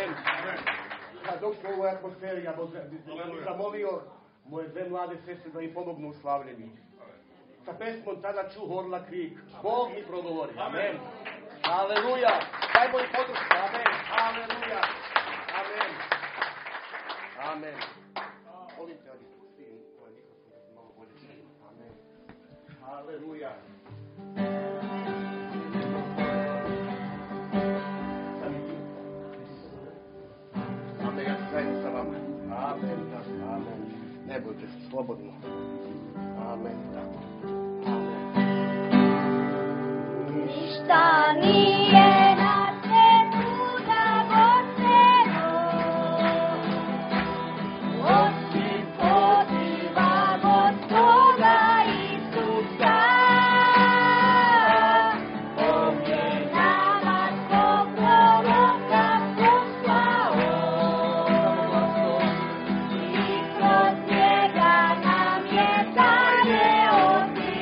Amen. A dok smo u ovoj atmosferi, ja bih zamolio moje dve mlade sestre da mi pomognu u slavljenju. Sa pesmom Tada čuh orla krik. Bog mi progovori. Amen. Aleluja. Dajmo i podršku. Amen. Aleluja. Amen. Amen. Molim te, ali stigim ovaj mikrofon da se malo bolje čujem. Amen. Aleluja. Amen. Ja ću zajedno sa vama. Amen. Amen. Ne bojte se, slobodno. Amen. Amen. Ništa nije na svetu dragoceno, osim poziva Gospoda Isusa. On je nama svog proroka poslao i kroz njega nam je dalje otišao.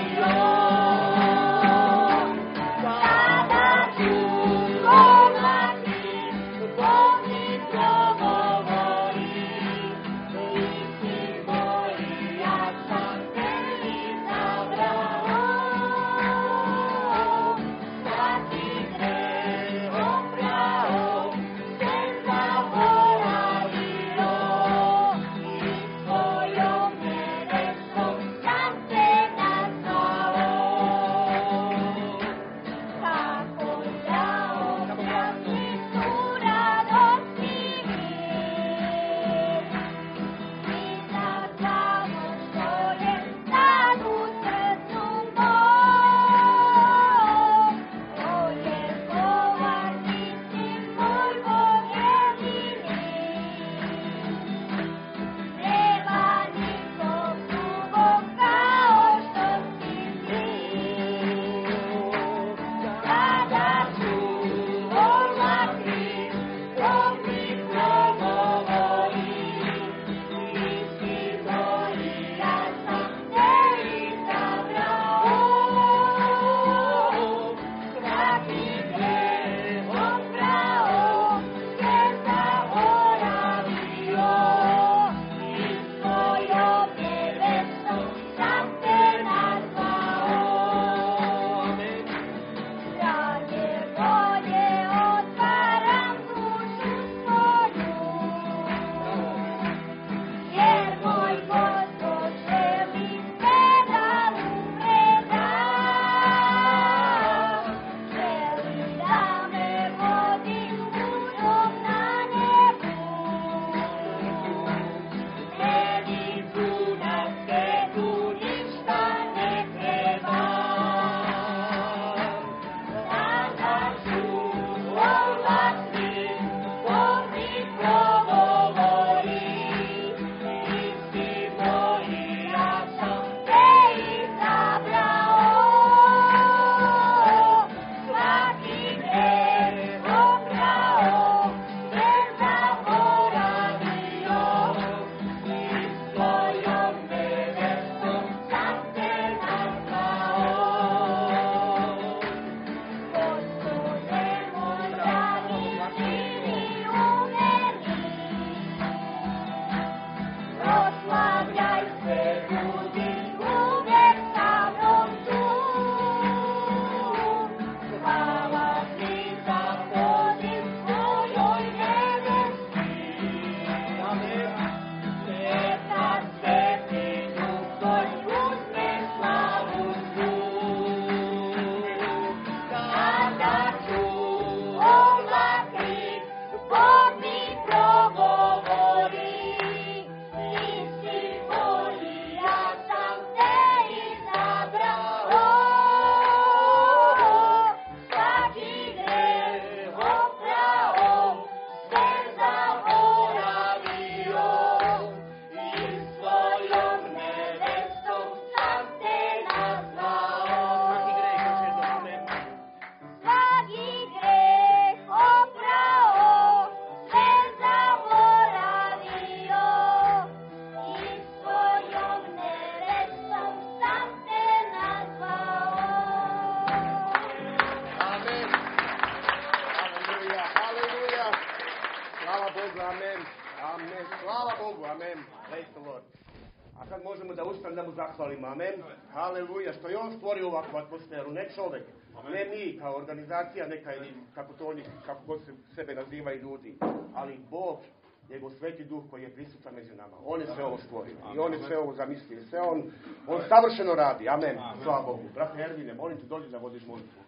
Bogu, amen. Amen. Slava Bogu, amen. Praise the Lord. A sad možemo da ustavimo da mu zahvalimo, amen. Haleluja, što je on stvorio ovakvu atmosferu, ne čovjek. Ne mi kao organizacija neka ili kako to oni, kako god se sebe nazivaju ljudi. Ali Bog, njegov sveti duh koji je prisutan među nama. On je sve ovo stvorio. I on je sve ovo zamislio. Sve on savršeno radi. Amen. Slava Bogu. Brate Ervine, molim te dođi da vodiš molitvu.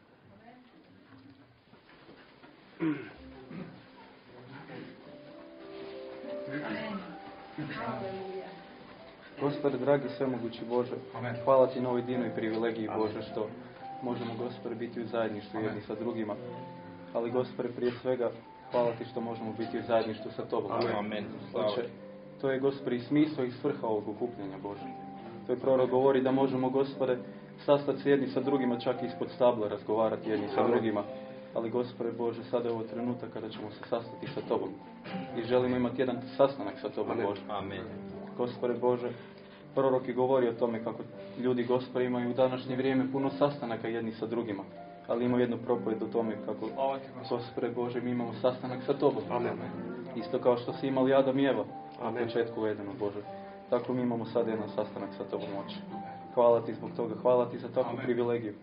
Gospode, dragi svemogući Bože, hvala ti na ovoj divnoj privilegiji, Bože, što možemo, Gospode, biti u zajedništvu jedni sa drugima. Ali, Gospode, prije svega, hvala ti što možemo biti u zajedništvu sa Tobom. Amen. Oče, to je, Gospode, i smisao i svrha ovog okupljenja, Bože. To je prorok govori da možemo, Gospode, sastati se jedni sa drugima, čak i ispod stabla, razgovarati jedni sa drugima. Ali, Gospode Bože, sada je ovo trenutak kada ćemo se sastati sa Tobom. I želimo imati jedan sastanak sa Tobom, Bože. Amen. Gospode Bože, prorok je govori o tome kako ljudi, Gospode, imaju u današnje vrijeme puno sastanaka jedni sa drugima. Ali imamo jednu propoved o tome kako, Gospode Bože, mi imamo sastanak sa Tobom. Amen. Isto kao što si imali Adam i Eva na početku u Edenu, Bože. Tako mi imamo sad jedan sastanak sa Tobom, Oče. Hvala ti zbog toga, hvala ti za takvu privilegiju.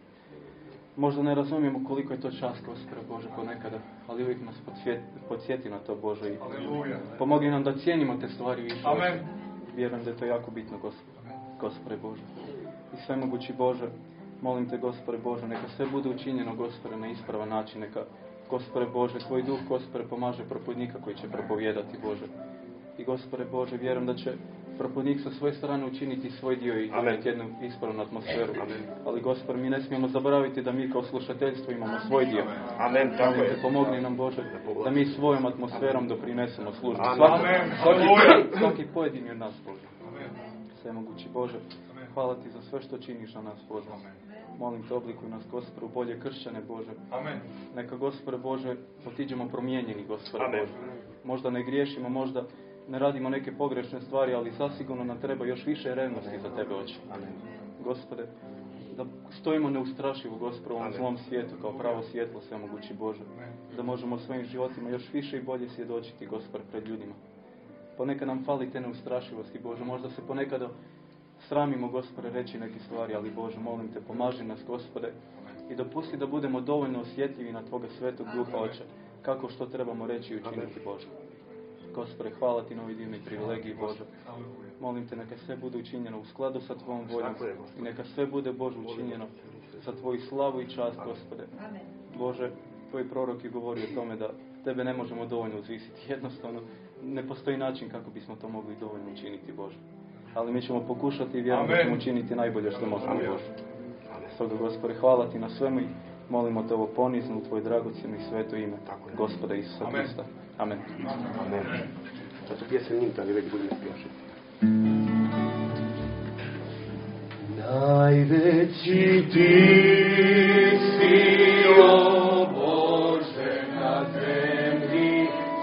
Možda ne razumijemo koliko je to čast, Gospode Bože, ponekada, ali uvijek nas podsjeti na to, Bože, i pomogli nam da cijenimo te stvari više. Amen. Vjerujem da je to jako bitno, Gospode Bože. I svemogući Bože, molim te, Gospode Bože, neka sve bude učinjeno, Gospode, na ispravan način. Neka, Gospode Bože, tvoj duh, Gospode, pomaže propovjednika koji će propovijedati, Bože. I, Gospode Bože, vjerujem da će propovjednik sa svoje strane učiniti svoj dio i donijeti jednu ispravnu atmosferu. Ali, Gospode, mi ne smijemo zaboraviti da mi kao slušateljstvo imamo svoj dio. Amen, tako je. Pomogni nam, Bože, da mi svojom atmosferom doprinesemo službu. Amen. Svaki pojedini od nas, Bože. Svemogući Bože, hvala ti za sve što činiš na nas, Bože. Molim te, oblikuj nas, Gospode, u bolje kršćane, Bože. Amen. Neka, Gospode Bože, otiđemo promijenjeni, Gospode Amen. Bože. Možda ne griješimo, možda ne radimo neke pogrešne stvari, ali zasigurno nam treba još više revnosti za tebe, Oče. Gospode, da stojimo neustrašivo, Gospode, u ovom zlom svijetu kao pravo svjetlo, svemogući Bože. Da možemo svojim životima još više i bolje svjedočiti, Gospode, pred ljudima. Ponekad nam fali te neustrašivosti, Bože. Možda se ponekad sramimo, Gospode, reći neke stvari, ali Bože, molim te, pomaži nas, Gospode, i dopusti da budemo dovoljno osjetljivi na Tvoga svetog duha, Oče, kako što trebamo reći i učiniti, Bože. Gospode, hvala ti na ovoj divnoj privilegiji, Bože. Molim te, neka sve bude učinjeno u skladu sa Tvojom voljom i neka sve bude, Bože, učinjeno za Tvoju slavu i čast, Gospode. Bože, Tvoj prorok je govorio o tome da Tebe ne možemo dovoljno uzvisiti. Jednostavno, ne postoji način kako bismo to mogli dovoljno učiniti, Bože. Ali mi ćemo pokušati i vjerujem da ćemo učiniti najbolje što možemo, Bože. Stoga, Gospode, hvala ti na svemu i molimo te ovo ponizno u Tvoje dragocjeno i sveto ime, Gospoda Isusa Krista. Amen. Amen. Sad ću pjesem njim, ali već budem spjašiti. Najveći ti si, o Bože, na zemlji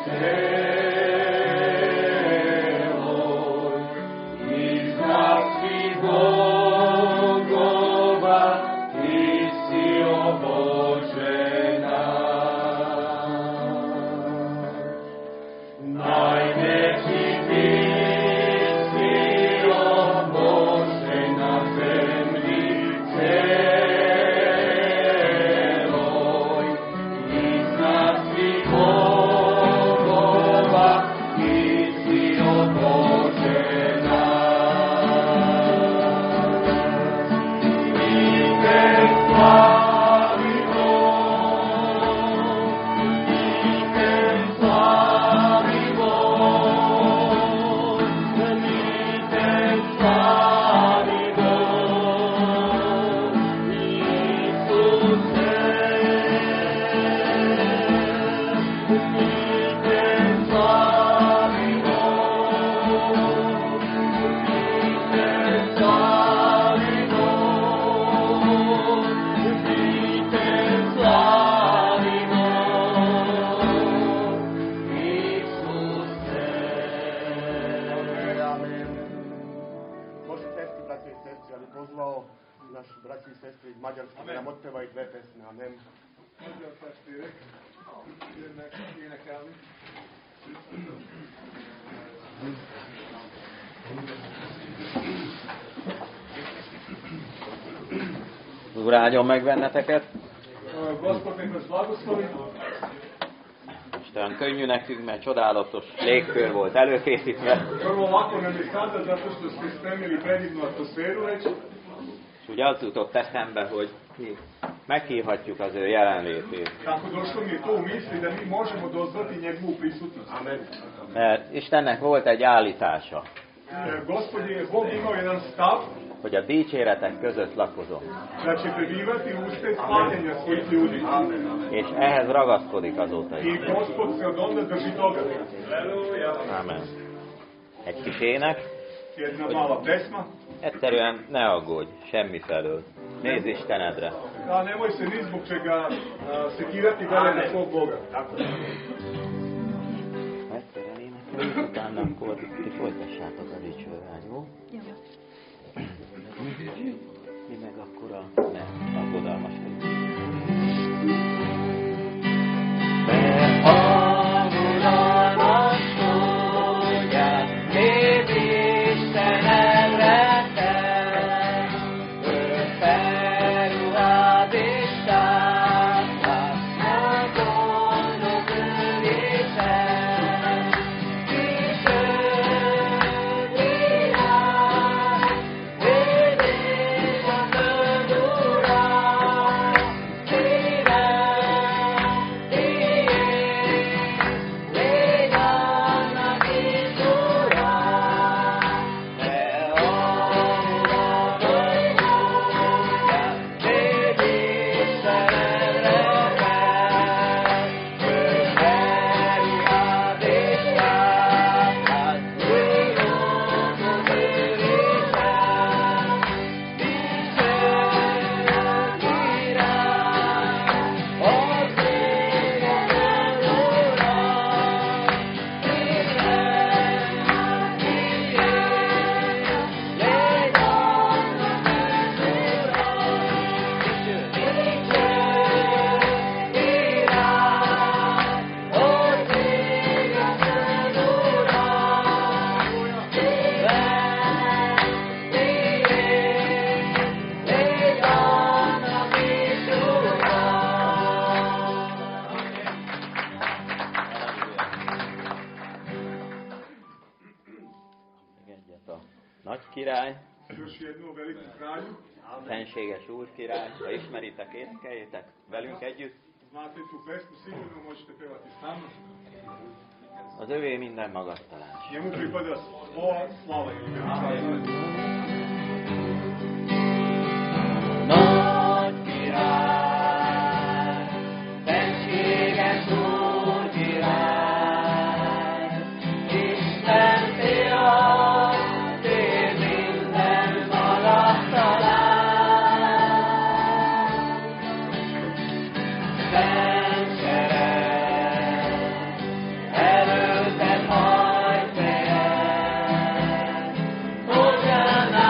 celoj, iznad svih bogova, ti si, o Bože, najveći ti si, o Bože, na zemlji celoj, iznad svih bogova, ti si, o Bože, mi te slavimo, mi te slavimo, mi te slavimo, Isuse, mi te slavimo, mi te slavimo, mi te slavimo, Isuse. Amen. Može pesti, braće i sestri, ali pozvao naš braći i sestri iz Mađarske da nam otpevaju dve pesme. Amen. Úr áldjon meg benneteket. Gospod nek vas blagoslovi. Isten könnyű nekünk, mert csodálatos légkör volt előkészítve. Prvo ovako nam je sada zato što ste spremili predivnu atmosferu već. És úgy az jutott eszembe, hogy meghívhatjuk az ő jelenlétét. Tako došlo mi je to u misli da mi možemo dozvati njegovu prisutnost. Amen. Mert Istennek volt egy állítása, Bog imao jedan stav hogy a dicséretek között lakozom. da će prebivati usred slavljenja svojih ljudi. És ehhez ragaszkodik azóta I is. Gospod se od onda drži toga. Amen. Egy kis ének, Jedna mala pesma. egyszerűen ne aggódj semmi felől. Nézz Istenedre. Da nemoj se ni zbog čega sekirati, gledaj na svog Boga. Egyszerűen énekeljük, utána akkor ti folytassátok a dicsővel, jó? Mi meg akkor a aggodalmaskodunk. Još jednu veliku kralju. Fenséges Úr király, ha ismeritek, énekeljétek velünk együtt. Znate tu pesmu, sigurno možete pevati s nama. Az övé minden magasztalás. Njemu pripada sva slava i veličanje. Nagy király, fenséges Úr király, Isten fia, tér minden magasztalás. Szent sereg, előtted hajt fejed, Hozzánál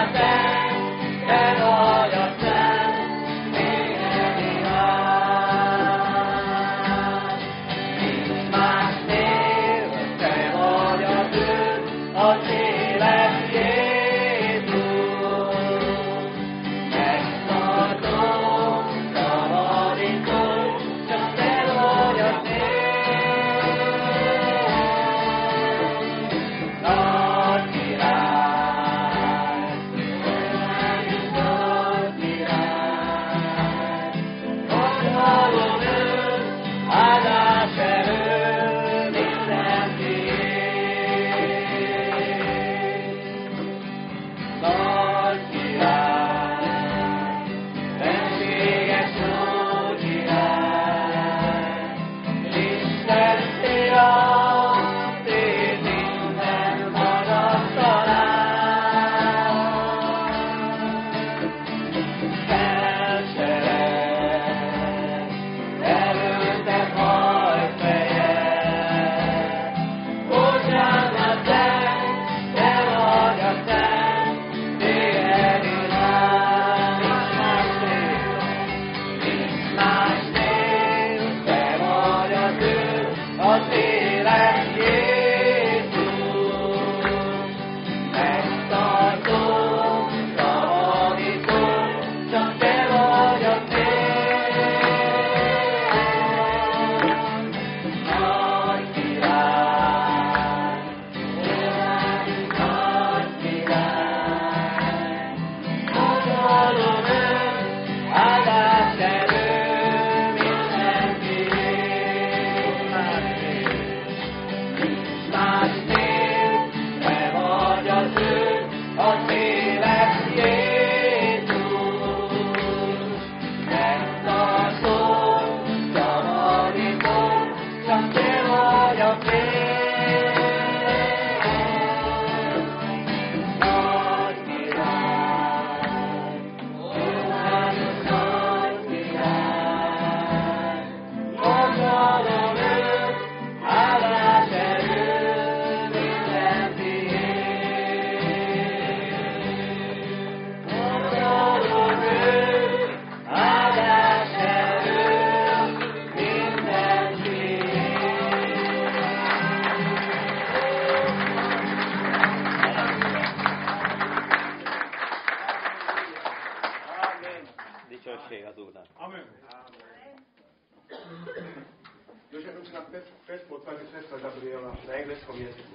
sestra Gabriela na engleskom jeziku.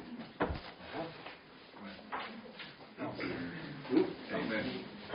Amen.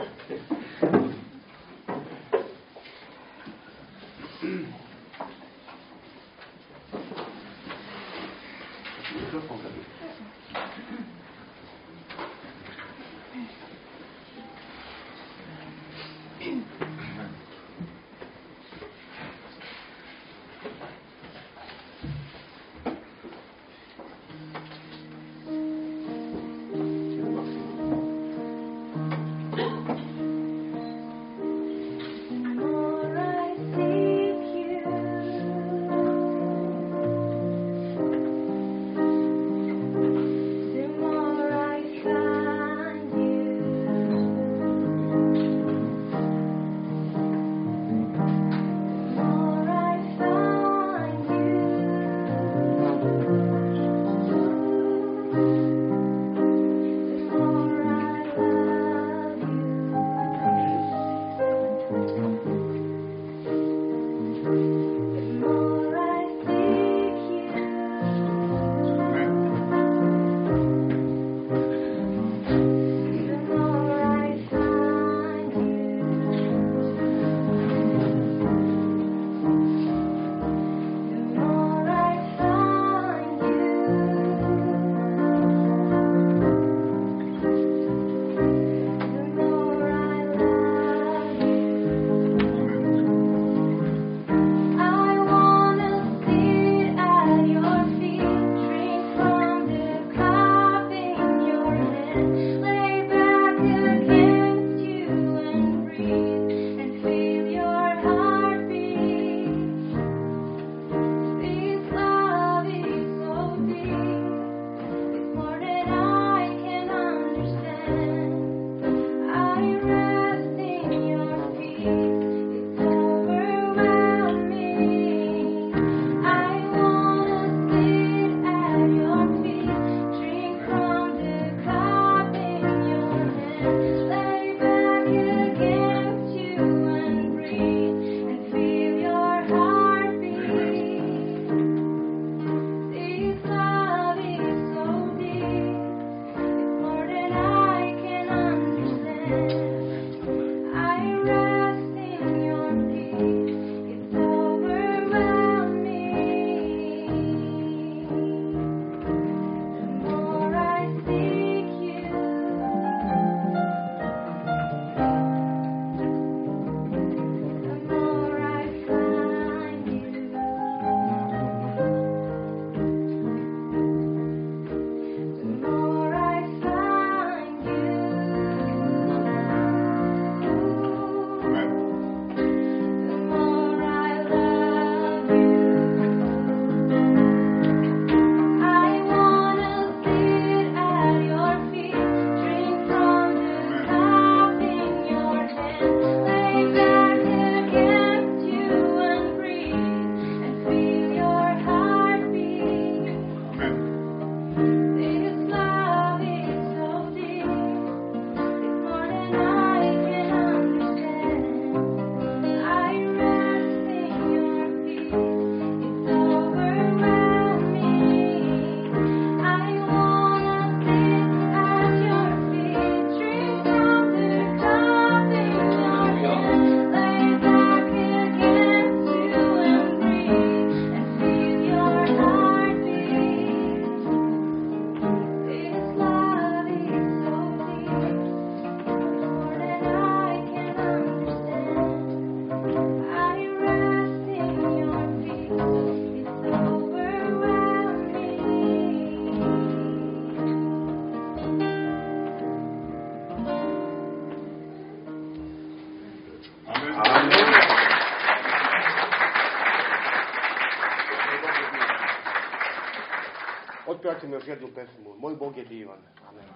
Otpevajte mi još jednu pesmu. Moj Bog je divan. Amen.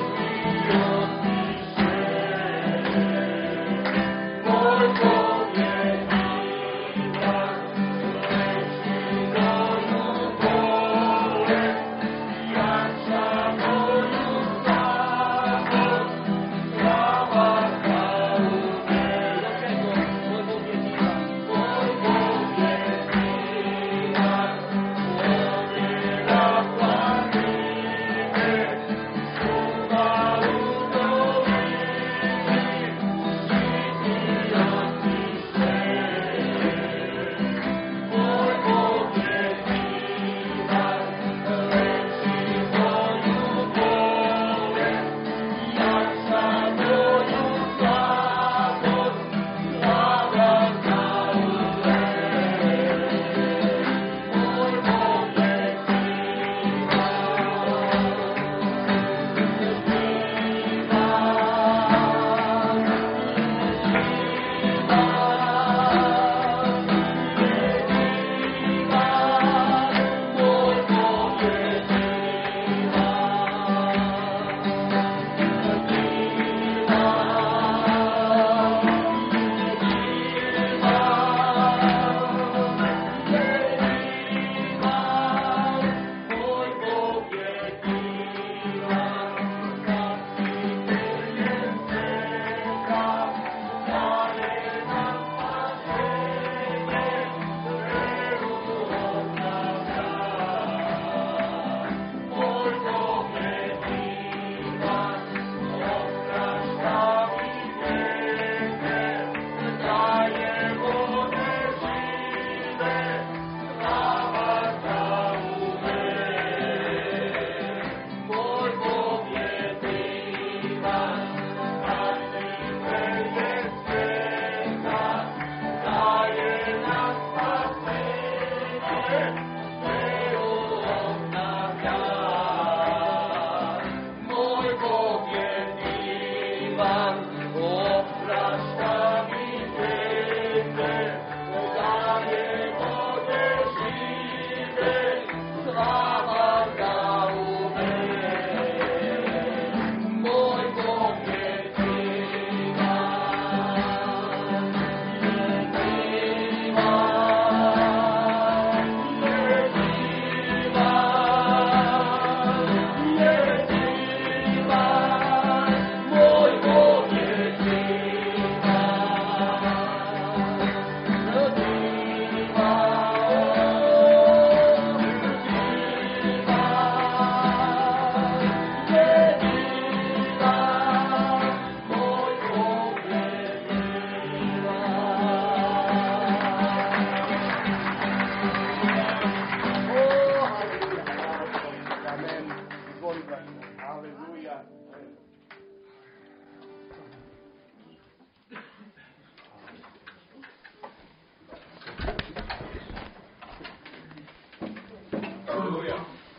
Moj Bog je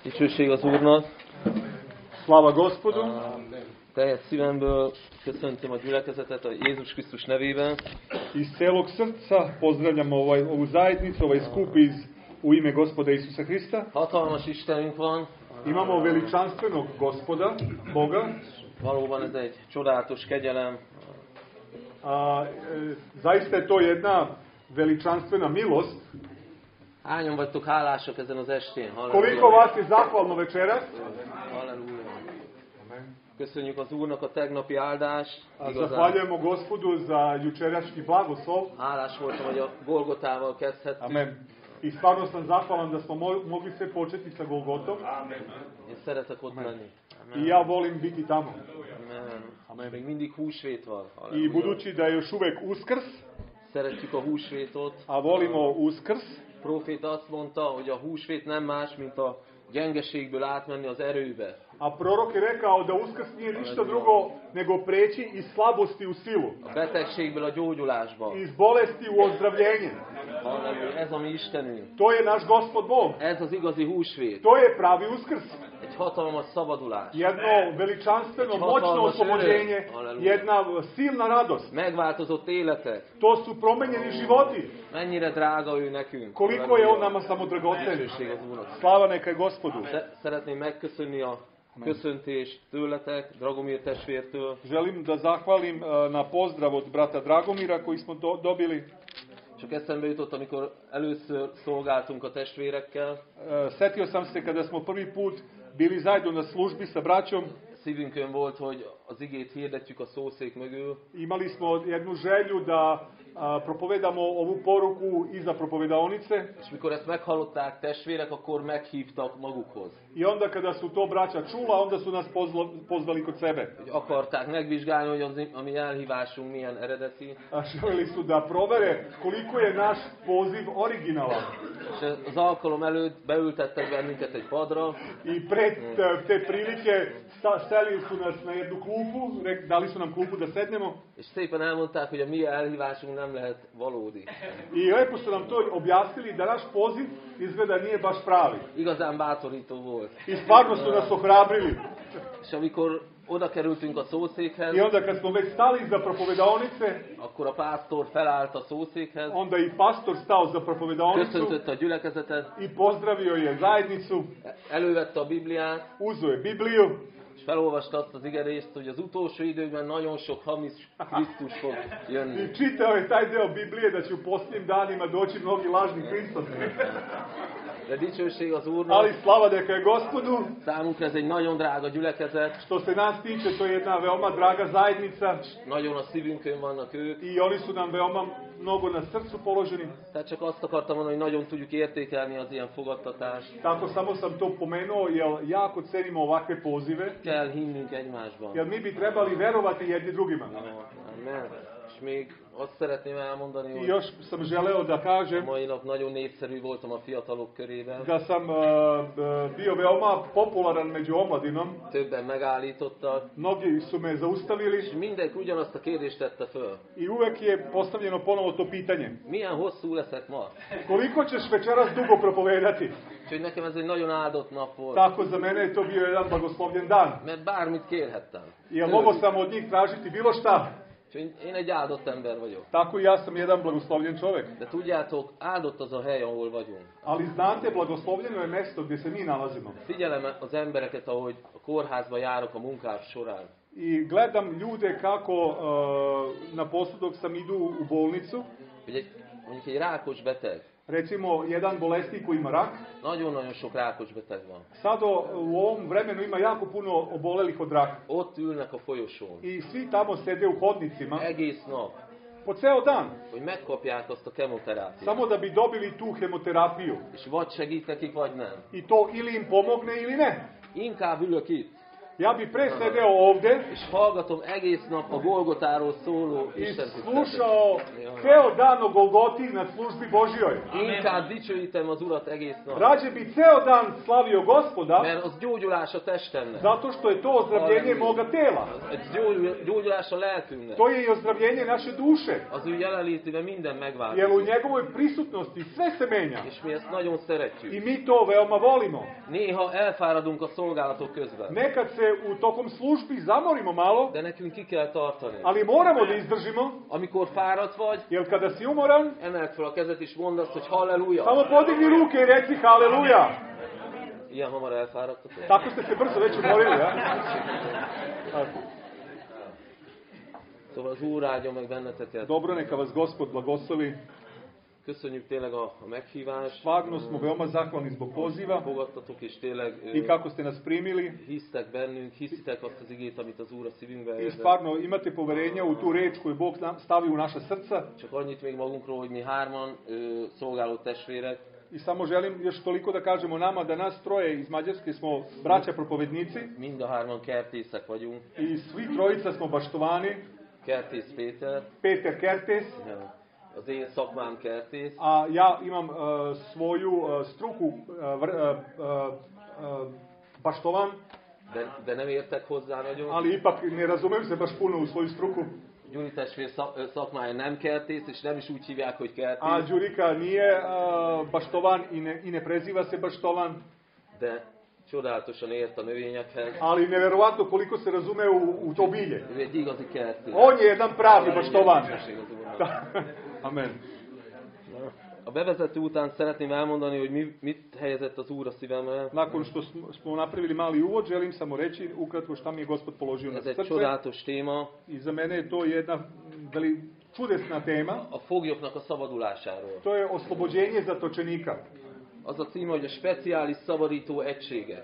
Dicsőség az Úrnak. Slava Gospodu. Teljes szívemből köszöntöm a gyülekezetet a Jézus Krisztus nevében. Iz celog srca pozdravljam ovu zajednicu, ovaj skup u ime Gospoda Isusa Hrista. Hatalmas Istenünk van. Imamo veličanstvenog Gospoda, Boga. Valóban ez egy csodálatos kegyelem. Zaista je to jedna veličanstvena milost. Hányan vagytok hálásak ezen az estén? Koliko vas je zahvalno večeras? Halleluja. Köszönjük az Úrnak a tegnapi áldást. Zahvaljujemo Gospodu za jučerašnji blagoslov. Hálás voltam, hogy a Golgotával kezdhettünk. Amen. I stvarno sam zahvalan da smo mogli sve početi sa Golgotom. Én szeretek ott lenni. I ja volim biti tamo. Amen. Még mindig húsvét van. I budući da je još uvek Uskrs, szeretjük a húsvétot. a volimo Uskrs, Proféta azt mondta, hogy a húsvét nem más, mint a gyengeségből átmenni az erőbe. a prorok je rekao da Uskrs nije ništa drugo nego preći iz slabosti u silu. A betegségből a gyógyulásba. Iz bolesti u ozdravljenje. Halleluja. Ez a mi Istenünk. To je naš Gospod Bog. Ez az igazi húsvét. To je pravi Uskrs. Egy hatalmas szabadulás. Jedno veličanstveno, moćno oslobođenje. Jedna silna radost. Megváltozott életek. To su promenjeni životi. Mennyire drága ő nekünk. Koliko je on nama samo dragocen. Dicsőség az Úrnak. Slava neka je Gospodu. Szeretném megköszönni a köszöntést tőletek, Dragomir testvértől. Želim da zahvalim na pozdrav od brata Dragomira koji smo dobili. Csak eszembe jutott, amikor először szolgáltunk a testvérekkel. Setio sam se kada smo prvi put bili zajedno na službi sa braćom. Szívünkön volt, hogy az igét hirdetjük a szószék mögül. Imali smo jednu želju da propovedamo ovu poruku iza propovedaonice. És mikor ezt meghallották testvérek, akkor meghívtak magukhoz. I onda kada su to braća čula, onda su nas pozvali kod sebe. Hogy akarták megvizsgálni, hogy a mi elhívásunk milyen eredeti. Želeli su da provere koliko je naš poziv originalan. És az alkalom előtt beültettek bennünket egy padra. I pred te prilike stavili su nas na jednu klupu, dali su nam klupu da sednemo. És szépen elmondták, hogy a mi elhívásunk nem lehet valódi. I lepo su nam to objasnili da naš poziv izgleda nije baš pravi. Igazán bátorító volt. I stvarno su nas ohrabrili. És amikor oda kerültünk a szószékhez, I onda kad smo već stali iza propovedaonice, akkor a pásztor felállt a szószékhez, onda i pastor stao za propovedaonicu köszöntötte a gyülekezetet, i pozdravio je zajednicu, elővette a Bibliát, uzeo je Bibliju és felolvasta azt az igerést, hogy az utolsó időkben nagyon sok hamis Krisztus fog jönni. i čitao je taj deo Biblije da će u posljednjim danima doći mnogi lažni Hristosi. De dicsőség az Úrnak, Ali slava neka je Gospodu. számunkra ez egy nagyon drága gyülekezet, Što se nas tiče, to je jedna veoma draga zajednica nagyon a szívünkön vannak ők. i oni su nam veoma mnogo na srcu položeni. Tehát csak azt akartam mondani, hogy nagyon tudjuk értékelni az ilyen fogadtatást. Tako samo sam to pomenuo, jer jako cenimo ovakve pozive. Kell hinnünk egymásban. Jer mi bi trebali verovati jedni drugima. Amen. És még azt szeretném elmondani, I hogy još sam želeo da kažem mai nap nagyon népszerű voltam a fiatalok körében. da sam bio veoma popularan među omladinom. Többen megállítottak, Mnogi su me zaustavili és mindenki ugyanazt a kérdést tette föl. i uvek je postavljeno ponovo to pitanje. Milyen hosszú leszek ma? Koliko ćeš večeras dugo propovedati? Úgyhogy nekem ez egy nagyon áldott nap volt. Tako za mene je to bio jedan blagoslovljen dan. Mert bármit kérhettem. Jer mogao sam od njih tražiti bilo šta. Úgyhogy én egy áldott ember vagyok. Tako i ja sam jedan blagoslovljen čovjek. De tudjátok, áldott az a hely, ahol vagyunk. Ali znate, blagoslovljeno je mesto gdje se mi nalazimo. Figyelem az embereket, ahogy a kórházba járok a munkám során. I gledam ljude kako na poslu dok sam idu u bolnicu. Hogy mondjuk egy rákos beteg. Recimo, jedan bolesnik koji ima rak. Nagyon-nagyon sok rákos beteg van. Sada u ovom vremenu ima jako puno obolelih od raka. Ott ülnek a folyosón. I svi tamo sede u hodnicima. Egész nap. Po ceo dan. Hogy megkapják azt a kemoterápiát. Samo da bi dobili tu hemoterapiju. És vagy segít nekik, vagy nem. I to ili im pomogne ili ne. Inkább ülök itt. Ja bi pre sedeo ovde és hallgatom egész nap a Golgotáról szóló i Isten slušao tiszteletet. ceo dan o Golgoti na službi Božjoj. Inkább dicsőítem az Urat egész nap. Rađe bi ceo dan slavio Gospoda, Mert az gyógyulás a testemnek. zato što je to ozdravljenje moga tela. Ez gyógyulás a lelkünknek. To je i ozdravljenje naše duše. Az ő jelenlétében minden megváltozik. Jer u njegovoj prisutnosti sve se menja. És mi ezt nagyon szeretjük. I mi to veoma volimo. Néha elfáradunk a szolgálatok közben. Nekad se u tokom službi zamorimo malo, De nekünk ki kell tartani. ali moramo da izdržimo, Amikor fáradt vagy, jer kada si umoran, emeld fel a kezet és mondd azt, hogy halleluja. samo podigni ruke i reci haleluja. Ilyen hamar elfáradtatok. Tako ste se brzo već umorili, ja? Szóval az Úr áldja meg benneteket. Dobro, neka vas Gospod blagoslovi. Köszönjük tényleg a meghívást. Stvarno smo veoma zahvalni zbog poziva Fogadtatok és tényleg i kako ste nas primili. hisztek bennünk, hiszitek azt az igét, amit az Úr a szívünkbe I érzett. stvarno imate poverenja u tu reč koju Bog stavi u naša srca. Csak annyit még magunkról, hogy mi hárman szolgáló testvérek, I samo želim još toliko da kažemo nama da nas troje iz Mađarske smo braća propovednici mind a hárman kertészek vagyunk. i svi trojica smo baštovani. Kertész Péter, Peter Kertes, az én szakmám kertész, a ja imam svoju struku baštovan, de nem értek hozzá nagyon. ali ipak ne razumem se baš puno u svoju struku. Gyuri testvér szakmája nem kertész, és nem is úgy hívják, hogy A kertész, Đurika nije baštovan i ne preziva se baštovan, de csodálatosan ért a növényekhez. ali neverovatno koliko se razume u to bilje. Ő egy igazi kertész. On je jedan pravi baštovan. Köszönjük az Úrnak. Da. Amen. A bevezető után szeretném elmondani, hogy mit helyezett az Úr a szívemre. Nakon što smo napravili mali uvod, želim samo reći ukratko šta mi je Gospod položio na Ez egy srce. csodálatos téma, I za mene je to jedna čudesna tema. a foglyoknak a szabadulásáról. To je oslobođenje zatočenika. Az a címe, hogy a speciális szabadító egysége.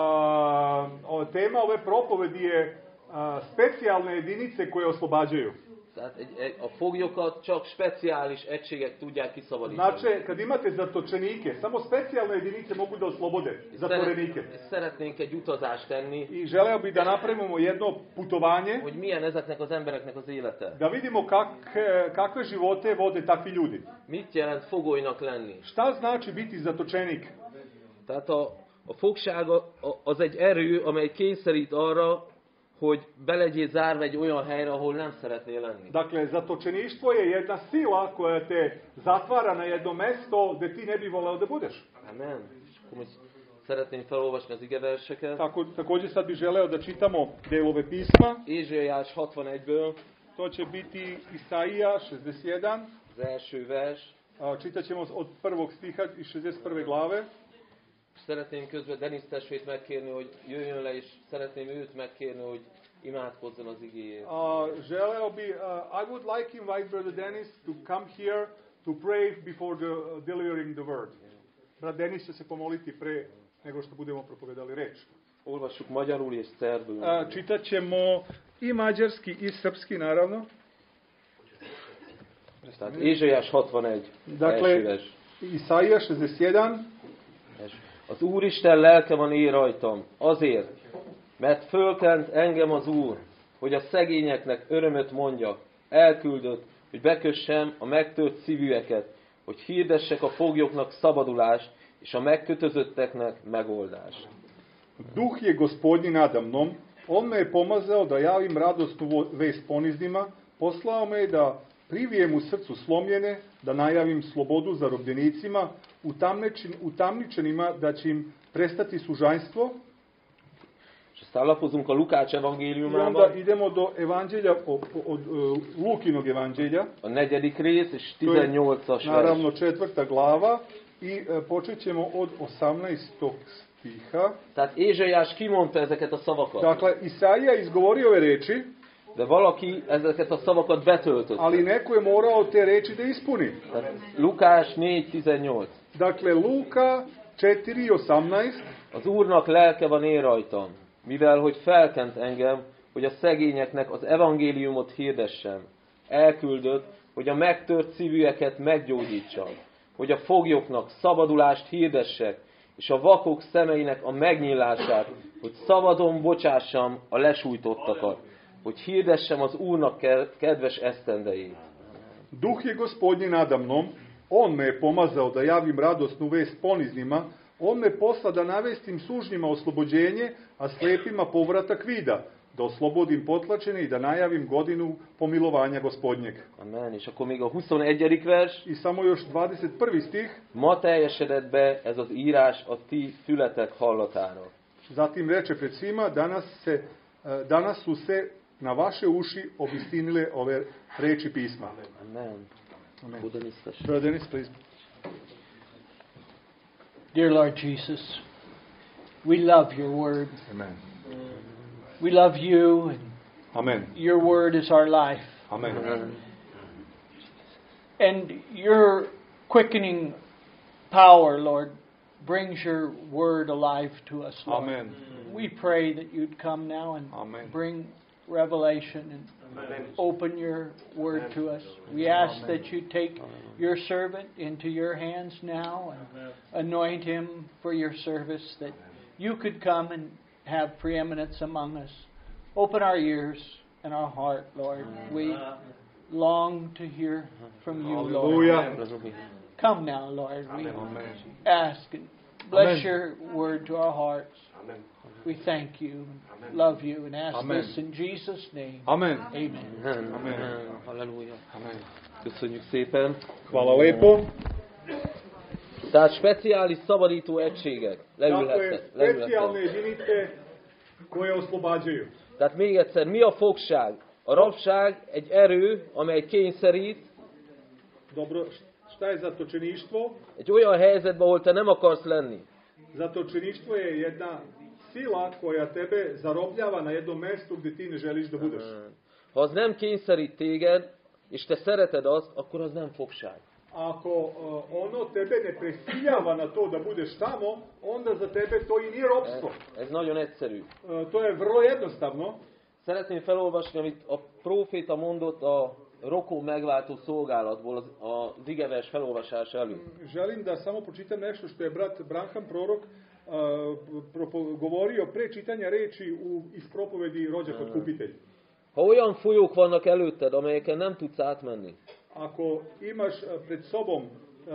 Tema ove propovedi je specijalne jedinice koje oslobađaju. Tehát a foglyokat csak speciális egységek tudják kiszabadítani. Znači, kad imate zatočenike, samo specijalne jedinice mogu da oslobode zatvorenike. Szeretnénk egy utazást tenni, I želeo bi da napravimo jedno putovanje, hogy milyen ezeknek az embereknek az élete. da vidimo kakve živote vode takvi ljudi. Mit jelent fogolynak lenni? Šta znači biti zatočenik? Tehát a fogság az egy erő, amely kényszerít arra, hogy be legyél zárva egy olyan helyre, ahol nem szeretnél lenni. Dakle, zatočeništvo je jedna sila koja te zatvara na jedno mesto gde ti ne bi voleo da budeš. Amen. És akkor most szeretném felolvasni az igeverseket. Također sad bi želeo da čitamo delove pisma. Ézsaiás 61-ből, To će biti Isaija 61. az első vers. Čitat ćemo od 1. stiha iz 61. glave. Szeretném közben Denis testvért megkérni, hogy jöjjön le, és szeretném őt megkérni, hogy imádkozzon az igéért. Želeo bi, I would like to invite Brother Dennis to come here to pray before delivering the word. Brat Denis će se pomoliti pre nego što budemo propovedali reč. Olvassuk magyarul és szerbül. Čitat ćemo i mađarski i srpski, naravno. Tehát Ézsaiás 61, első Dakle, vers. Isaija 61. Az Úristen lelke van én rajtam, azért, mert fölkent engem az Úr, hogy a szegényeknek örömöt mondjak, elküldött, hogy bekössem a megtört szívűeket, hogy hirdessek a foglyoknak szabadulást, és a megkötözötteknek megoldást. Duh je Gospodnji nada mnom, on me je pomazao da javim radosnu vest poniznima, poslao me je da privijem u srcu slomljene, da najavim slobodu zarobljenicima, utamničenima da će im prestati sužanjstvo. És aztán lapozunk a Lukács I onda evangéliumába, idemo do evanđelja, od Lukinog evanđelja, a 4. rész és to je 18-as vers. naravno 4. glava i počet ćemo od 18. stiha. Tehát Ézsaiás kimondta ezeket a szavakat, Dakle, Isaija izgovorio ove reči, de valaki ezeket a szavakat betöltötte. ali neko je morao te reči da ispuni. Tehát Lukás 4.18. Dakle, Luka 4.18. Az Úrnak lelke van én rajtam, mivel hogy felkent engem, hogy a szegényeknek az evangéliumot hirdessem. Elküldött, hogy a megtört szívűeket meggyógyítsam, hogy a foglyoknak szabadulást hirdessek, és a vakok szemeinek a megnyílását, hogy szabadon bocsássam a lesújtottakat, hogy hirdessem az Úrnak kedves esztendejét. Duh je Gospodnji nada mnom, on me je pomazao da javim radosnu vest poniznima, on me posla da navestim sužnjima oslobođenje, a slepima povratak vida, da oslobodim potlačene i da najavim godinu pomilovanja Gospodnjeg. Amen. És akkor még a 21. vers. I samo još 21. stih. Ma teljesedett be ez az írás a ti fületek hallatára. Zatim reče pred svima, danas su se na vaše uši obistinile ove reči pisma. Amen. Amen. Buddha Brother Dennis, please. Dear Lord Jesus, we love your word. Amen. We love you, and Amen. your word is our life. Amen. And your quickening power, Lord, brings your word alive to us, Lord. Amen. We pray that you'd come now and Amen. bring revelation and open your word to us. We ask that you take your servant into your hands now and anoint him for your service, that you could come and have preeminence among us. Open our ears and our heart, Lord. We long to hear from you, Lord. Hallelujah. Come now, Lord. We Amen. ask and bless Amen. your word to our hearts. We thank you, love you, and ask Amen. this in Jesus' name. Amen. Amen. Amen. Halleluja. Amen. Köszönjük szépen. Hvala lepo. Tehát speciális szabadító egységek. Dakle, Leülhetnek. specijalne jedinice koje oslobađaju. Tehát még egyszer, mi a fogság? A rabság egy erő, amely kényszerít Dobro, šta je zatočeništvo? egy olyan helyzetbe, ahol te nem akarsz lenni. Zatočeništvo je jedna sila koja tebe zarobljava na jednom mestu gdje ti ne želiš da budeš. Ha az nem kényszerít téged, és te szereted azt, akkor az nem fogság. Ako ono tebe ne prisiljava na to da budeš tamo, onda za tebe to i nije ropstvo. Ez nagyon egyszerű. To je vrlo jednostavno. Szeretném felolvasni, amit a próféta mondott a rokó megváltó szolgálatból az igevers felolvasás előtt. Želim da samo pročitam nešto što je brat Branham prorok govorio pre čitanja reči iz propovedi Rođak otkupitelj. Ha olyan folyók vannak előtted, amelyeken nem tudsz átmenni, Ako imaš pred sobom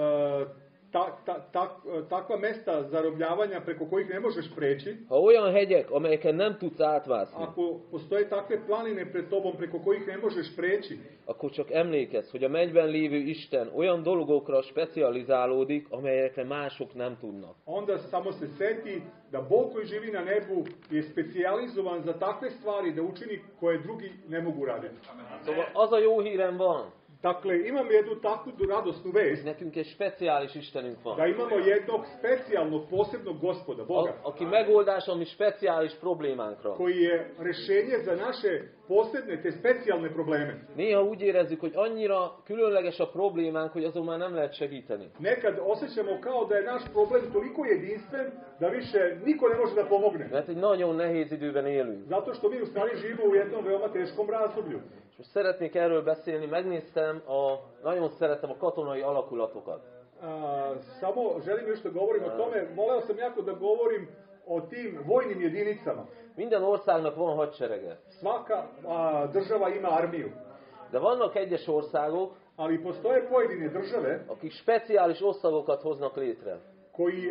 takva mesta zarobljavanja preko kojih ne možeš preći, ha olyan hegyek, amelyeken nem tudsz átvászni, ako postoje takve planine pred tobom preko kojih ne možeš preći, akkor csak emlékezz, hogy a mennyben lévő Isten olyan dolgokra specializálódik, amelyekre mások nem tudnak. onda samo se seti da Bog koji živi na nebu je specijalizovan za takve stvari da učini koje drugi ne mogu raditi. Szóval az a jó hírem van, Dakle, imam jednu takvu radosnu vest, nekünk egy speciális Istenünk da van, imamo jednog specijalnog, posebnog gospoda, Boga, aki megoldás a mi speciális problémánkra. koji je rešenje za naše posebne, te specijalne probleme. Néha úgy érezzük, hogy annyira különleges a problémánk, hogy azon már nem lehet segíteni. Nekad osjećamo kao da je naš problem toliko jedinstven da više niko ne može da pomogne. Mert egy nagyon nehéz időben élünk. Zato što mi u stvari živimo u jednom veoma teškom razdoblju. És most szeretnék erről beszélni, megnéztem, nagyon szeretem a katonai alakulatokat. Samo želim još da govorim o tome. Voleo sam jako da govorim o tim vojnim jedinicama. Minden országnak van hadserege. Svaka država ima armiju. De vannak egyes országok, Ali postoje pojedine države akik speciális osztagokat hoznak létre. koji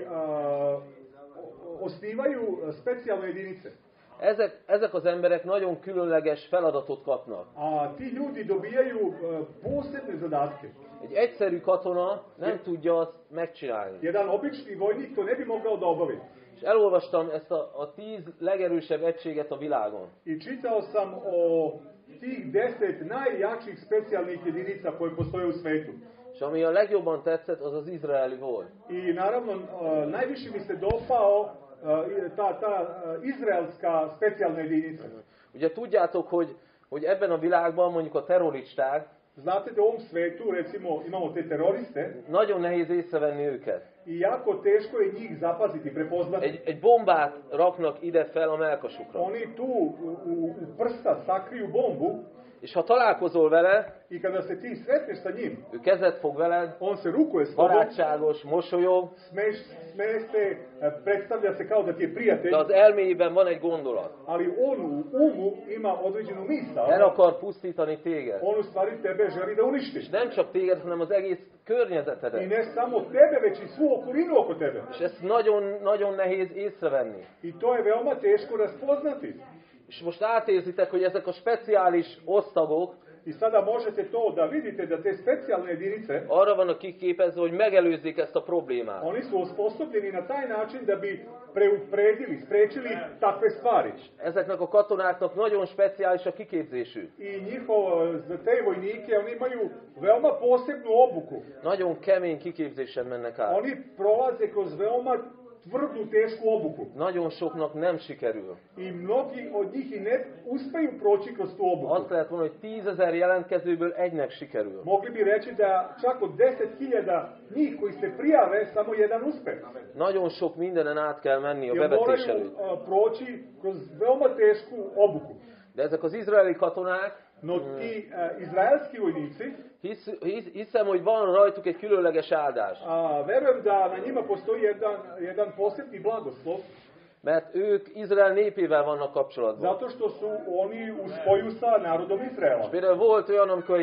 osnivaju specijalne jedinice. Ezek az emberek nagyon különleges feladatot kapnak. A ti ljudi dobijaju posebne zadatke. Egy egyszerű katona nem tudja azt megcsinálni. Jedan obični vojnik to ne bi mogao da obavi. És elolvastam ezt a 10 legerősebb egységet a világon. I čitao sam o tih 10 najjačih specijalnih jedinica koje postoje u svetu. És ami a legjobban tetszett, az az izraeli volt. I naravno, najviše mi se dopao ta izraelska specijalna jedinica. Ugye tudjátok, hogy ebben a világban mondjuk a terroristák, Znate da u ovom svetu, recimo, imamo te teroriste nagyon nehéz észrevenni őket. i jako teško je njih zapaziti, prepoznati. Egy bombát raknak ide fel a melkasukra. Oni tu u prsta sakriju bombu És ha találkozol vele, I kada se ti sretneš sa njim, ő kezet fog veled, on se rukuje s tobom, barátságos, mosolyog, smeje se, predstavlja se kao da ti je prijatelj, de az elméjében van egy gondolat. ali on u umu ima određenu misao. El akar pusztítani téged. On u stvari tebe želi da uništi. És nem csak téged, hanem az egész I környezetedet. ne samo tebe, već i svu okolinu oko tebe. És ezt nagyon, nagyon nehéz észrevenni. I to je veoma teško raspoznati. És most átérzitek, hogy ezek a speciális osztagok I sada možete to da vidite da te specijalne jedinice, arra vannak kiképezve, hogy megelőzzék ezt a problémát. oni su osposobljeni na taj način da bi preupredili, sprečili takve stvari. Ezeknek a katonáknak nagyon speciális a kiképzésük. I za te vojnike, oni imaju veoma posebnu obuku. Nagyon kemény kiképzésen mennek át. Oni prolaze kroz veoma tvrdu, tešku obuku. Nagyon soknak nem sikerül. I mnogi od njih i ne uspeju proći kroz tu obuku. Azt lehet mondani, hogy 10.000 jelentkezőből egynek sikerül. Mogli bi reći da čak od 10.000 njih koji se prijave, samo jedan uspe. Nagyon sok mindenen át kell menni a Jer bevetés moraju előtt. proći kroz veoma tešku obuku. De ezek az izraeli katonák, No ti izraelski vojnici, hiszem, hogy van rajtuk egy különleges áldás. verujem da na njima postoji jedan posebni blagoslov, Mert ők Izrael népével vannak kapcsolatban. zato što su oni u spoju sa narodom Izraela. Például volt olyan, amikor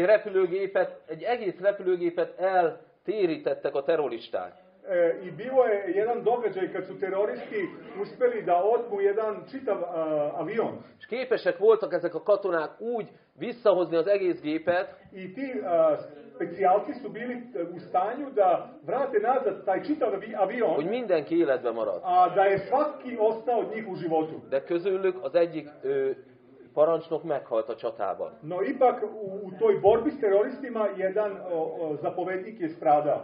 egy egész repülőgépet eltérítettek a terroristák. I bilo je jedan događaj kad su teroristi uspeli da otmu jedan čitav avion. És képesek voltak ezek a katonák úgy visszahozni az egész gépet, I ti specijalci su bili u stanju da vrate nazad taj čitav avion, hogy mindenki életben marad. a da je svaki ostao od njih u životu. De közülük az egyik parancsnok meghalt a csatában. No ipak u toj borbi s teroristima jedan zapovednik je stradao.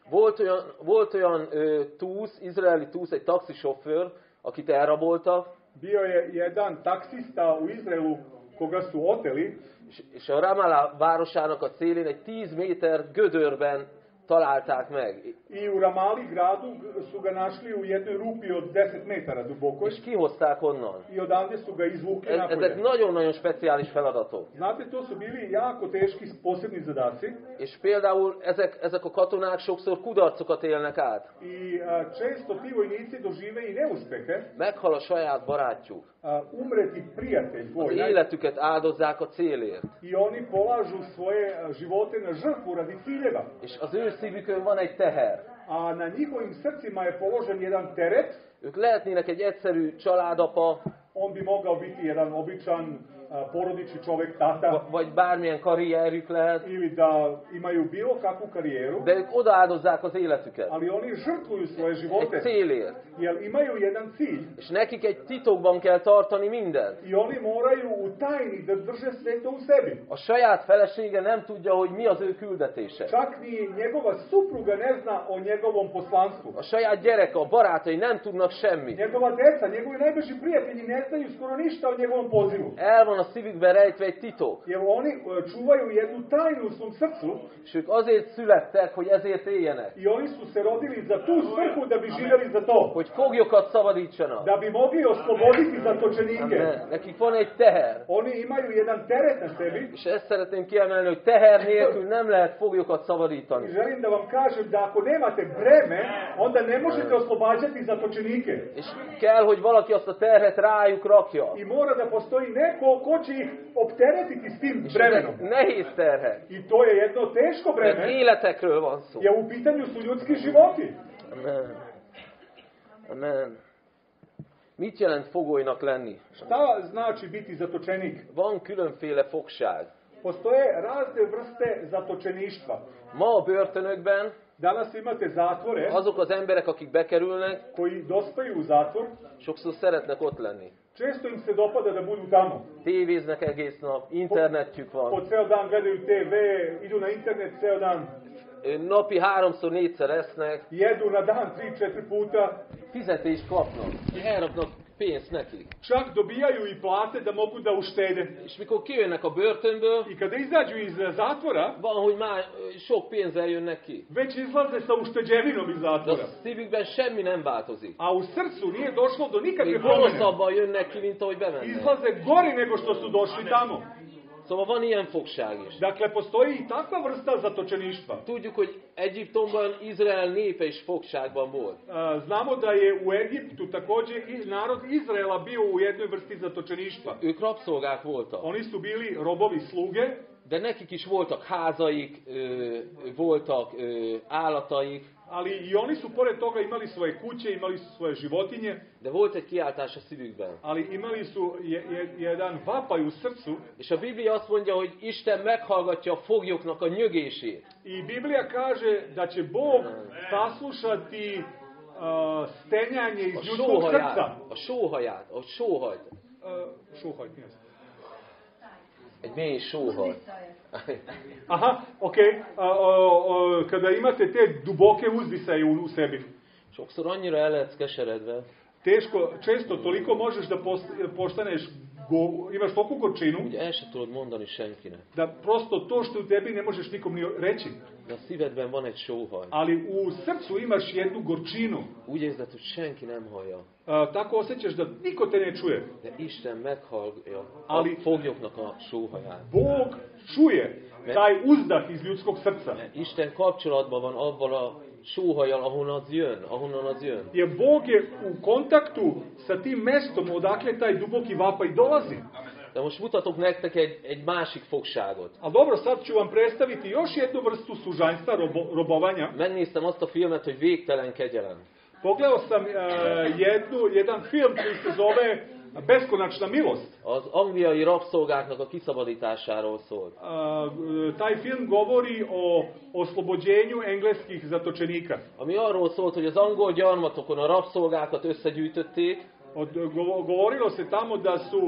Volt olyan izraeli túsz, egy taxisofőr, akit elraboltak, Bio je jedan taksista u Izraelu koga su oteli, és a Ramallah városának a szélén egy 10 méter gödörben találták meg. I u Ramali gradu su ga našli u jednoj rupi od 10 metara dubokoj. És kihozták onnan. I odande su ga izvukli napolje. Ezek nagyon-nagyon speciális feladatok. Znate, to su bili jako teški posebni zadaci. És például ezek a katonák sokszor kudarcokat élnek át. I često ti vojnici dožive i neuspehe. Meghal a saját barátjuk. Umre ti prijatelj Az tvoj. életüket áldozzák a célért. I oni polažu svoje živote na žrtvu radi ciljeva. És az ő szívükön van egy teher. A na njihovim srcima je položen jedan teret. Ők lehetnének egy egyszerű családapa, On bi mogao biti jedan običan porodični čovjek, tata. vagy bármilyen karrierük lehet, Ili da imaju bilo kakvu karijeru. de ők odaáldozzák az életüket. Ali oni žrtvuju svoje Egy živote. célért. Jer imaju jedan cilj. És nekik egy titokban kell tartani mindent. I oni moraju u tajni da drže sve to u sebi. A saját felesége nem tudja, hogy mi az ő küldetése. Čak ni njegova supruga ne zna o njegovom poslanstvu. A saját gyereke, a barátai nem tudnak semmit. Njegova deca, njegovi najbliži prijatelji ne znaju skoro ništa o njegovom pozivu. El van a szívükben rejtve egy titok. Jer oni čuvaju jednu tajnu u svom srcu. És ők azért születtek, hogy ezért éljenek. I oni su se rodili za tu svrhu da bi živjeli za to. Hogy foglyokat szabadítsanak. Da bi mogli osloboditi zatočenike. Nekik van egy teher. Oni imaju jedan teret na sebi. És ezt szeretném kiemelni, hogy teher nélkül nem lehet foglyokat I szabadítani. želim da vam kažem da ako nemate breme, onda ne možete oslobađati zatočenike. És kell, hogy valaki azt a terhet rájuk rakja. I mora da postoji neko ko će ih opteretiti s tim És bremenom. ezek nehéz terhek. I to je jedno teško Mert breme, életekről van szó. jer u pitanju su ljudski životi. Amen. Amen. Mit jelent fogolynak lenni? Šta znači biti zatočenik? Van különféle fogság. Postoje razne vrste zatočeništva. Ma a börtönökben Danas imate zatvore azok az emberek, akik bekerülnek, koji dospaju u zatvor. sokszor szeretnek ott lenni. Često im se dopada da budu tamo. Tévéznek egész nap, internetjük Po van, ceo dan gledaju TV, idu na internet ceo dan. napi 3-4-szer esznek, Jedu na dan 3-4 puta. fizetést kapnak, elraknak pénzt nekik. Čak dobijaju i plate da mogu da uštede. És mikor kijönnek a börtönből, I kada izađu iz zatvora, van, hogy már sok pénzzel jönnek ki. već izlaze sa ušteđevinom iz De a zatvora. szívükben semmi nem változik. A u srcu nije došlo do nikakve Még promjene. gonoszabban jönnek ki, mint ahogy bemennek. Izlaze gori nego što su došli tamo. Szóval van ilyen fogság is. Dakle, postoji i takva vrsta zatočeništva. Tudjuk, hogy Egyiptomban Izrael népe is fogságban volt. Znamo da je u Egiptu također i narod Izraela bio u jednoj vrsti zatočeništva. Ők rabszolgák voltak. Oni su bili robovi sluge, De nekik is voltak házaik, voltak állataik. ali i oni su pored toga imali svoje kuće, imali su svoje životinje, De volt egy kiáltás a szívükben. ali imali su jedan vapaj u srcu. És a Biblia azt mondja, hogy Isten meghallgatja a foglyoknak a nyögését. I Biblija kaže da će Bog saslušati stenjanje iz ljudskog srca. A sóhaját, a sóhajt. Šuhaj, nije znam. Egy mély sóhaj. Aha, okej. Kada imate te duboke uzdisaje u sebi, Sokszor annyira el lehetsz keseredve, često toliko možeš da postaneš, imaš toliko gorčinu, hogy el se tudod mondani senkinek. da prosto to što u tebi ne možeš nikom ni reći. De a szívedben van egy sóhaj. Ali u srcu imaš jednu gorčinu. Úgy érzed, hogy senki nem hallja. Tako osjećaš da niko te ne čuje. De Isten meghallja a Ali- foglyoknak a sóhaját. Bog čuje taj uzdah iz ljudskog srca. Isten kapcsolatban van avval a sóhajjal, ahonnan az jön. Jer Bog je u kontaktu sa tim mestom odakle taj duboki vapaj dolazi. De most mutatok nektek egy másik fogságot. A dobro, sad ću vam predstaviti još jednu vrstu sužanjstva, robovanja. Megnéztem azt a filmet, hogy Végtelen kegyelem. Pogledao sam jedan film koji se zove Beskonačna milost. Az angliai rabszolgáknak a kiszabadításáról szólt. Taj film govori o oslobođenju engleskih zatočenika. Ami arról szólt, hogy az angol gyarmatokon a rabszolgákat összegyűjtötték, Govorilo se tamo da su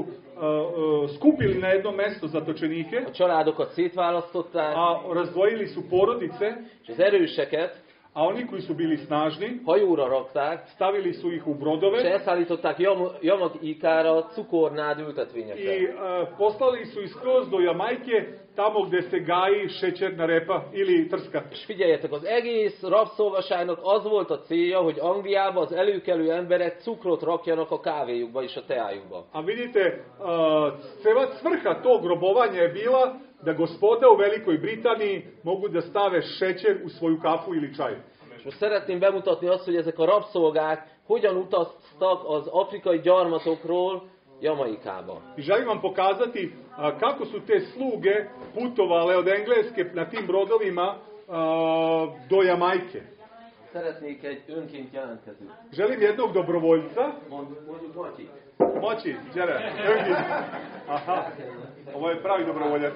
skupili na jedno mesto zatočenike, a családokat szétválasztották, a razdvojili su porodice, és az erőseket a oni koji su bili snažni, hajóra rakták, stavili su ih u és brodove elszállították Jamaikára cukornád ültetvényekre. i poslali su ih skroz do Jamajke, tamo gde se gaji šećerna repa ili trska. És figyeljetek, az egész rabszolgaságnak az volt a célja, hogy Angliába az előkelő emberek cukrot rakjanak a kávéjukba és a teájukba. A vidite, cela svrha tog robovanja je bila da gospoda u Velikoj Britaniji mogu da stave šećer u svoju kafu ili čaj. És most szeretném bemutatni azt, hogy ezek a rabszolgák hogyan utaztak az afrikai gyarmatokról Jamaikába. I želim vam pokazati kako su te sluge putovale od Engleske na tim brodovima do Jamajke. Szeretnék egy önként jelentkezőt. Želim jednog dobrovoljca. Mondjuk Matyi. Moći, Đere. Aha, ovo je pravi dobrovoljac.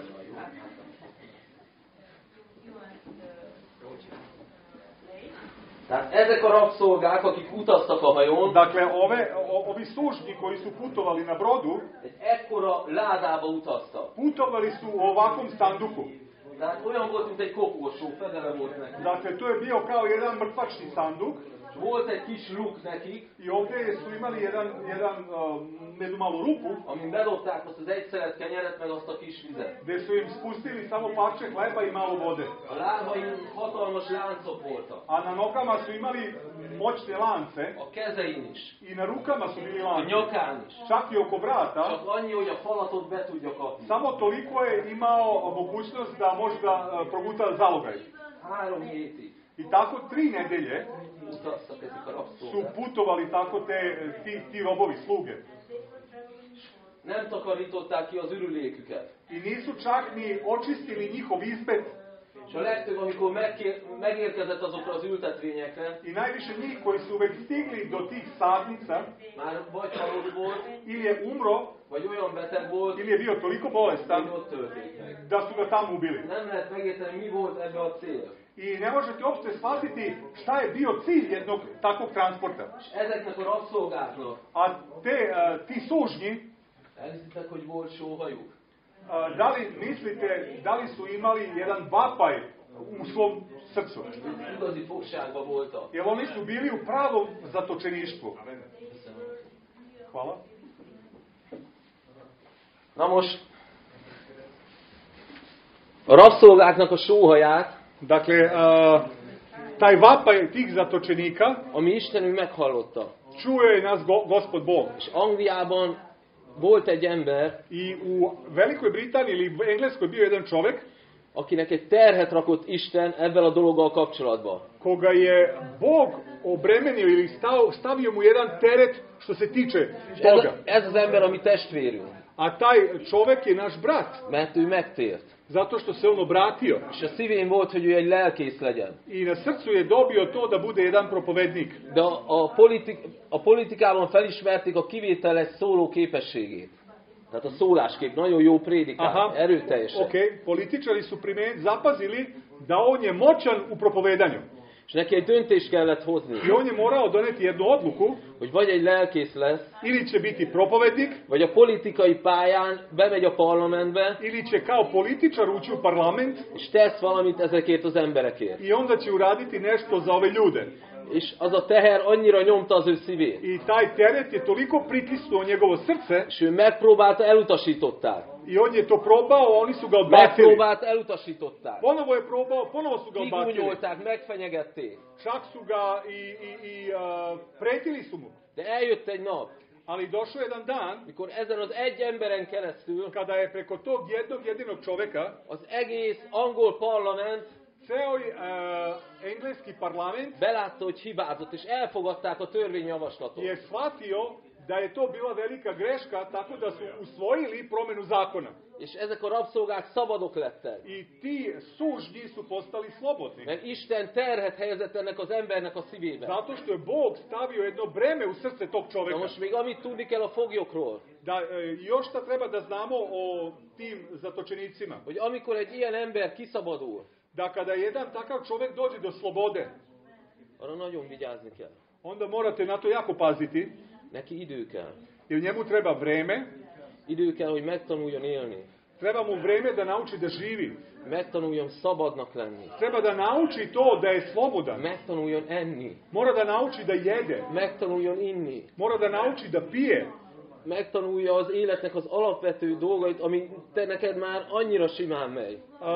Tehát ezek a rabszolgák, akik utaztak a hajón, Dakle, ovi služni koji su putovali na brodu, egy ekkora ládába utaztak. putovali su u ovakvom sanduku. Tehát olyan volt, mint egy kokorsó, fedele volt neki. Dakle, to je bio kao jedan mrtvačni sanduk És volt egy kis luk nekik, i ovdje su imali jednu malu rupu amin bedobták azt az egy szelet kenyeret, meg azt a kis vizet. gdje su im spustili samo parče hleba i malo vode. A lábain hatalmas láncok voltak. A na nogama su imali moćne lance A kezein is. i na rukama su bili A lanci. nyakán is. Čak i oko vrata. Csak annyi, hogy a falatot be tudja kapni. Samo toliko je imao mogućnost da može da proguta zalogaj. 3 hétig I tako 3 nedelje utaztak ezek a su rabszolgák. putovali tako ti robovi sluge. Nem takarították ki az ürüléküket. I nisu čak ni očistili njihov ispet. És a legtöbb, amikor megérkezett azokra az ültetvényekre, I najviše njih koji su već stigli do tih sadnica, már vagy halott volt, ili je umro, vagy olyan beteg volt, ili je bio toliko bolestan hogy ott tölték meg. da su ga tamo ubili. Nem lehet megérteni, mi volt ebbe a cél. I ne možete uopšte shvatiti šta je bio cilj jednog takvog transporta. És ezeknek a rabszolgáknak A ti sužnji, elhiszitek, hogy volt sóhajuk. da li mislite da li su imali jedan vapaj u svom srcu? Igazi fogságban voltak. Jer oni su bili u pravom zatočeništvu. Hvala. Na most, a rabszolgáknak a sóhaját, Dakle, taj vapaj tih zatočenika ami Istenünk meghallotta. čuje nas Gospod Bog. És Angliában volt egy ember, I u Velikoj Britaniji ili Engleskoj bio jedan čovek akinek egy terhet rakott Isten ebben a dologgal kapcsolatban. koga je Bog obremenio ili stavio mu jedan teret što se tiče toga. Ez az ember a mi testvérünk, A taj čovek je naš brat, mert ő megtért. zato što se on obratio. És a szívén volt, hogy ő egy lelkész legyen. I na srcu je dobio to da bude jedan propovednik. De a politikában felismerték a kivételes szóló képességét. Tehát a szóláskép, nagyon jó prédikál, erőteljesen. Političari su zapazili da on je moćan u propovedanju. És neki egy döntést kellett hozni, I on je morao doneti jednu odluku, hogy vagy egy lelkész lesz, ili će biti propovednik, vagy a politikai pályán bemegy a parlamentbe, ili će kao političar ući u parlament, és tesz valamit ezekért az emberekért. I onda će uraditi nešto za ove ljude. És az a teher annyira nyomta az ő szívét. I taj teret je toliko pritisnuo njegovo srce. És ő megpróbálta, elutasították. I on je to probao, oni su ga odbacili. Megpróbált, elutasították. Ponovo je probao, ponovo su ga odbacili. Kigúnyolták, megfenyegették. Čak su ga pretili su mu. De eljött egy nap, ali došao jedan dan, mikor ezen az egy emberen keresztül, kada je preko tog jednog jedinog čoveka, az egész angol parlament, ceo engleski parlament, belátta, hogy hibázott, és elfogadták a törvényjavaslatot. Je shvatio da je to bila velika greška, tako da su usvojili promenu zakona. És ezek a rabszolgák szabadok lettek. I ti sužnji su postali slobodni. Mert Isten terhet helyezett ennek az embernek a szívébe. Zato što je Bog stavio jedno breme u srce tog čoveka. Na most még amit tudni kell a foglyokról. Da još šta treba da znamo o tim zatočenicima. Hogy amikor egy ilyen ember kiszabadul, da kada jedan takav čovek dođe do slobode, arra nagyon vigyázni kell. Onda morate na to jako paziti. Neki idő kell. Jer njemu treba vreme. Idő kell, hogy megtanuljon élni. Treba mu vreme da nauči da živi. Megtanuljon szabadnak lenni. Treba da nauči to da je slobodan. Megtanuljon enni. Mora da nauči da jede. Megtanuljon inni. Mora da nauči da pije. Megtanulja az életnek az alapvető dolgait, ami te neked már annyira simán megy.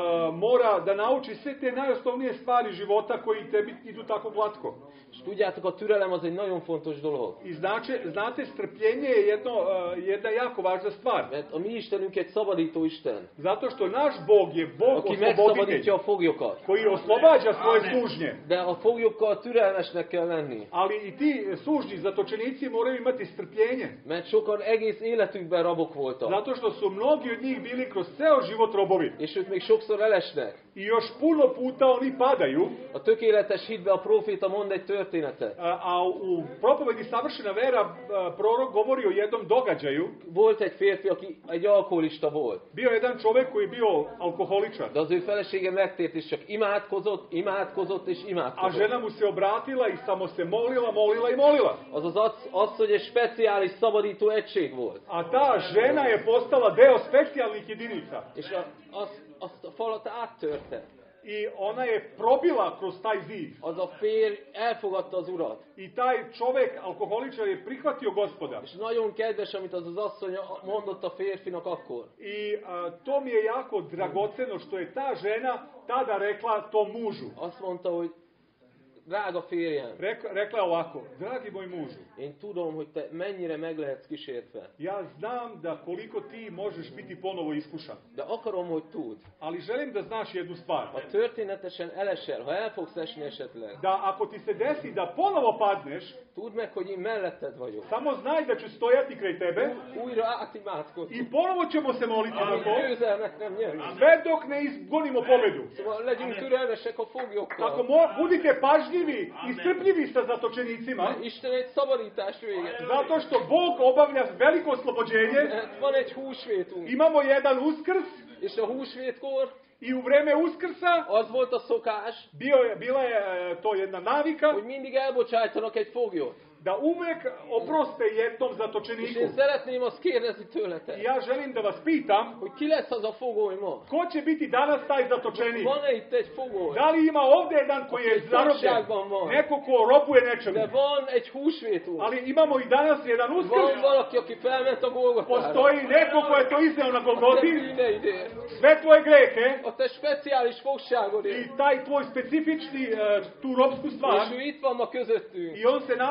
Mora da nauči sve te najosnovnije stvari života koji tebi idu tako glatko. És tudjátok, a türelem az egy nagyon fontos dolog. I znate, strpljenje je jedna jako važna stvar. Mert a mi Istenünk egy szabadító Isten. Zato što naš Bog je Bog osloboditelj, a foglyokat. Koji oslobađa svoje sužnje. De a foglyokkal türelmesnek kell lenni. Ali i ti sužnji zatočenici moraju imati strpljenje. Mert sokan egész életükben rabok voltak. Zato što su mnogi od njih bili kroz ceo život robovi. És ők még sokszor elesnek. I još puno puta oni padaju. A tökéletes hitbe a proféta mond egy történetet. A u propovedi Savršena vera prorok govori o jednom događaju. Volt egy férfi, aki egy alkoholista volt. Bio jedan čovjek koji je bio alkoholičar. De az ő felesége megtért és csak imádkozott és imádkozott. A žena mu se obratila i samo se molila. Az asszony egy speciális szabadító egység volt. A ta žena je postala deo specijalnih jedinica. És azt a falat áttörte. I ona je probila kroz taj zid. Az a férj elfogadta az urat. I taj čovjek, alkoholičar, je prihvatio Gospoda. És nagyon kedves, amit az asszony mondott a férfinak akkor. I to mi je jako dragoceno što je ta žena tada rekla tom mužu. Azt mondta, hogy drága férjem. Rekla ovako, dragi moj mužu. Én tudom, hogy te mennyire meg lehetsz kísértve. Ja znam da koliko ti možeš biti ponovo iskušan. De akarom, hogy tudd. Ali želim da znaš jednu stvar. Ha történetesen elesel, ha el fogsz esni esetleg. Da ako ti se desi da ponovo padneš, tudd meg, hogy én melletted vagyok. Samo znaj da ću stojati kraj tebe. Újra átimádkozunk. I ponovo ćemo se moliti za to. Győzelmet nem nyerünk. Sve dok ne izgonimo pobedu. Szóval legyünk türelmesek a foglyokkal. Tako budite pažljivi i strpljivi sa zatočenicima. Isten egy szabadítás véget. Zato što Bog obavlja veliko oslobođenje. Van egy húsvétunk. Imamo jedan uskrs. És a húsvétkor i u vreme Uskrsa az volt a szokás, bila je to jedna navika, hogy mindig elbocsájtanak egy foglyot. Da uvek oproste jednom zatočeniku. És én szeretném azt kérdezni tőletek. Ja želim da vas pitam, hogy ki lesz az a fogoly ma? Ko će biti danas taj zatočenik? Van-e itt egy fogoly? Da li ima ovdje jedan koji je zarobljen? Neko ko robuje nečemu? De van egy húsvétunk. Ali imamo i danas jedan Uskrs. Van valaki, aki felment a Golgotára. Postoji neko ko je to izneo na Golgoti. Bűneidért. Sve tvoje grehe. A te speciális fogságodért. I taj tvoj specifični tu robsku stvar. És ő itt van ma közöttünk. I on se nalazi danas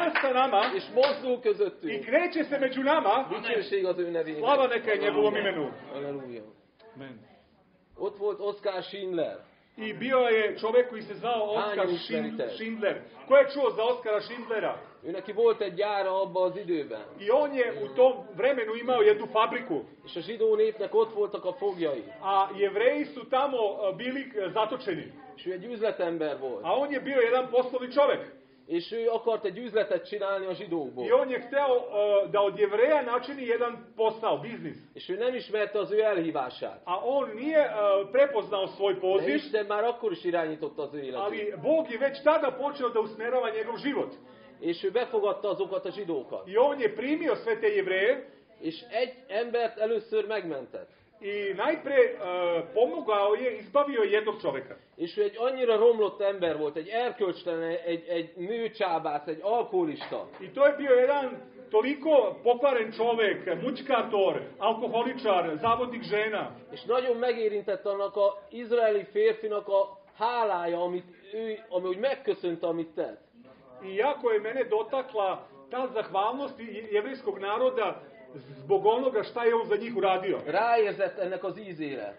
danas sa nama és mozdul i közöttünk. kreće se među nama, Dicsőség az ő nevének. slava neka je njegovom imenu. Halleluja. Amen. Ott volt Oskar Schindler. I bio je čovjek koji se zvao Oskar Schindler. Ko je čuo za Oskara Schindlera? Ő neki volt egy gyára abban az időben. I on je u tom vremenu imao jednu fabriku. És a zsidó népnek ott voltak a fogjai. A Jevreji su tamo bili zatočeni. És ő egy üzletember volt. A on je bio jedan poslovni čovjek. És ő akart egy üzletet csinálni a zsidókból. I on je hteo da od Jevreja načini jedan posao, biznis. És ő nem ismerte az ő elhívását. A on nije prepoznao svoj De poziv, Isten már akkor is irányította az ő életét. ali Bog je već tada počeo da usmerava njegov život. És ő befogadta azokat a zsidókat. I on je primio sve te Jevreje És egy embert először megmentett. i najpre pomogao je, izbavio je jednog čovjeka. És ő egy annyira romlott ember volt, egy erkölcstelen, egy nőcsábász, egy alkoholista. I to je bio jedan toliko pokvaren čovjek, mučkator, alkoholičar, zavodnik žena. És nagyon megérintett annak a izraeli férfinak a hálája, ami úgy megköszönte, amit tett. I jako je mene dotakla ta zahvalnost jevrejskog naroda zbog onoga šta je on za njih uradio. Ráérzett ennek az ízére.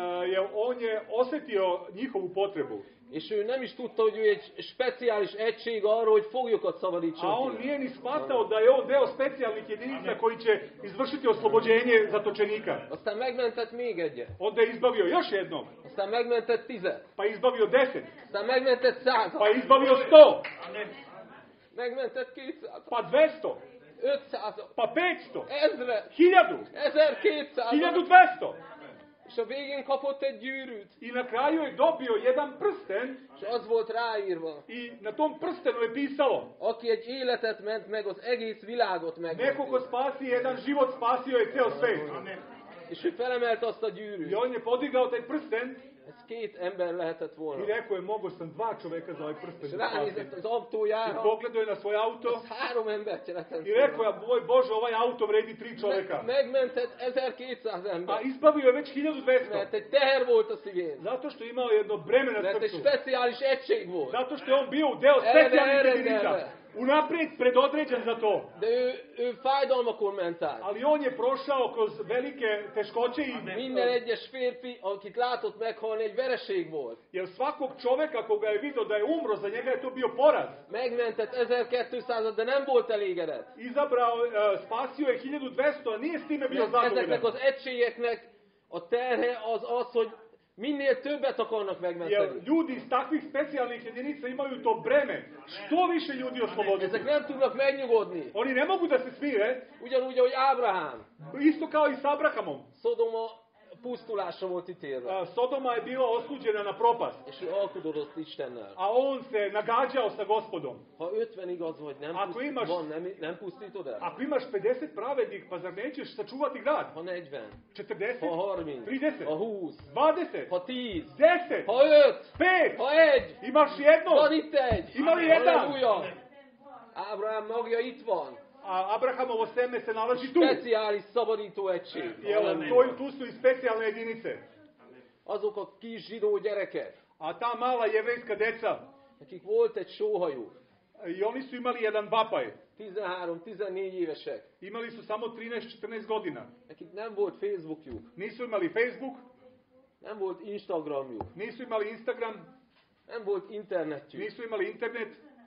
On je osjetio njihovu potrebu. És ő nem is tudta, hogy ő egy speciális egység arra, hogy foglyokat szabadítson A on ki. nije ni shvatao da je on deo specijalnih jedinica koji će izvršiti oslobođenje zatočenika. Aztán megmentett még egyet. Onda je izbavio još jednog, Aztán megmentett 10. pa je izbavio 10, Aztán megmentett 100. pa je izbavio 100, Megmentett 200. pa 200, 500. pa 500, 1000. 1000, 1200. 1200. És a végén kapott egy gyűrűt. I na kraju je dobio jedan prsten És az volt ráírva. i na tom prstenu je pisalo: Aki egy életet ment meg, az egész világot neko ko megmenti. spasi jedan život, spasio je ceo svet. És ő felemelte azt a I gyűrűt. on je podigao taj prsten Ez 2 ember lehetett i volna. rekao je: mogo sam 2 čoveka za ovaj És prsten da ránézett spasim. az I autójára, pogledao je na svoj auto az 3 embert jelentett i rekao volna. je: moj Bože, ovaj auto vredi 3 čoveka. Megmentett 1200 A ember. izbavio je već 1200. Mert egy teher volt a szívén. Zato što je imao jedno breme na Mert egy srcu. speciális egység volt. Zato što je on bio deo specijalnih jedinica. Unaprijed predodređen za to. De ő fájdalmakon ment át. Ali on je prošao kroz velike teškoće i Minden egyes férfi, akit látott meghalni, egy vereség volt. jer svakog čoveka koga je vidio da je umro, za njega je to bio poraz. Megmentett 1200-at, de nem volt elégedett. Izabrao, spasio je 1200, a nije s time bio Ezeknek zadovoljan. az egységeknek a terhe az, hogy minél többet akarnak Jer megmenteni. ljudi iz takvih specijalnih jedinica imaju to breme. Što više ljudi osloboditi. Ezek nem tudnak megnyugodni. Oni ne mogu da se smire, Ugyanúgy, ahogy Ábrahám. isto kao i s Abrahamom. Szodoma pusztulásra volt ítélve. Sodoma je bila osuđena na propast. És ő alkudodott Istennel. A on se nagađao sa Gospodom. Ha 50 igaz vagy, nem pusztítod el? Ako imaš 50 pravednih, pa zar nećeš sačuvati grad? Ha 40, 40, ha 30, 30, ha 20, 20, ha 10, 10, ha 5, 5, ha 1, imaš jedno. van itt egy. Ima li jedan? Halleluja! Ábrahám magja itt van. A Abrahamovo seme se nalazi tu. Speciális szabadító egység. Jer tu su i specijalne jedinice. Azok a kis zsidó gyerekek, A ta mala jevrejska deca, akik volt egy sóhajú, i oni su imali jedan vapaj. 13-14 évesek, Imali su samo 13-14 godina. nekik nem volt Facebookjuk, Nisu imali Facebook, nem volt Instagramjuk, nisu imali Instagram, nem volt internetjük, nisu imali internet,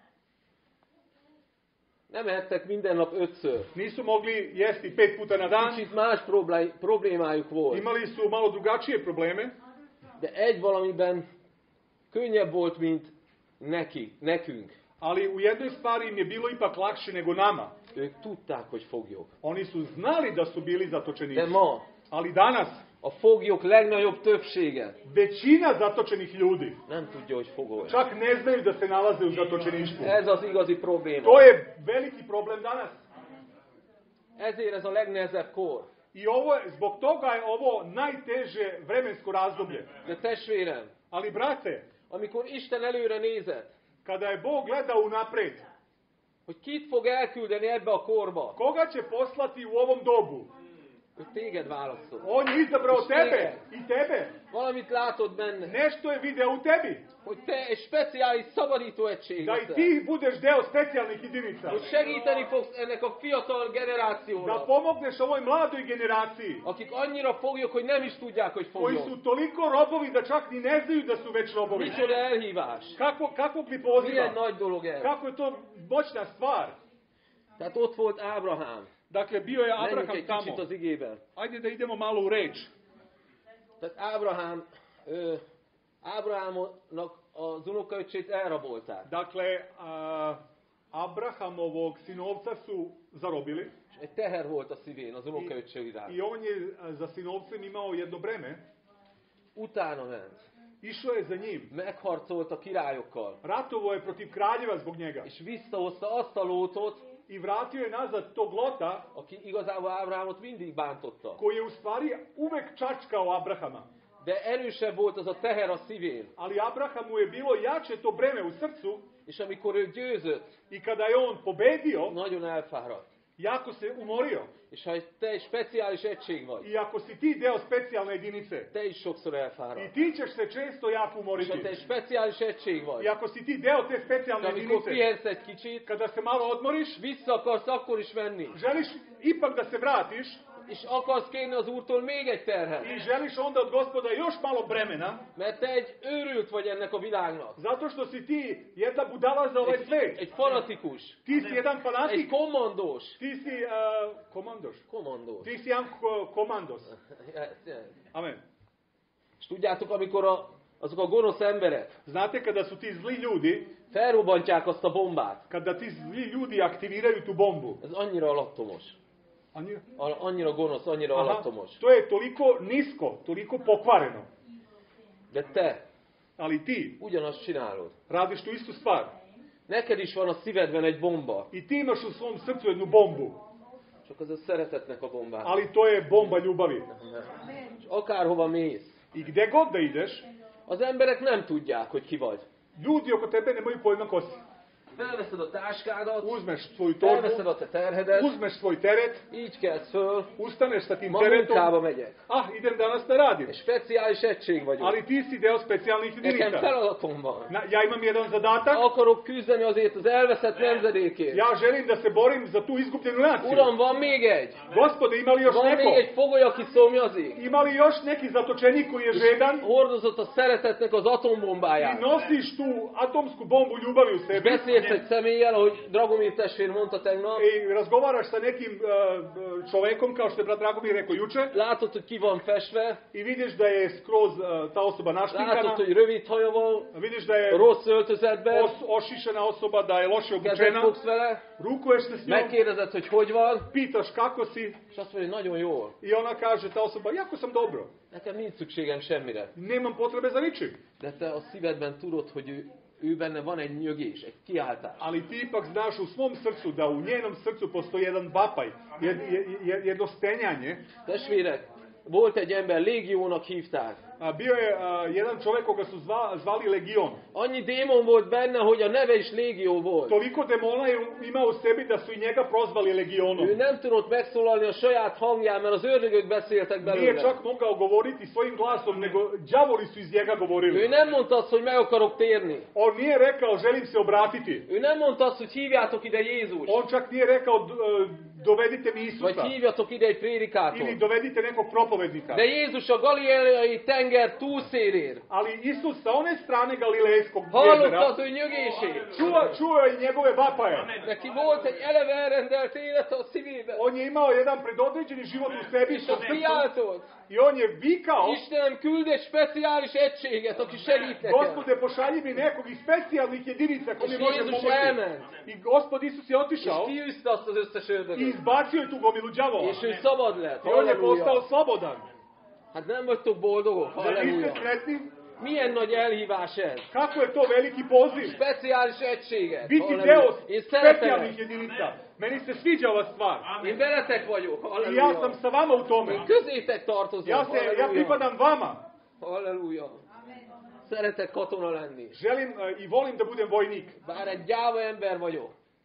nem ettek minden nap 5-ször. nisu mogli jesti 5 puta na dan. Kicsit más problémájuk volt. Imali su malo drugačije probleme, De egy valamiben könnyebb volt, mint nekünk. ali u jednoj stvari im je bilo ipak lakše nego nama. Ők tudták, hogy foglyok. Oni su znali da su bili De zatočenici. ma Ali danas, a foglyok legnagyobb többsége većina zatočenih ljudi nem tudja, hogy fogol. čak ne znaju da se nalaze u zatočeništvu. Ez az igazi probléma. To je veliki problem danas. Ezért ez a legnehezebb kor. I zbog toga je ovo najteže vremensko razdoblje. De testvérem, Ali brate, amikor Isten előre nézett, kada je Bog gledao unapred, hogy kit fog elküldeni ebbe a korba, koga će poslati u ovom dobu? Ő téged válaszol. On je izabrao És tebe téged. i tebe. Valamit látod benne, Nešto je video u tebi. hogy te egy speciális szabadító egység Da i leszel. ti budeš deo specijalnih jedinica. Hogy segíteni fogsz ennek a fiatal Da generációnak, pomogneš ovoj mladoj generaciji. akik annyira foglyok, hogy nem is tudják, hogy Koji foglyok. su toliko robovi da čak ni ne znaju da su već robovi. Micsoda elhívás. Kakvog li Milyen poziva? nagy dolog ez. Kako je to moćna stvar. Tehát ott volt Ábrahám. Dakle, bio je Menjünk Abraham egy tamo. kicsit az igében. Ajde da idemo malo u reč. Tehát Ábrahámnak az unokaöccsét elrabolták. Dakle, Abrahamovog sinovca su zarobili És egy teher volt a szívén az unokaöccse iránt. i on je za sinovcem imao jedno breme. Utána ment. Išao je za njim. Megharcolt a királyokkal. Ratovao je protiv kraljeva zbog njega. És visszahozta azt a Lótot, I vratio je nazad tog Lota aki igazából Ábrahámot mindig bántotta. koji je u stvari uvek čačkao Abrahama. De erősebb volt az a teher a szívén. Ali Abrahamu je bilo jače to breme u srcu És amikor ő győzött, i kada je on pobedio, nagyon elfáradt. jako se umorio. És ha te egy speciális egység vagy, I ako si ti deo specijalne jedinice, te is sokszor i elfáradsz. ti ćeš se često jako És umoriti. ha te egy speciális egység vagy, I ako si ti deo te de specijalne amikor jedinice, pihensz egy kicsit, kada se malo odmoriš, vissza akarsz akkor is menni. želiš ipak da se vratiš És akarsz kérni az Úrtól még egy terhet. i želiš onda od Gospoda još malo bremena, Mert te egy őrült vagy ennek a világnak. zato što si ti jedna budala za ovaj svet. Egy fanatikus. Ti si jedan Egy fanatik. kommandós. Ti si komandoš. Kommandós. Ti si jedan komandos. Amen. És tudjátok, amikor azok a gonosz emberek Znate kada su ti zli ljudi, felrobbantják azt a bombát, kada ti zli ljudi aktiviraju tu bombu. ez annyira alattomos. Anju? Annyira gonosz, annyira Aha, alattomos. to je toliko nisko, toliko pokvareno. De te Ali ti ugyanazt csinálod. radiš tu istu stvar. Neked is van a szívedben egy bomba, I ti imaš u svom srcu jednu bombu. csak az a szeretetnek a bombája. Ali to je bomba ljubavi. És akárhova mész, I gde god da ideš, az emberek nem tudják, hogy ki vagy. ljudi oko tebe nemaju pojma ko si. Felveszed a táskádat, Uzmeš svoju felveszed torbu, a te terhedet, uzmeš svoj teret, így kelsz föl, ustaneš sa tim ma munkába teretom. megyek. Idem danas da radim. Egy speciális egység vagyok. Ali ti si deo specijalnih Nekem jedinica. feladatom van. Ja imam jedan zadatak. Akarok küzdeni azért az elveszett nemzedékért. Ja želim da se borim za tu izgubljenu naciju. Uram, van még egy. Gospode, ima li još Van még neko? egy fogoly, aki szomjazik. Ima li još neki zatočenik koji je žedan Hordozott a szeretetnek az i atombombáját. nosiš tu atomsku bombu ljubavi u És sebi beszélsz egy személlyel, ahogy Dragomir testvér mondta tegnap. i razgovaraš sa nekim čovekom, kao što je brat Dragomir rekao juče, Látod, hogy ki van festve. i vidiš da je skroz ta osoba Látod, našminkana, hogy rövid haja van, vidiš da je rossz öltözetben. ošišana osoba, da je loše Kezet obučena, fogsz vele. rukuješ se s njom, Megkérdezed, hogy van. pitaš kako si És azt mondja, hogy nagyon jól. i ona kaže, ta osoba, jako sam dobro, Nekem nincs szükségem semmire. nemam potrebe za ničim. De te a szívedben tudod, hogy ő benne van egy nyögés, egy kiáltás. Ali ti ipak znaš u svom srcu da u njenom srcu postoji jedan vapaj, jedno stenjanje. Testvérek, volt egy ember, Légiónak hívták. Bio je jedan čovjek koga su zvali Legion. Annyi démon volt benne, hogy a neve is Légió volt. Toliko demona je imao u sebi da su i njega prozvali Legionom. Ő nem tudott megszólalni a saját hangján, mert az ördögök beszéltek Nije belőle. čak mogao govoriti svojim glasom, nego đavoli su iz njega Ő govorili. nem mondta azt, hogy meg akarok térni. On nije rekao želim se obratiti. Ő nem mondta azt, hogy hívjátok ide Jézus. On čak nije rekao dovedite mi Vagy Isusa. hívjatok ide egy prédikátor. Ili dovedite nekog propovednika. De Jézus a galileai tenger túlszélén Ali Isus sa one strane Galilejskog hallotta jezera az ő nyögését. čuo je i njegove vapaje. Neki volt egy eleve elrendelt élet a szívében. On je imao jedan predodređeni život u sebi És azt kiáltott. i on je vikao, Istenem, küld egy speciális egységet, aki segít nekem. Gospode, pošalji mi nekog iz specijalnih jedinica ko mi És može Jézus pomoći. elment. I Gospod Isus je És otišao kiűzte azt az összes i ördögöt. izbacio je tu gomilu đavola. És ő szabad lett. I on je postao Halleluja. slobodan. Hát nem vagytok boldogok? Da niste Halleluja. sretni? Milyen nagy elhívás ez? Kako je to veliki poziv? Speciális egységet. Biti Halleluja. deo Én szeretem specijalnih ezt. jedinica. Meni se sviđa ova stvar. Én veletek vagyok. I ja Halleluja. sam sa vama u tome. Én közétek tartozom. Ja Halleluja. pripadam vama. Halleluja. Szeretek katona lenni. Želim i volim da budem vojnik. Bár egy gyáva ember vagyok.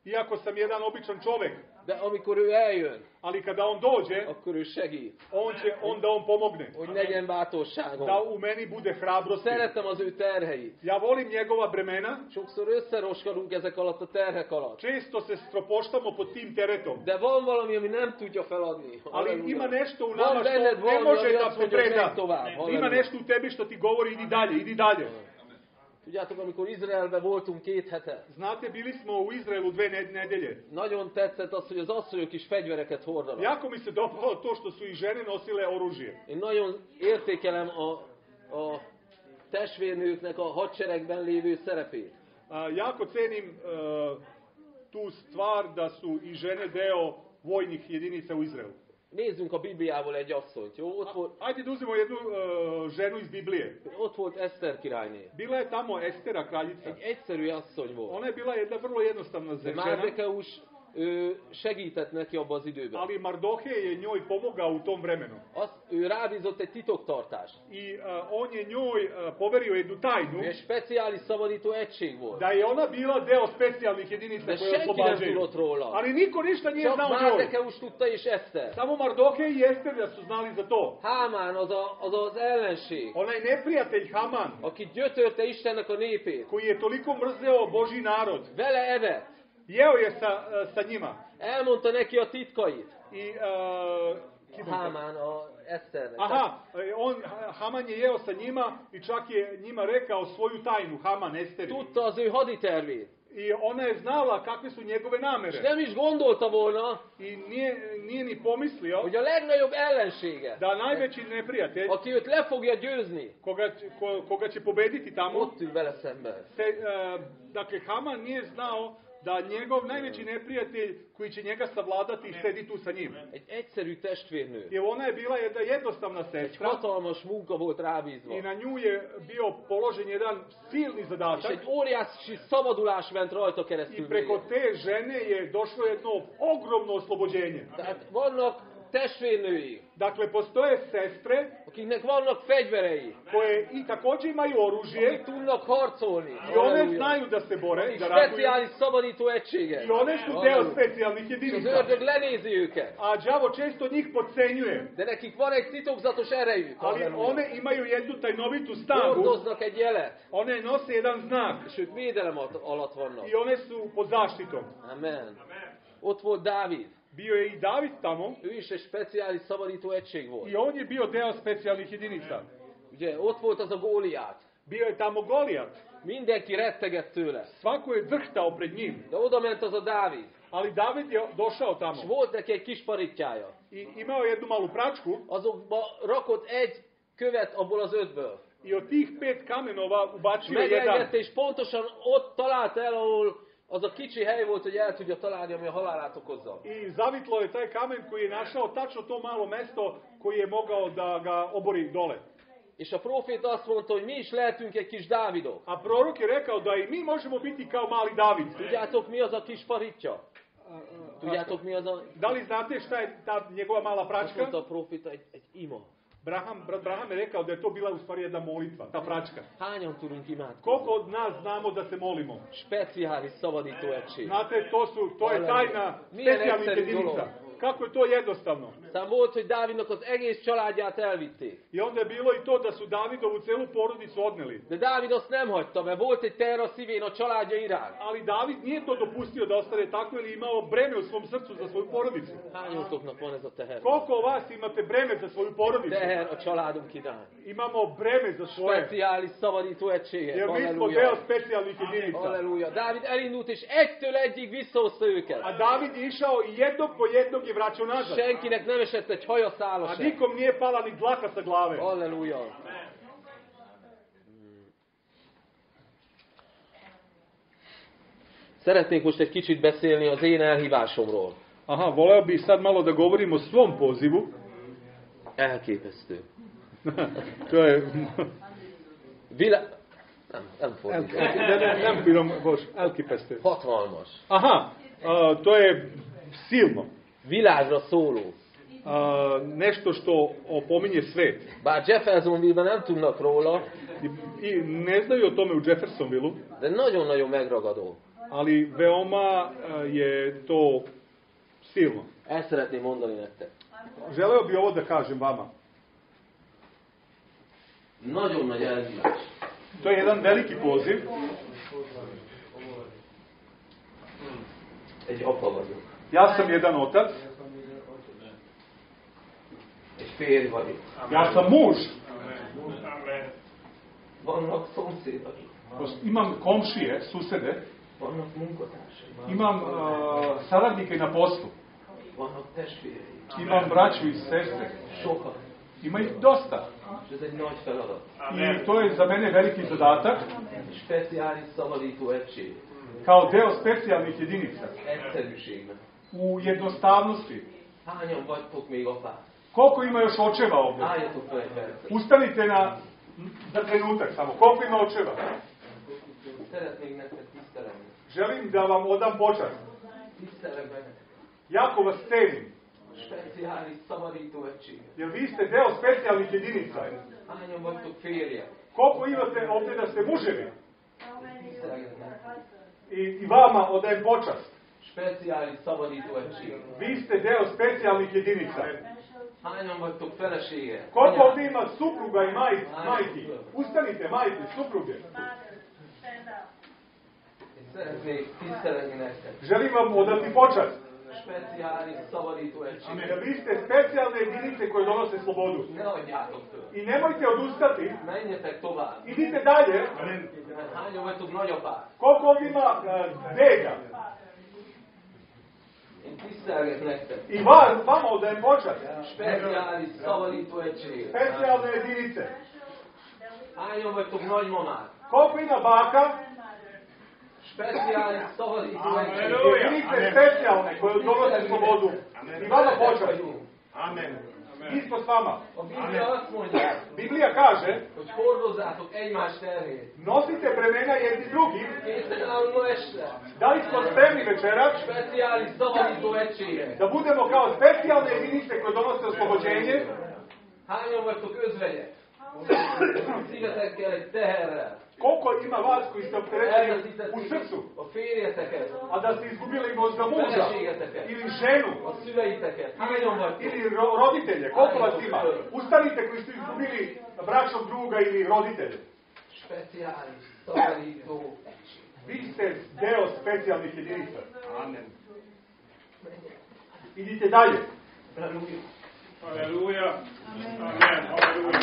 iako sam jedan običan čovek, de amikor ő eljön, ali kada on dođe, akkor ő segít, onda on pomogne. hogy legyen bátorságom. Da u meni bude hrabrosti. Szeretem az ő terheit. Ja volim njegova bremena. Sokszor összeroskadunk ezek alatt a terhek alatt. Često se stropoštamo pod tim teretom. De van valami, ami nem tudja feladni. Ali ima nešto u nama što ne može da popreda. Ima nešto u tebi što ti govori idi dalje, idi dalje. Tudjátok, amikor Izraelben voltunk 2 hete. Znate, bili smo u Izraelu 2 nedelje. Nagyon tetszett az, hogy az asszonyok is fegyvereket hordanak. Jako mi se dopalo to što su i žene nosile oružje. Én nagyon értékelem a testvérnőknek a hadseregben lévő szerepét. Jako cenim tu stvar da su i žene deo vojnih jedinica u Izraelu. Nézzünk a Bibliából egy asszonyt, jó? Ott volt, ajde da uzmemo jednu ženu iz Biblije. Ott volt Eszter királyné. Bila je tamo Estera kraljica. Egy egyszerű asszony volt. Ona je bila jedna vrlo jednostavna žena. Mardokeus segített neki abban az időben. Ali Mardohej je njoj pomogao u tom vremenu. Ő rábízott egy titoktartást. I on je njoj poverio jednu tajnu. Egy speciális szabadító egység volt. Da je ona bila deo specijalnih jedinica koje oslobađaju. Ali niko ništa nije znao o njoj. Mardokeus tudta és Eszter. Samo Mardohej i Ester da su znali za to. Hámán az ellenség. Onaj neprijatelj Haman. Aki gyötörte Istennek a népét. Koji je toliko mrzeo Božji narod. Vele evett. Jeo je sa njima. Elmondta neki a titkait. I Hámán a Eszternek. Aha, Haman je jeo sa njima i čak je njima rekao svoju tajnu, Haman, Esteri. Tudta az ő haditervét. I ona je znala kakve su njegove namere. Nem is gondolta volna, I nije ni pomislio, hogy a legnagyobb ellensége, da najveći neprijatelj, aki őt le fogja győzni, koga će pobediti tamo, ott ül vele szemben. Dakle, Haman nije znao da njegov najveći neprijatelj koji će njega savladati sedi tu sa njim. Egy egyszerű testvérnő. Jer ona je bila jedna jednostavna sestra. Egy hatalmas munka volt rábízva. I na nju je bio položen jedan silni zadatak. És egy óriási szabadulás ment rajta keresztül. I preko te žene je došlo jedno ogromno oslobođenje. Tehát vannak testvérnői. Dakle, postoje sestre, akiknek vannak fegyverei, koje i također imaju oružje, akik tudnak harcolni. I one znaju da se bore, da ratuju. Speciális szabadító egységek. I one su deo specijalnih jedinica. Az ördög lenézi őket. A đavo često njih podcenjuje. De nekik van egy titokzatos erejük. Ali one imaju jednu tajnovitu snagu. Hordoznak egy jelet. One nose jedan znak. És ők védelem alatt vannak. I one su pod zaštitom. Amen. Ott volt Dávid. Bio je i David tamo. Ő is egy speciális szabadító egység volt. I on je bio deo specijalnih jedinica. Ugye, ott volt az a Góliát. Bio je tamo Golijat. Mindenki rettegett tőle. Svako je drhtao pred njim. De oda ment az a Dávid. Ali David je došao tamo. És volt neki egy kis paritjája. I imao jednu malu pračku. Azokba rakott egy követ abból az 5-ből. I od tih 5 kamenova ubačio jedan. Megengedte, és pontosan ott találta el, ahol az a kicsi hely volt, hogy el tudja találni, ami a halálát okozza. I zavitlo je taj kamen koji je našao tačno to malo mesto koji je mogao da ga obori dole. És a proféta azt mondta, hogy mi is lehetünk egy kis Dávidok. A prorok je rekao da i mi možemo biti kao mali David. Tudjátok, mi az a kis paritja? Tudjátok, mi az a... Da li znate šta je ta njegova mala pračka? Azt mondta a proféta, egy ima. Brat Braham je rekao da je to bila u stvari jedna molitva, ta pračka. Hányan tudunk imádkozni? Koliko od nas znamo da se molimo? Speciális szabadító egység. Znate, to je tajna specijalnih jedinica. Kako je to jednostavno? Sam volt, hogy Dávidnak az egész családját elvitték. I onda je bilo i to da su Davidovu celu porodicu odneli. De Dávid azt nem hagyta, mert volt egy terv a szívén a családja iránt. Ali David nije to dopustio da ostane tako, jer je imao breme u svom srcu za svoju porodicu. Hányatoknak van ez a teher? Koliko vas imate breme za svoju porodicu? Teher a családunk iránt. Imamo breme za svoje. Speciális szabadító egységek. Jer mi smo deo specijalnih jedinica. Halleluja. Dávid elindult, és egytől egyig visszahozta őket. A David je išao i jednog po jednog je vraćao nazad. Senkinek nem esett egy haja szála A sem. nikom nije pala ni dlaka sa glave. Halleluja. Szeretnék most egy kicsit beszélni az én elhívásomról. Aha, voleo bih sad malo da govorim o svom pozivu. Elképesztő. To je... Nem fordít. Nem bírom, bocs, elképesztő. Hatalmas. Aha, to je silno. Világra szóló. Nešto što opominje svet. Bár Jeffersonville-ben nem tudnak róla, I ne znaju o tome u Jeffersonville-u. de nagyon-nagyon megragadó. ali veoma je to silno. Ezt szeretném mondani nektek. Želeo bi ovo da kažem vama. Nagyon nagy elhívás. To je jedan veliki poziv. Egy apa vagyok. Ja sam jedan otac. Egy férj vagyok. Ja sam muž. Vannak szomszédok. Imam komšije, susede. Vannak munkatársaim. Imam saradnike na poslu. Vannak testvéreim. Imam braću i sestre. Sokan. Ima ih dosta. És ez egy nagy feladat. I to je za mene veliki zadatak. Speciális szabadító egység. Kao deo specijalnih jedinica. Egyszerűségben. U jednostavnosti. Hányan vagytok még apák? Koliko ima još očeva ovdje? Álljatok fel egy percet. Ustanite za trenutak samo. Koliko ima očeva? Szeretnék nektek tisztelni. Želim da vam odam počast. Tisztelek benneteket. Jako vas cenim. Speciális szabadító egység. Jer vi ste deo specijalnih jedinica. Hányan vagytok férjek? Koliko imate ovdje da ste muževi? Tisztelek nektek. I vama odajem počast. Speciális szabadító egység. Vi ste deo specijalnih jedinica. Hányan vagytok feleségek? Koliko ovdje ima supruga i majki? Ustanite, majke, supruge. Szeretnék tisztelni nektek. Želim vam odati počast. Speciális szabadító egység. Jer vi ste specijalne jedinice koje donose slobodu. Ne adjátok föl. I nemojte odustati. Menjetek tovább. Idite dalje. Mert hányan vagytok nagyapák? Koliko ovdje ima deda? Én tisztelgek nektek. I vama odajem počast. Speciális szabadító egység. Specijalne jedinice. Hányan vagytok nagymamák? Koliko ima baka? Speciális szabadító egység. Jedinice specijalne koje donose slobodu. I vama počast. Amen. Isto s vama. A Biblia azt mondja, Biblija kaže, hogy hordozzátok egymás terhét. nosite bremena jedni drugim. Készen állunk ma este. Da li smo spremni večeras? Speciális szabadító egységek. Da budemo kao specijalne jedinice koje donose oslobođenje. Hányan vagytok özvegyek? Szívetekkel egy teherrel. Koliko ima vas koji ste opterećeni u srcu, A férjeteket, a da ste izgubili možda muža feleségeteket, ili ženu a szüleiteket. Hányan vagytok? ili roditelje? Koliko vas ima? Ustanite koji ste izgubili bračnog druga ili roditelje. Speciális szabadító egység. Vi ste deo specijalnih jedinica. Amen. Idite dalje. Halleluja. Aleluja. Amen. Aleluja.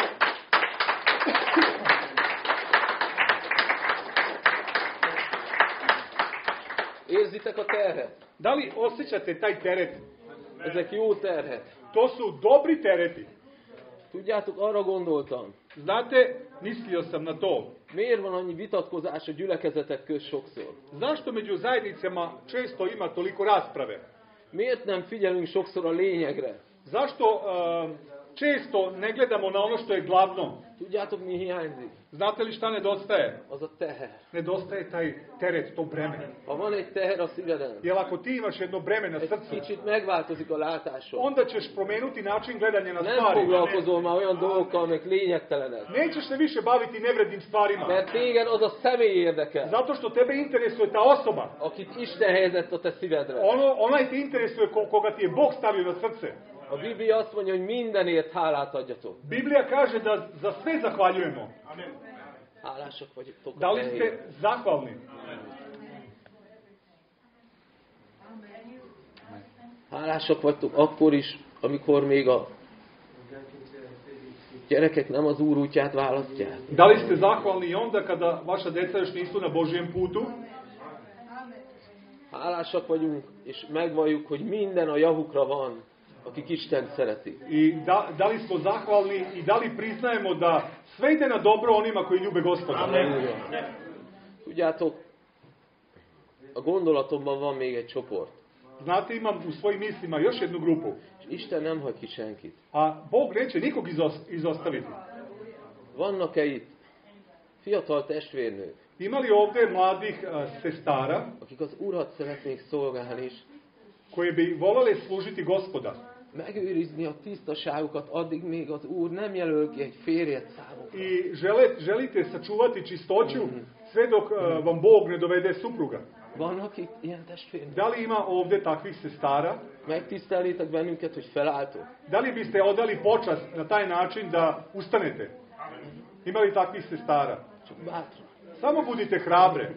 Érzitek a terhet? Da li osjećate taj teret? Ezek jó terhet. To su dobri tereti. Tudjátok, arra gondoltam, Znate, mislio sam na to. miért van annyi vitatkozás a gyülekezetek köz sokszor? Zašto među zajednicama često ima toliko rasprave? Miért nem figyelünk sokszor a lényegre? Zašto često ne gledamo na ono što je glavno? Tudjátok, mi hiányzik? Znate li šta nedostaje? Az a teher. Nedostaje taj teret, to breme. Ha van egy teher a szíveden, Jer ako ti imaš jedno breme na egy srcu, kicsit megváltozik a látásod. onda ćeš promenuti način gledanja na Nem stvari. foglalkozol már olyan dolgokkal, amik lényegtelenek. Nećeš se više baviti nevrednim stvarima. Mert téged az a személy érdekel, Zato što tebe interesuje ta osoba. akit Isten helyezett a te szívedre. Onaj te interesuje koga ti je Bog stavio na srce. A Biblia azt mondja, hogy mindenért hálát adjatok. Biblija kaže da za sve zahvaljujemo. Hálásak vagytok Da a li ste tehéért. zahvalni? Hálásak vagytok akkor is, amikor még a gyerekek nem az Úr útját választják. Da li ste zahvalni i onda kada vaša deca još nisu na Božjem putu? Hálásak vagyunk, és megvalljuk, hogy minden a javukra van, akik Isten szeretik. I da li smo zahvalni i da li priznajemo da sve ide na dobro onima koji ljube Gospoda? Halleluja. Tudjátok, a gondolatomban van még egy csoport. Znate, imam u svojim mislima još jednu grupu. És Isten nem hagy ki senkit. A Bog neće nikog izostaviti. Vannak-e itt fiatal testvérnők, Ima li ovdje mladih sestara akik az Urat szeretnék szolgálni, és koje bi volele služiti Gospoda? megőrizni a tisztaságukat, addig még az Úr nem jelöl ki egy férjet számukra. I želite sačuvati čistoću sve dok vam Bog ne dovede supruga. Vannak itt ilyen testvérek? Da li ima ovdje takvih sestara? Megtisztelnétek bennünket, hogy felálltok? Da li biste odali počast na taj način da ustanete? Ima li takvih sestara? Csak bátran. Samo budite hrabre.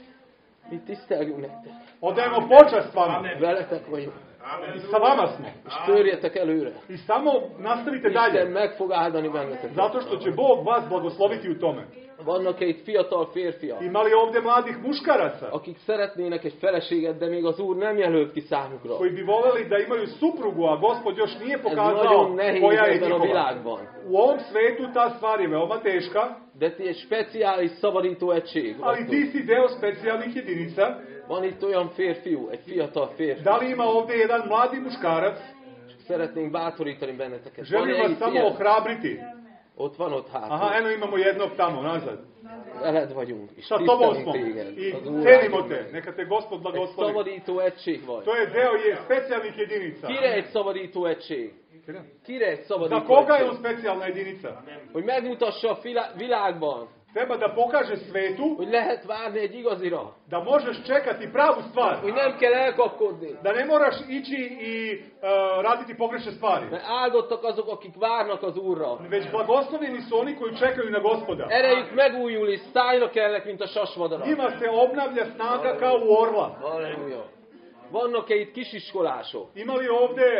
Mi tiszteljünk nektek. Odajemo počast vama. Veletek vagyunk. I sa vama smo. És törjetek előre. I samo nastavite Isten dalje. meg fog áldani benneteket. Zato što će Bog vas blagosloviti u tome. Vannak itt fiatal férfiak, Ima li ovdje mladih muškaraca akik szeretnének egy feleséget, de még az Úr nem jelölt ki számukra. koji bi voljeli da imaju suprugu, a Gospod još nije Ez pokazao nagyon nehéz koja je ebben a njihova? világban. U ovom svetu ta stvar je veoma teška, De ti egy speciális szabadító egység ali vagytok. ti si deo specijalnih jedinica. Van itt olyan férfiú, egy fiatal férfi. Da li ima ovdje jedan mladi muškarac? Szeretnénk bátorítani benneteket. Van Želim vas egy samo ilyen? ohrabriti. Ott van ott Aha, hátul. eno imamo jednog tamo, nazad. Veled vagyunk, és Sa tobom tisztelünk smo téged. i Az Úr cenimo áldjon te. meg. Neka te Gospod Egy blagoslovi. szabadító egység vagy. To je deo specijalnih jedinica. Kire egy szabadító egység? Kire egy Za szabadító koga je on egység? specijalna jedinica? Hogy megmutassa a világban, Treba da pokaže svetu hogy lehet várni egy igazira. da možeš čekati pravu stvar. Hogy nem kell elkapkodni. Da ne moraš ići i raditi pogrešne stvari. Mert áldottak azok, akik várnak az Úrra. Već blagosloveni su oni koji čekaju na Gospoda. Erejük megújul és szájnak kellnek, mint a sasmadara. Njima se obnavlja snaga kao u orla. Halleluja. Vannak-e itt kisiskolások, Ima li ovdje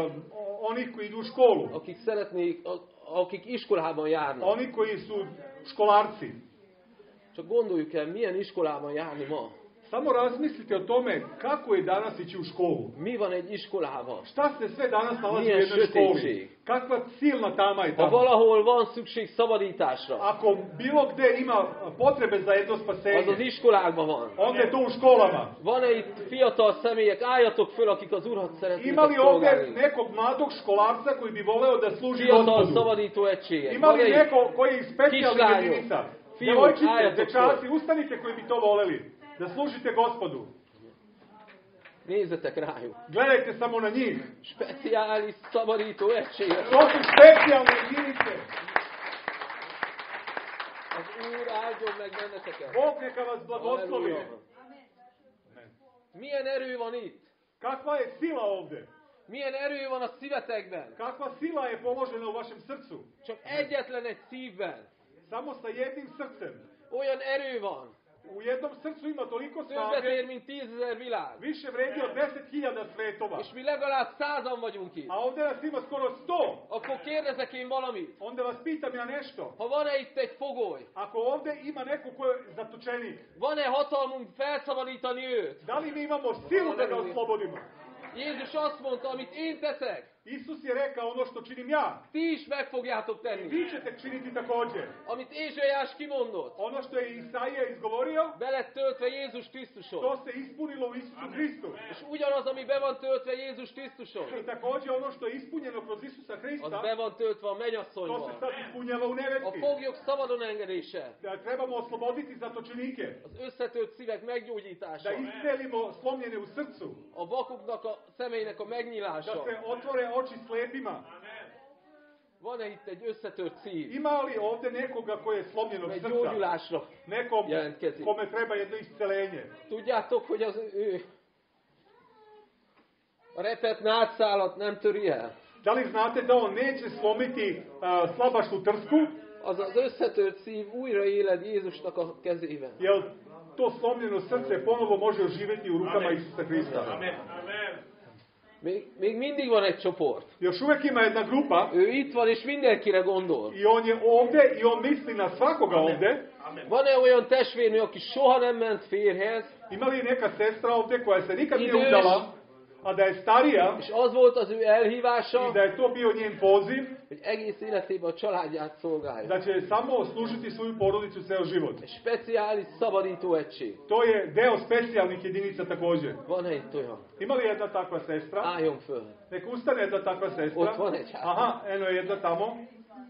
oni koji idu u školu? akik szeretnék, akik iskolában járnak? Oni koji su školarci. Csak gondoljuk el, milyen iskolában járni ma. Samo razmislite o tome kako je danas ići u školu. Mi van egy iskolában? Šta se sve danas nalazi u Nije jednoj školi? šötétség. Kakva silna tama je Ha tamo. valahol van szükség szabadításra, Ako bilo gde ima potrebe za jedno az az spasenje, iskolákban van. onda je to u školama. Van-e itt fiatal személyek, álljatok föl, akik az Urat Ima szeretnétek li ovdje szolgálni. nekog mladog školarca koji bi voleo da služi Fiatal Gospodu? szabadító egységek. Ima li Van-e itt? neko koji je specijalni Kislányo. jedinica? Fiú, Devojčice, álljatok dečaci, ustanite koji bi to voleli. Da služite Gospodu. Nézzetek rájuk. Gledajte samo na njih. Speciális szabadító egységek. To su specijalne jedinice. Az Úr áldjon meg benneteket. Bog neka vas blagoslovi. Halleluja. Milyen erő van itt? Kakva je sila ovdje? Milyen erő van a szívetekben? Kakva sila je položena u vašem srcu? Csak egyetlen egy szívben. Samo sa jednim srcem. Olyan erő van. U jednom srcu ima toliko Többet snage, ér, mint 10.000 világ. više vredi od 10.000 svetova. És mi legalább 100-an vagyunk itt. A ovdje nas ima skoro 100. Akkor kérdezek én valamit. Onda vas pitam ja nešto. Ha van-e itt egy fogoly, Ako ovdje ima neko ko je zatočenik, van-e hatalmunk felszabadítani őt? da li mi imamo silu da ga oslobodimo? Jézus azt mondta, amit én teszek, Isus je rekao ono što činim ja. ti is meg fogjátok tenni. Vi ćete činiti također. Amit Ézsaiás kimondott, Ono što je Isaija izgovorio, be lett töltve Jézus Krisztuson. to se ispunilo u Isusu Hristu. És ugyanaz, ami be van töltve Jézus Krisztuson, I također ono što je ispunjeno kroz Isusa az Hrista, be van töltve a to se mennyasszonyban. sad ispunjava u A nevetski. foglyok szabadon engedése, Da trebamo osloboditi zatočenike. az összetört szívek Da meggyógyítása, iscelimo slomljene u srcu. a vakuknak a szemeinek a Da megnyílása. se otvore oči slepima. Van-e itt egy összetört szív? Ima li ovdje nekoga koji je slomljenog Egy srca? gyógyulásra. Nekom Jelentkezik. kome treba jedno iscelenje. Tudjátok, hogy az ő a repet nátszálat nem töri el? Da li znate da on neće slomiti slabašnu trsku? Az az összetört szív újra éled Jézusnak a kezében. Jer to slomljeno srce ponovo može oživjeti u rukama Isusa Hrista. Még mindig van egy csoport. Još uvijek ima jedna grupa Ő itt van, és mindenkire gondol. i on je ovdje i on misli na svakoga ovdje. Van-e olyan testvérnő, aki soha nem ment férjhez, Ima li neka sestra ovdje koja se nikad nije Ideš. udala, a da je starija és az volt az ő elhívása, i da je to bio njen poziv, hogy egész életében a családját szolgálja. da će samo služiti svoju porodicu ceo život. Egy speciális szabadító egység. To je deo specijalnih jedinica također. Van-e itt olyan? Ima li jedna takva sestra? Álljon föl. Nek ustane jedna takva sestra. Ott van egy. Aha, eno je jedna tamo.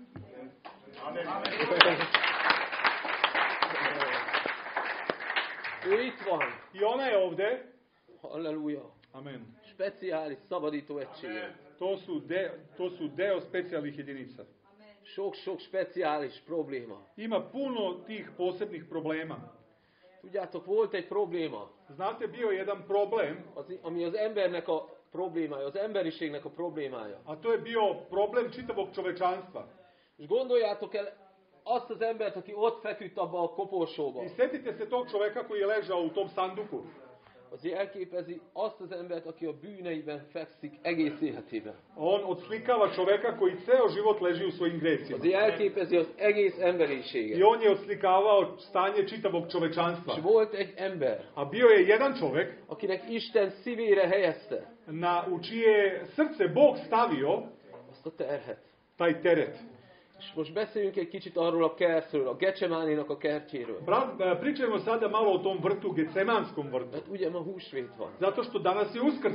Ő itt van. I ona je ovdje. Halleluja. Amen. Speciális szabadító egység. To su deo specijalnih jedinica. Sok-sok speciális probléma. Ima puno tih posebnih problema. Tudjátok, volt egy probléma. Znate, bio je jedan problem, Ami az embernek a problémája, az emberiségnek a problémája. a to je bio problem čitavog čovečanstva. És gondoljátok el azt az embert, aki ott feküdt abba a koporsóba. I setite se tog čoveka koji je ležao u tom sanduku. Az jelképezi azt az embert, aki a bűneiben fekszik egész életében. On odslikava čoveka koji ceo život leži u svojim grecima. Az jelképezi az egész emberiséget. I on je odslikavao stanje čitavog čovečanstva. És volt egy ember, A bio je jedan čovek akinek Isten szívére helyezte u čije srce Bog stavio azt a terhet. taj teret. És most beszéljünk egy kicsit arról a kertről, a Gecsemánénak a kertjéről. Pričajmo sada malo o tom vrtu, Gecemanskom vrtu. Mert ugye ma húsvét van. Zato što danas je Uskrs.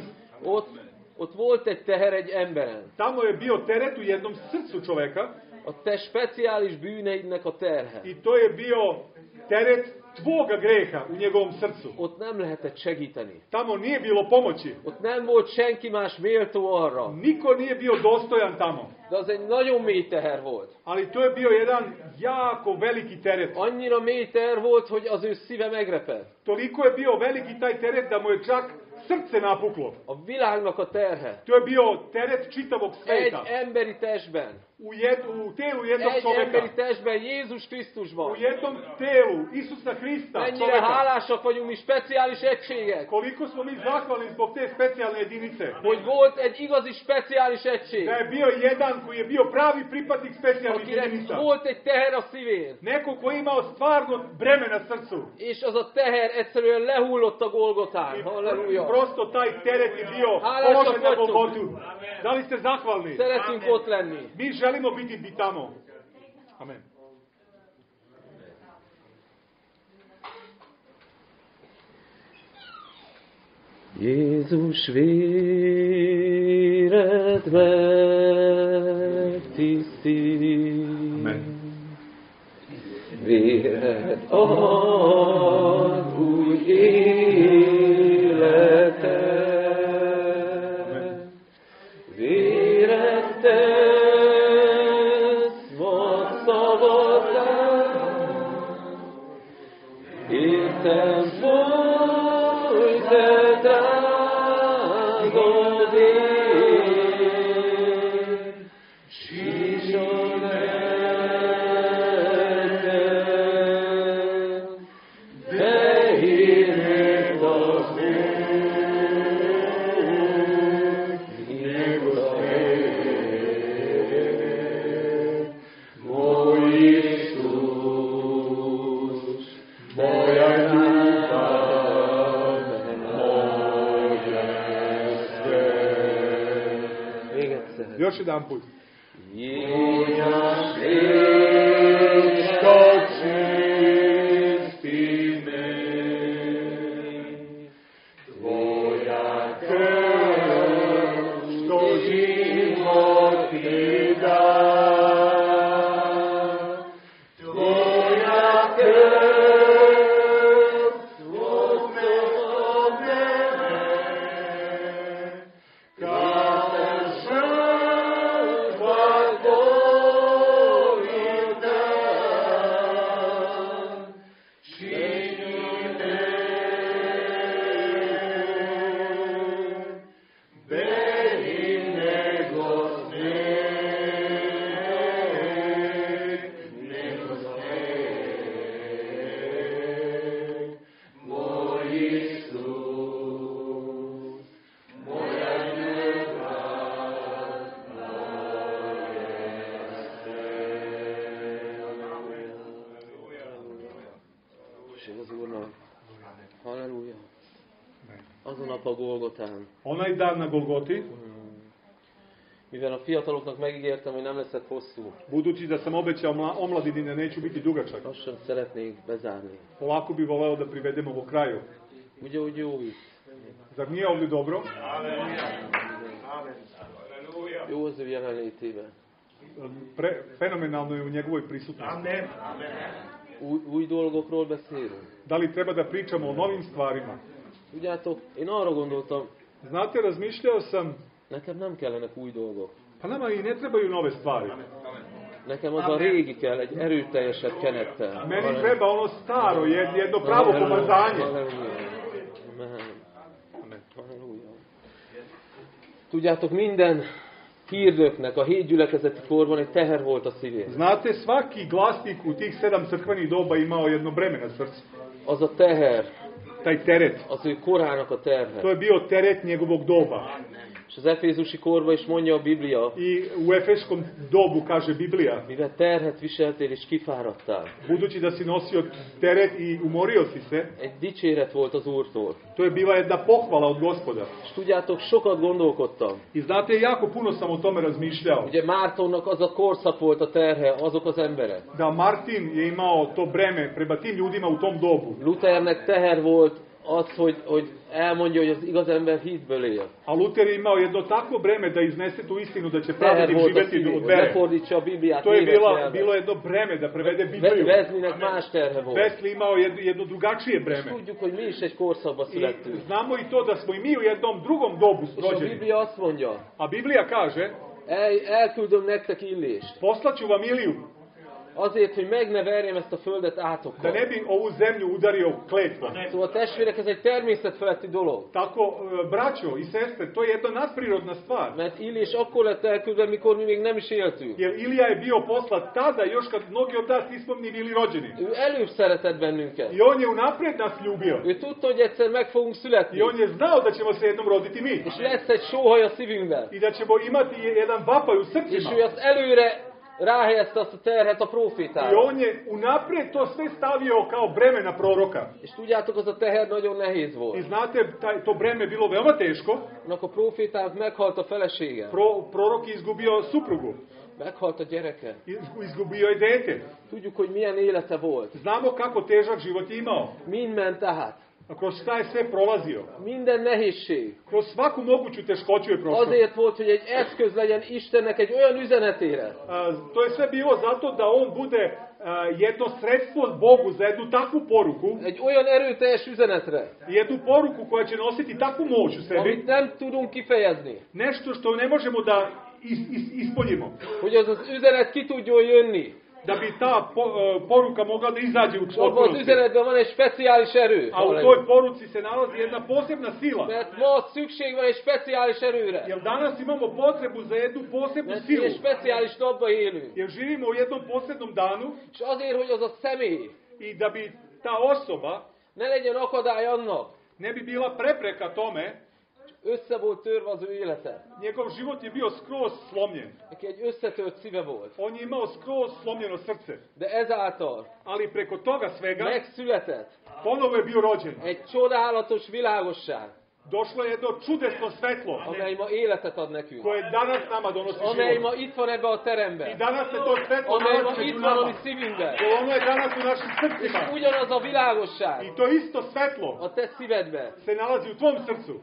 Ott volt egy teher egy emberen. Tamo je bio teret u jednom srcu čoveka. A te speciális bűneidnek a terhe. I to je bio teret tvoga greha u njegovom srcu. Ott nem lehetett segíteni. Tamo nije bilo pomoći. Ott nem volt senki más méltó arra. Niko nije bio dostojan tamo. De az egy nagyon mély teher volt. Ali to je bio jedan jako veliki teret. Annyira mély teher volt, hogy az ő szíve megreped. Toliko je bio veliki taj teret da mu je čak srce napuklo. A világnak a terhe. To je bio teret čitavog Egy sveta. emberi testben. U telu jednog Egy čoveka. emberi testben, Jézus Krisztusban. U jednom telu Isusa Hrista, Mennyire čoveka. hálásak vagyunk mi speciális egységek. Koliko smo mi zahvalni zbog te specijalne jedinice. Hogy volt egy igazi speciális egység. Da je bio jedan koji je bio pravi pripadnik specijalnih Akinek jedinica. volt egy teher a szívén. Neko koji je imao stvarno breme na srcu. És az a teher egyszerűen lehullott a Golgotán. I Halleluja. prosto taj teret je bio Hálásak položen na vagytok. Golgotu. Da li ste zahvalni? Szeretünk ott lenni. Mi želimo biti tamo. Amen. Jézus véred megtisztít. Véred ad új életet. Véred tesz vad szabadság. Értem folyt drágod én, síson lelkem, beírd az Još jedan put. Jézus Halleluja. Azon nap a Golgotán. Onaj dan na Golgoti. Mivel a fiataloknak megígértem, hogy nem leszek hosszú. Budući da sam obećao omladini da neću biti dugačak. Lassan szeretnék bezárni. Polako bi voleo da privedemo ovo kraju. Ugye, hogy jó itt? Zar nije ovdje dobro? Jó az ő jelenlétében. Fenomenalno je u njegovoj prisutnosti. Új dolgokról beszélünk. Da li treba da pričamo o novim stvarima? Tudjátok, én arra gondoltam, Znate, razmišljao sam, Nekem nem kellenek új dolgok. Pa nama i ne trebaju nove stvari. Nekem az a régi kell, egy erőteljesebb kenettel. Meni treba ono staro, jedno pravo pomazanje. Tudjátok, minden hírdöknek a 7 gyülekezeti korban egy teher volt a szívén. Znate, svaki glasnik u tih 7 crkvenih doba imao jedno breme na srcu. Az a teher, Taj teret. az ő korának a terhe. To je bio teret njegovog doba. És az efézusi korban is mondja a Biblia, I u efeškom dobu kaže Biblija, mivel terhet viseltél és kifáradtál. budući da si nosio teret i umorio si se, Egy dicséret volt az Úrtól. to je bila jedna pohvala od Gospoda. És tudjátok, sokat gondolkodtam. I znate, jako puno sam o tome razmišljao. Ugye Mártonnak az a korszak volt a terhe, azok az emberek. Da Martin je imao to breme prema tim ljudima u tom dobu. Luthernek teher volt az, hogy elmondja, hogy az igaz ember hitből él. A Luter je imao jedno takvo breme da iznese tu istinu da će Teher pravednik volt a živjeti szívén, od hogy vere. lefordítsa a Bibliát To je német bilo jedno breme da prevede Bibliju. Vezninek más terhe volt. Wesley imao jedno drugačije És breme. tudjuk, hogy mi is egy korszakba I születtünk. znamo i to da smo i mi u jednom drugom dobu És a rođeni. Biblia azt mondja, A Biblija kaže, elküldöm nektek Illést. poslaću vam Iliju, Azért, hogy meg ne verjem ezt a földet da átokkal. ne bi ovu zemlju udario kletvom. Szóval testvérek, ez egy természetfeletti dolog. Tako, braćo i sestre, to je jedna nadprirodna stvar. Mert Illés akkor lett elküldve, mikor mi még nem is éltünk. Jer Ilija je bio poslat tada, još kad mnogi od nas nismo ni bili rođeni. Ő előbb szeretett bennünket. I on je unaprijed nas ljubio. Ő tudta, hogy egyszer meg fogunk születni. I on je znao da ćemo se jednom roditi mi. És lesz egy sóhaj a szívünkben. I da ćemo imati jedan vapaj u És srcima. ő azt előre ráhelyezte azt a terhet a I profétára. on je unaprijed to sve stavio kao breme na proroka. És tudjátok, az a teher nagyon nehéz I volt. znate, to breme je bilo veoma teško. Annak a profétának meghalt a felesége. Prorok je izgubio suprugu. Meghalt a gyereke. Izgubio je dete. Tudjuk, hogy milyen élete volt. Znamo kako težak život je imao. Mind ment át. A kroz šta je sve prolazio. Minden nehézség. Kroz svaku moguću teškoću je prošao. Azért volt, hogy egy eszköz legyen Istennek egy olyan üzenetére, To je sve bilo zato da on bude jedno sredstvo Bogu za jednu takvu poruku. egy olyan erőteljes üzenetre, Jednu poruku koja će nositi takvu moć u sebi. amit nem tudunk kifejezni. Nešto što ne možemo da ispoljimo. Hogy az az üzenet ki tudjon jönni. Da bi ta poruka mogla da izađe u És abban az potpunosti. üzenetben van egy speciális erő. A u toj poruci se nalazi jedna posebna sila. Mert ma szükség van egy speciális erőre. Jer danas imamo potrebu za jednu posebnu Mert mi silu. egy speciális napban élünk. Jer živimo u jednom posebnom danu És azért, hogy az a személy i da bi ta osoba ne legyen akadály annak, ne bi bila prepreka tome, össze volt törve az ő élete. njegov život je bio skroz slomljen. Neki egy összetört szíve volt. On je imao skroz slomljeno srce. De ezáltal Ali preko toga svega megszületett ponovo je bio rođen. egy csodálatos világosság, Došlo je jedno čudesno svetlo amely ma életet ad nekünk. koje danas nama donosi Amely život. ma itt van ebbe a I teremben. danas se to svetlo Amely ma nalazi itt među van a nama. mi szívünkben. Jer ono je danas u našim És srcima. ugyanaz a világosság I to isto svetlo a te szívedben se nalazi u tvom srcu.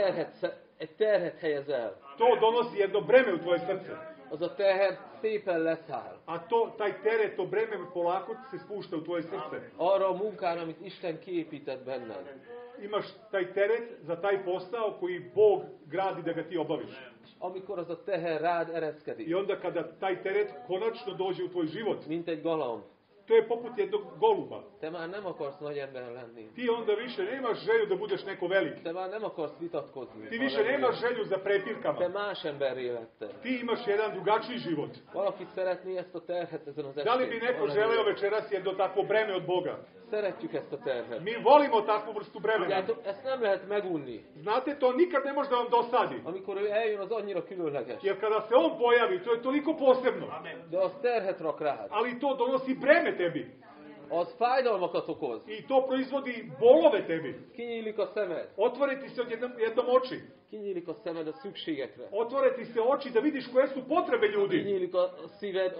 egy terhet helyez el. To donosi jedno breme u tvoje srce. Az a teher szépen leszáll. A taj teret, to breme polako se spušta u tvoje srce. Arra a munkára, amit Isten kiépített benned. Imaš taj teret za taj posao koji Bog gradi da ga ti obaviš. És amikor az a teher rád ereszkedik, I onda kada taj teret konačno dođe u tvoj život, mint egy galamb, to je poput jednog goluba. te már nem akarsz nagy ember lenni. Ti onda više nemaš želju da budeš neko veliki. Te már nem akarsz vitatkozni. Ti više nemaš želju za Te prepirkama. más emberré lettél. Ti imaš jedan drugačiji život. Valaki szeretné ezt a terhet ezen az Da li bi estén? neko želeo večeras jedno takvo breme od Boga? Szeretjük ezt a terhet. Mi volimo takvu vrstu bremena. Tudjátok, ezt nem lehet megunni. Znate, to nikad ne može da vam dosadi. Amikor ő eljön, az annyira különleges. Jer kada se on pojavi, to je toliko posebno. De az terhet rak rád. Ali to donosi breme tebi. Az fájdalmakat okoz. I to proizvodi bolove tebi. Kinyílik a szemed. Otvore ti se odjednom oči. Kinyílik a szemed a szükségekre. Otvore ti se oči da vidiš koje su potrebe ljudi. Kinyílik a szíved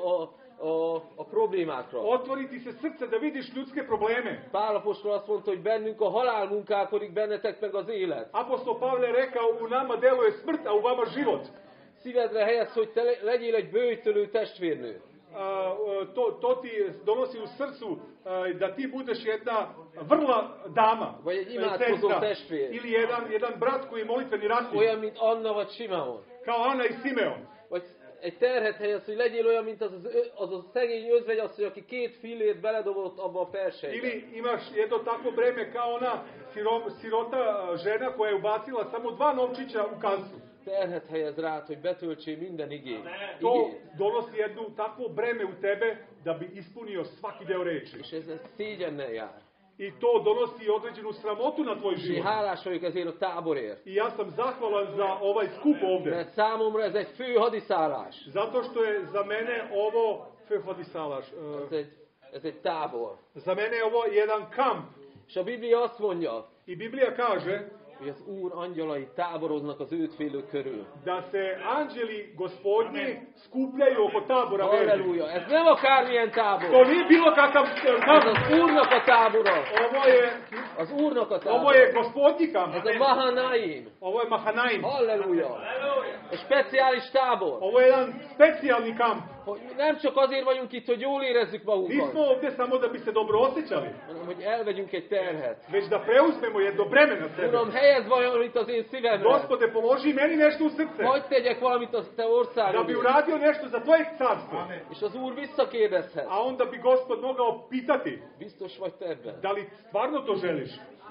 a problémákra. Otvori ti se srce da vidiš ljudske probleme. Pál apostol azt mondta, hogy bennünk a halál munkálkodik, bennetek meg az élet. Apostol Pavle je rekao, u nama deluje smrt, a u vama život. Szívedre helyez, hogy te legyél egy bőjtölő testvérnő. to ti donosi u srcu da ti budeš jedna vrla dama, Vagy egy imádkozó sestra, testvér. ili jedan brat koji je molitveni ratnik, Olyan, mint Anna vagy Simeon. kao Ana i Simeon. Vagy egy terhet helyez, hogy legyél olyan, mint az a szegény özvegyasszony, aki 2 fillért beledobott abba a persejbe. Ili imaš jedno takvo breme kao ona sirota žena koja je ubacila samo 2 novčića u kancu. Terhet helyez rád, hogy betöltsél minden igényt. To donosi jednu takvo breme u tebe da bi ispunio svaki deo reči. És ez szégyennel jár. I to donosi određenu sramotu na tvoj És én život. hálás vagyok ezért a táborért. I ja sam zahvalan za ovaj skup ovde. Mert számomra ez egy fő hadiszállás. Zato što je za mene ovo fefadisalaš. Ez egy tábor. Za mene je ovo jedan kamp. És a Biblia azt mondja, I Biblija kaže hogy az Úr angyalai táboroznak az őt félők körül. da se anđeli gospodnji skupljaju oko tabora vernih. Halleluja! Ez nem akármilyen To tábor. nije bilo kakav Ez kamp. az Úrnak a tábora. Ovo Az Úrnak a je tábora. gospodnji kamp. Ez a Mahanaim. Ovo je Mahanaim. Halleluja! Egy speciális tábor. Ovo je jedan specijalni kamp. Hogy nem csak azért vagyunk itt, hogy jól érezzük magunkat, Nismo ovdje samo da bi se dobro osjećali, hanem hogy elvegyünk egy terhet. već da preuzmemo jedno breme na sebe. Uram, helyezd valamit az én szívemre. Gospode, položi meni nešto u srce. Hagyd tegyek valamit a te Da bi országodért. uradio nešto za tvoje carstvo. És az Úr visszakérdezhet. A onda bi Gospod mogao pitati, Biztos vagy te ebben? da li stvarno to želiš?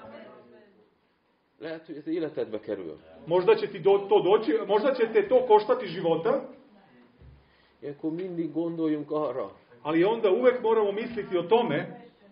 Lehet, hogy az életedbe kerül. Možda će ti to doći, možda će te to koštati života, Ilyenkor mindig gondoljunk arra, ali onda uvek moramo misliti o tome,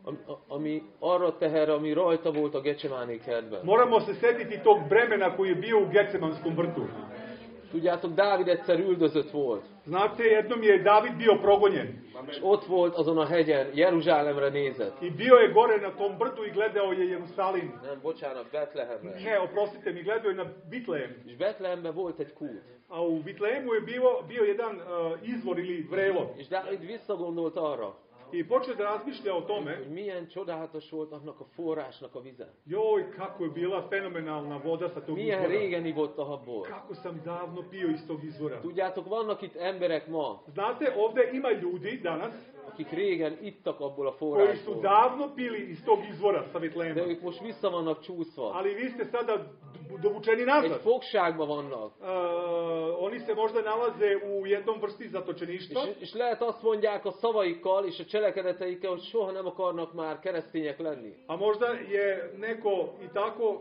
ami arra teher, ami rajta volt a Gecsemáné kertben. moramo se setiti tog bremena koji je bio u Gecemanskom vrtu. Tudjátok, Dávid egyszer üldözött volt, Znate, jednom je David bio progonjen és ott volt azon a hegyen, Jeruzsálemre nézett. i bio je gore na tom brdu i gledao je Jerusalim. Nem, bocsánat, Betlehemre. Ne, oprostite mi, gledao je na Bitlejem. És Betlehemben volt egy kút. A u Bitlejemu je bio jedan izvor ili vrelo. És Dávid visszagondolt arra, I počeo da razmišlja o tome, hogy milyen csodálatos volt annak a forrásnak a vize. joj, kako je bila fenomenalna voda sa tog Milyen izvora. régen ivott a habból. Kako sam davno pio iz tog izvora. Tudjátok, vannak itt emberek ma, Znate, ovde ima ljudi danas akik régen ittak abból a koji su forrásból. davno pili iz tog izvora sa De Betlejema. ők most vissza vannak csúszva. Ali vi ste sada dovučeni Egy nazad. fogságban vannak. Oni se možda nalaze u jednom vrsti zatočeništva. És lehet azt mondják a szavaikkal és a cselekedeteikkel, hogy soha nem akarnak már keresztények lenni. A možda je neko i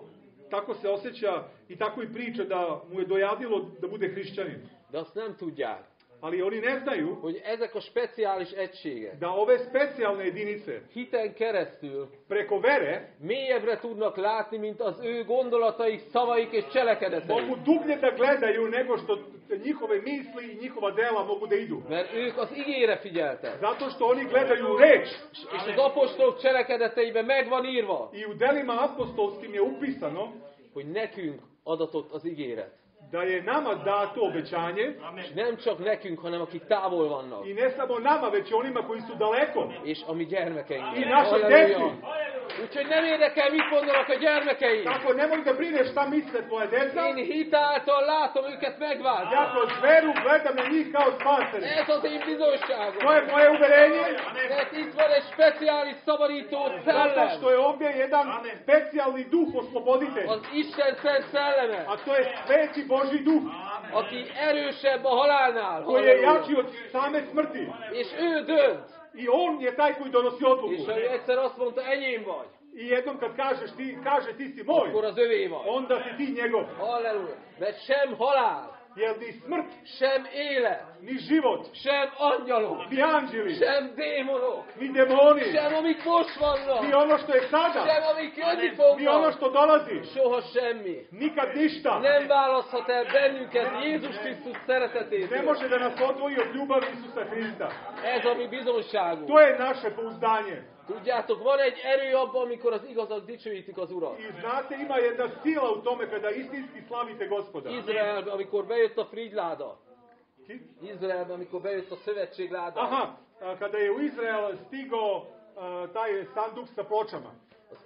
tako se osjeća i tako i priča da mu je dojadilo da bude hrišćanin. De azt nem tudják, Ali oni ne znaju hogy ezek a speciális egységek da ove specijalne jedinice hiten keresztül preko vere mélyebbre tudnak látni, mint az ő gondolataik, szavaik és cselekedeteik. mogu dublje da gledaju nego što njihove misli i njihova dela mogu da idu. Mert ők az igére figyeltek. Zato što oni gledaju reč. És az apostolok cselekedeteiben meg van írva, I u delima apostolskim je upisano hogy nekünk adatott az ígéret. da je nama dato obećanje És nem csak nekünk, hanem akik távol vannak. i ne samo nama, već i onima koji su daleko. És a mi gyermekeink. I naša Halleluja. deci. Úgyhogy nem érdekel, mit mondanak a gyermekeim. Tako, nemoj da brineš šta misle tvoje deca. Én hit által látom őket megváltani. Ja kroz veru gledam na njih kao spasene. Ez az én bizonyságom. To je moje uverenje. Mert itt van egy speciális szabadító Zato szellem. što je ovdje jedan specijalni duh osloboditelj. Az Isten szent szelleme, A to je sveti Božji duh aki erősebb a halálnál. koji je Halleluja. jači od same smrti. És ő dönt. I on je taj koji donosi odluku. És ha ő egyszer azt mondta, enyém vagy, I jednom kad kaže ti si moj, akkor az övé vagy. onda si ti njegov. Halleluja. Mert sem halál, Jer ni smrt, sem élet, ni život, sem angyalok, ni anđeli, sem démonok, ni demoni, sem amik most ni vannak, ono što je sada, sem amik jönni ni ono fognak, što dolazi. soha semmi Nikad ništa nem választhat el bennünket Jézus Krisztus ne szeretetétől. može da nas odvoji od ljubavi Isusa Hrista. Ez a mi bizonságunk. To je naše pouzdanje. Tudjátok, van egy erő abban, amikor az igazak dicsőítik az Urat. I znate, ima jedna sila u tome kada istinski slavite Gospoda. Izraelben, amikor bejött a frigyláda. Ki? Izraelben, amikor bejött a szövetségláda. Aha, kada je u Izrael stigao taj sanduk sa pločama. Az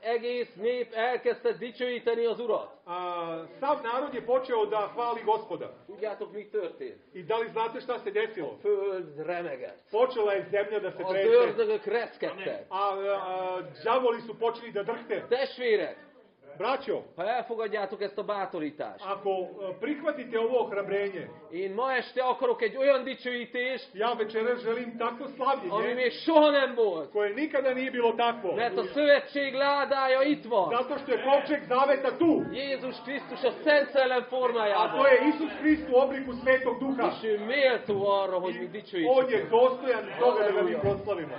egész nép elkezdte dicsőíteni az Urat. Sav narod je počeo da hvali Gospoda. Tudjátok, mi történt? I da li znate šta se desilo? A föld remegett. Počela je zemlja da se Az trese. ördögök reszkedtek. Đavoli su počeli da drhte. Testvérek, Braćo, ha elfogadjátok ezt a bátorítást, ako prihvatite ovo ohrabrenje, én ma este akarok egy olyan dicsőítést, ja večeras želim takvo ami slavljenje még soha nem volt. koje nikada nije bilo takvo. Mert a szövetség ládája itt van. Zato što je kovčeg zaveta tu. Jézus Krisztus a Szent Szellem A formájában. to je Isus Hrist u obliku Svetog Duha. És ő méltó arra, hogy mi On dicsőítsük. je dostojan toga da ga mi proslavimo.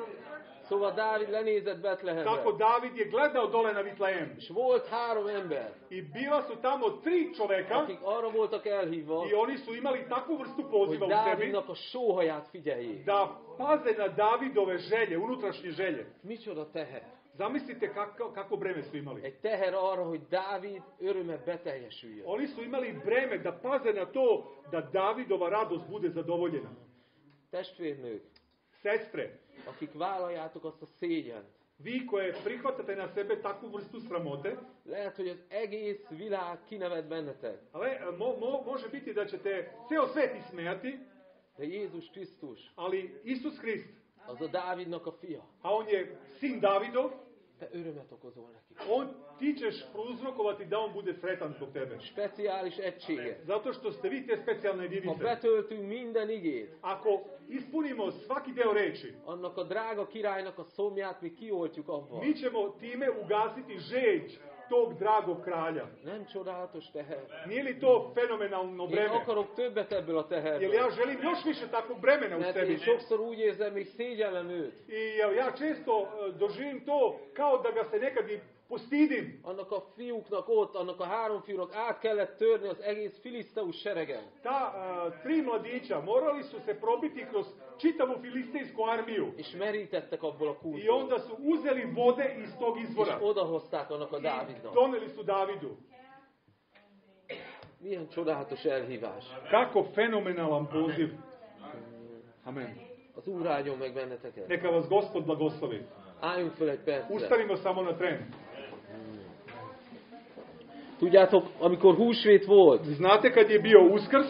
Szóval Dávid lenézett Betlehembe. Tako David je gledao dole na Vitlejem. És volt 3 ember, I bila su tamo 3 čoveka akik arra voltak elhívva, i oni su imali takvu vrstu hogy poziva u sebi Dávidnak a sóhaját figyeljék. da paze na Davidove želje, unutrašnje želje. Micsoda teher. Zamislite kako breme su imali. Egy teher arra, hogy Dávid öröme beteljesüljön. Oni su imali breme da paze na to da Davidova radost bude zadovoljena. Testvérnők, Sestre, akik vállaljátok azt a szégyent, vi koje prihvatate na sebe takvu vrstu sramote, lehet, hogy az egész világ kinevet bennetek. ali može biti da ćete ceo svet ismejati, De Jézus Krisztus, ali Isus Hrist, az a Dávidnak a fia, a on je sin Davidov, te örömet okozol neki. ti ćeš prouzrokovati da on bude sretan zbog tebe. Speciális egysége. Zato što ste vi te specijalne Ha jedinice. betöltünk minden igét, Ako ispunimo svaki deo reči, annak a drága királynak a szomját mi kioltjuk avval. mi ćemo time ugasiti žeđ tog dragog kralja. Nem csodálatos teher. Nije li to fenomenalno Én breme? akarok többet ebből a Jer teherből. ja želim još više takvog bremena u Mert sebi. én sokszor úgy érzem, még szégyellem őt. I ja često doživim to kao da ga se nekad i postidim. Annak a fiúknak ott, annak a 3 fiúnak át kellett törni az egész filiszteus seregen. Ta 3 mladića morali su se probiti kroz čitavu filistejsku armiju. És merítettek abból a I kútból. onda su uzeli vode iz tog És izvora. odahozták annak a Dávidnak. Doneli su Davidu. Milyen csodálatos elhívás. Kako fenomenalan poziv. Amen. Az Úr áldjon meg benneteket. Neka vas Gospod blagoslovi. Álljunk föl egy percre. Ustanimo samo na tren. Tudjátok, amikor húsvét volt, Znate kad je bio Uskrs?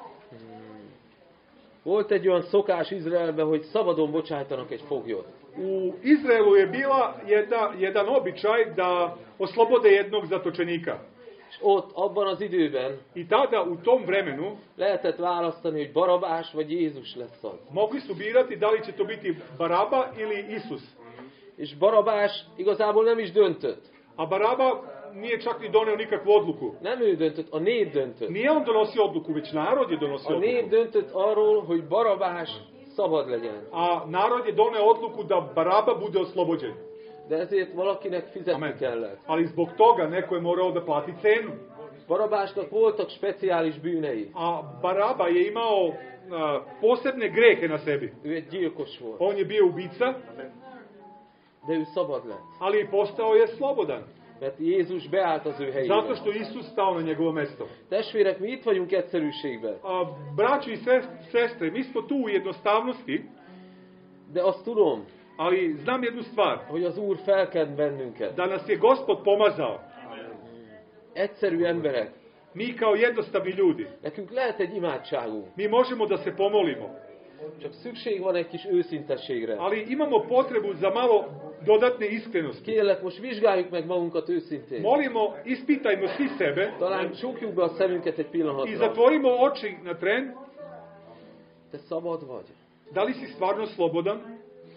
volt egy olyan szokás Izraelben, hogy szabadon bocsájtanak egy foglyot. U Izraelu je bila jedan običaj da oslobode jednog zatočenika. És ott, abban az időben I tada, u tom vremenu, lehetett választani, hogy Barabás vagy Jézus lesz az. mogli su birati da li će to biti Baraba ili Isus. És Barabás igazából nem is döntött. A Baraba nije čak ni doneo nikakvu odluku. Nem ő döntött, a nép döntött. Nije on donosio odluku, već narod je donosio A nép odluku. döntött arról, hogy Barabás szabad legyen. A narod je doneo odluku da Baraba bude oslobođen. De ezért valakinek fizetni Amen. kellett. Ali zbog toga neko je morao da plati cenu. Barabásnak voltak speciális bűnei. A Baraba je imao posebne grehe na sebi. Ő egy gyilkos volt, On je bio ubica, de ő szabad lett. ali postao je slobodan. Mert Jézus beállt az ő Zato helyébe. što Isus stao na njegovo mesto. Testvérek, mi itt vagyunk egyszerűségben. Braći i sestre, mi smo tu u jednostavnosti, De azt tudom, ali znam jednu stvar. hogy az Úr felkent bennünket. Da nas je Gospod pomazao. Egyszerű emberek. Mi kao jednostavni ljudi, Nekünk lehet egy imádságunk. mi možemo da se pomolimo. Csak szükség van egy kis őszintességre. Ali imamo potrebu za malo dodatne iskrenosti. Kérlek, most vizsgáljuk meg magunkat őszintén. Molimo, ispitajmo svi sebe Talán csukjuk be a szemünket egy i pillanatra. zatvorimo oči na tren. Te szabad vagy? Da li si stvarno slobodan?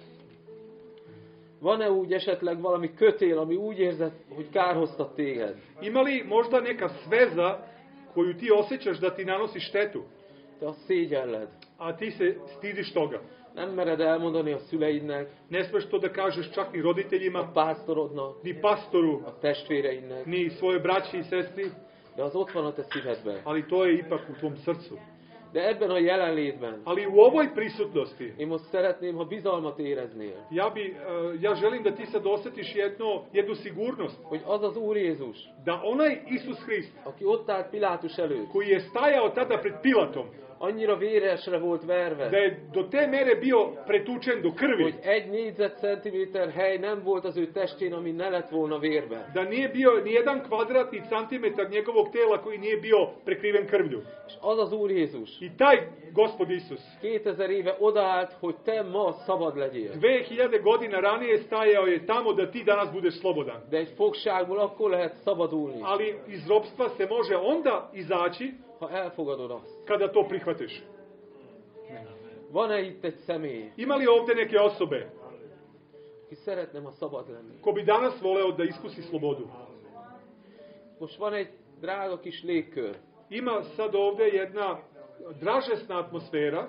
Van-e úgy esetleg valami kötél, ami úgy érzed, hogy kárhoztat téged? Ima li možda neka sveza koju ti osjećaš da ti nanosi štetu, Te azt szégyelled. a ti se stidiš toga? Nem mered elmondani a szüleidnek, Ne smeš to da kažeš čak ni a roditeljima, pásztorodnak, ni pastoru, a testvéreidnek, ni svoje braći i sestri, de az ott van a te szívedben. ali to je ipak u tvom srcu. De ebben a jelenlétben Ali u ovoj prisutnosti, én most szeretném, ha bizalmat éreznél, ja želim da ti sad osjetiš jednu sigurnost. hogy az az Úr Jézus, Da onaj Isus Hrist, aki ott állt Pilátus előtt, koji je stajao tada pred Pilatom, annyira véresre volt verve, da je do te mere bio pretučen do krvi, hogy 1 négyzetcentiméter hely nem volt az ő testén, ami ne lett volna vérbe. da nije bio ni jedan kvadratni centimetar njegovog tela koji nije bio prekriven krvlju. És az az Úr Jézus I taj Gospod Isus 2000 éve odaállt, hogy te ma szabad legyél. 2000 godina ranije stajao je tamo da ti danas budeš slobodan. De egy fogságból akkor lehet szabadulni, Ali iz ropstva se može onda izaći ha elfogadod azt. kada to prihvatiš. Van-e itt egy személy, Ima li ovdje neke osobe aki szeretne ma szabad lenni? ko bi danas voleo da iskusi slobodu? Most van egy drága kis légkör, Ima sad ovdje jedna dražesna atmosfera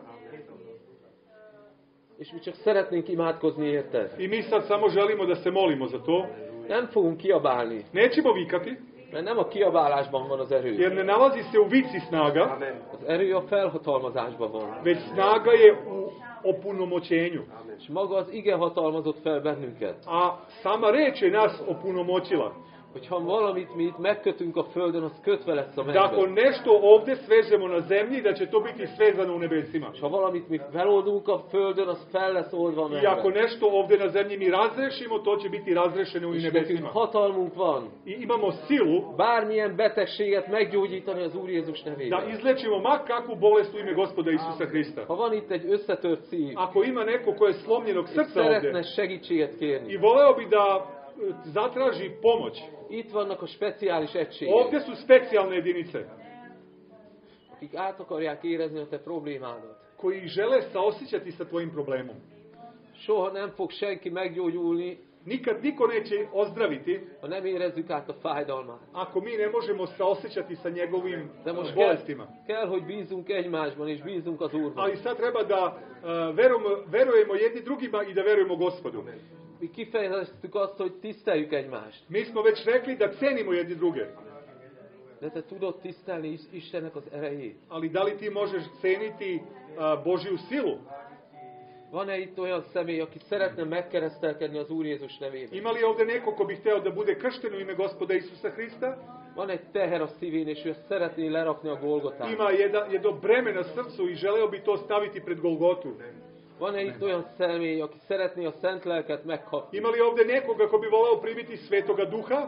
és mi csak szeretnénk imádkozni érted. i mi sad samo želimo da se molimo za to. Nem fogunk kiabálni, Nećemo vikati, mert nem a kiabálásban van az erő. jer ne nalazi se u vici snaga, Az erő a felhatalmazásban van. već snaga je u opunomoćenju. És maga az ige hatalmazott fel bennünket. A sama reč je nas opunomoćila. Hogyha valamit mi itt megkötünk a földön, az kötve lesz a Da ako mennyben. nešto ovdje svežemo na zemlji, da će to biti svezano u nebesima. És ha valamit mi feloldunk a földön, az fel lesz oldva a I ako mennyben. nešto ovdje na zemlji mi razrešimo, to će biti razrešeno u És nekünk nebesima. hatalmunk van I imamo silu bármilyen betegséget meggyógyítani az Úr Jézus da nevében. izlečimo ma kakvu bolest u ime Gospoda Isusa Hrista. Ha van itt egy összetört szív, Ako ima neko ko je slomljenog és srca szeretne ovdje segítséget i kérni, voleo bi da zatraži pomoć, itt vannak a speciális egységek, ovdje su specijalne jedinice akik át akarják érezni a te problémádat. koji žele saosjećati sa tvojim problemom. Soha nem fog senki meggyógyulni, Nikad niko neće ozdraviti ha nem érezzük át a fájdalmát. ako mi ne možemo saosjećati sa njegovim De most bolestima. kell, hogy bízunk egymásban, és bízunk az Úrban. Ali sad treba da verujemo jedni drugima i da verujemo Gospodu. Mi kifejeztük azt, hogy tiszteljük egymást. Mi smo već rekli da cenimo jedni druge. De te tudod tisztelni Istennek az erejét? Ali da li ti možeš ceniti Božju silu? Van-e itt olyan személy, aki szeretne megkeresztelkedni az Úr Jézus nevében? Ima li ovdje neko ko bi hteo da bude kršten u ime Gospoda Isusa Hrista? Van egy teher a szívén, és ő ezt szeretné lerakni a Golgotán. Ima jedno breme na srcu i želeo bi to staviti pred Golgotu. Van-e itt olyan személy, aki szeretné a Szent Lelket megkapni? Ima li ovdje nekoga ko bi voleo primiti Svetoga Duha?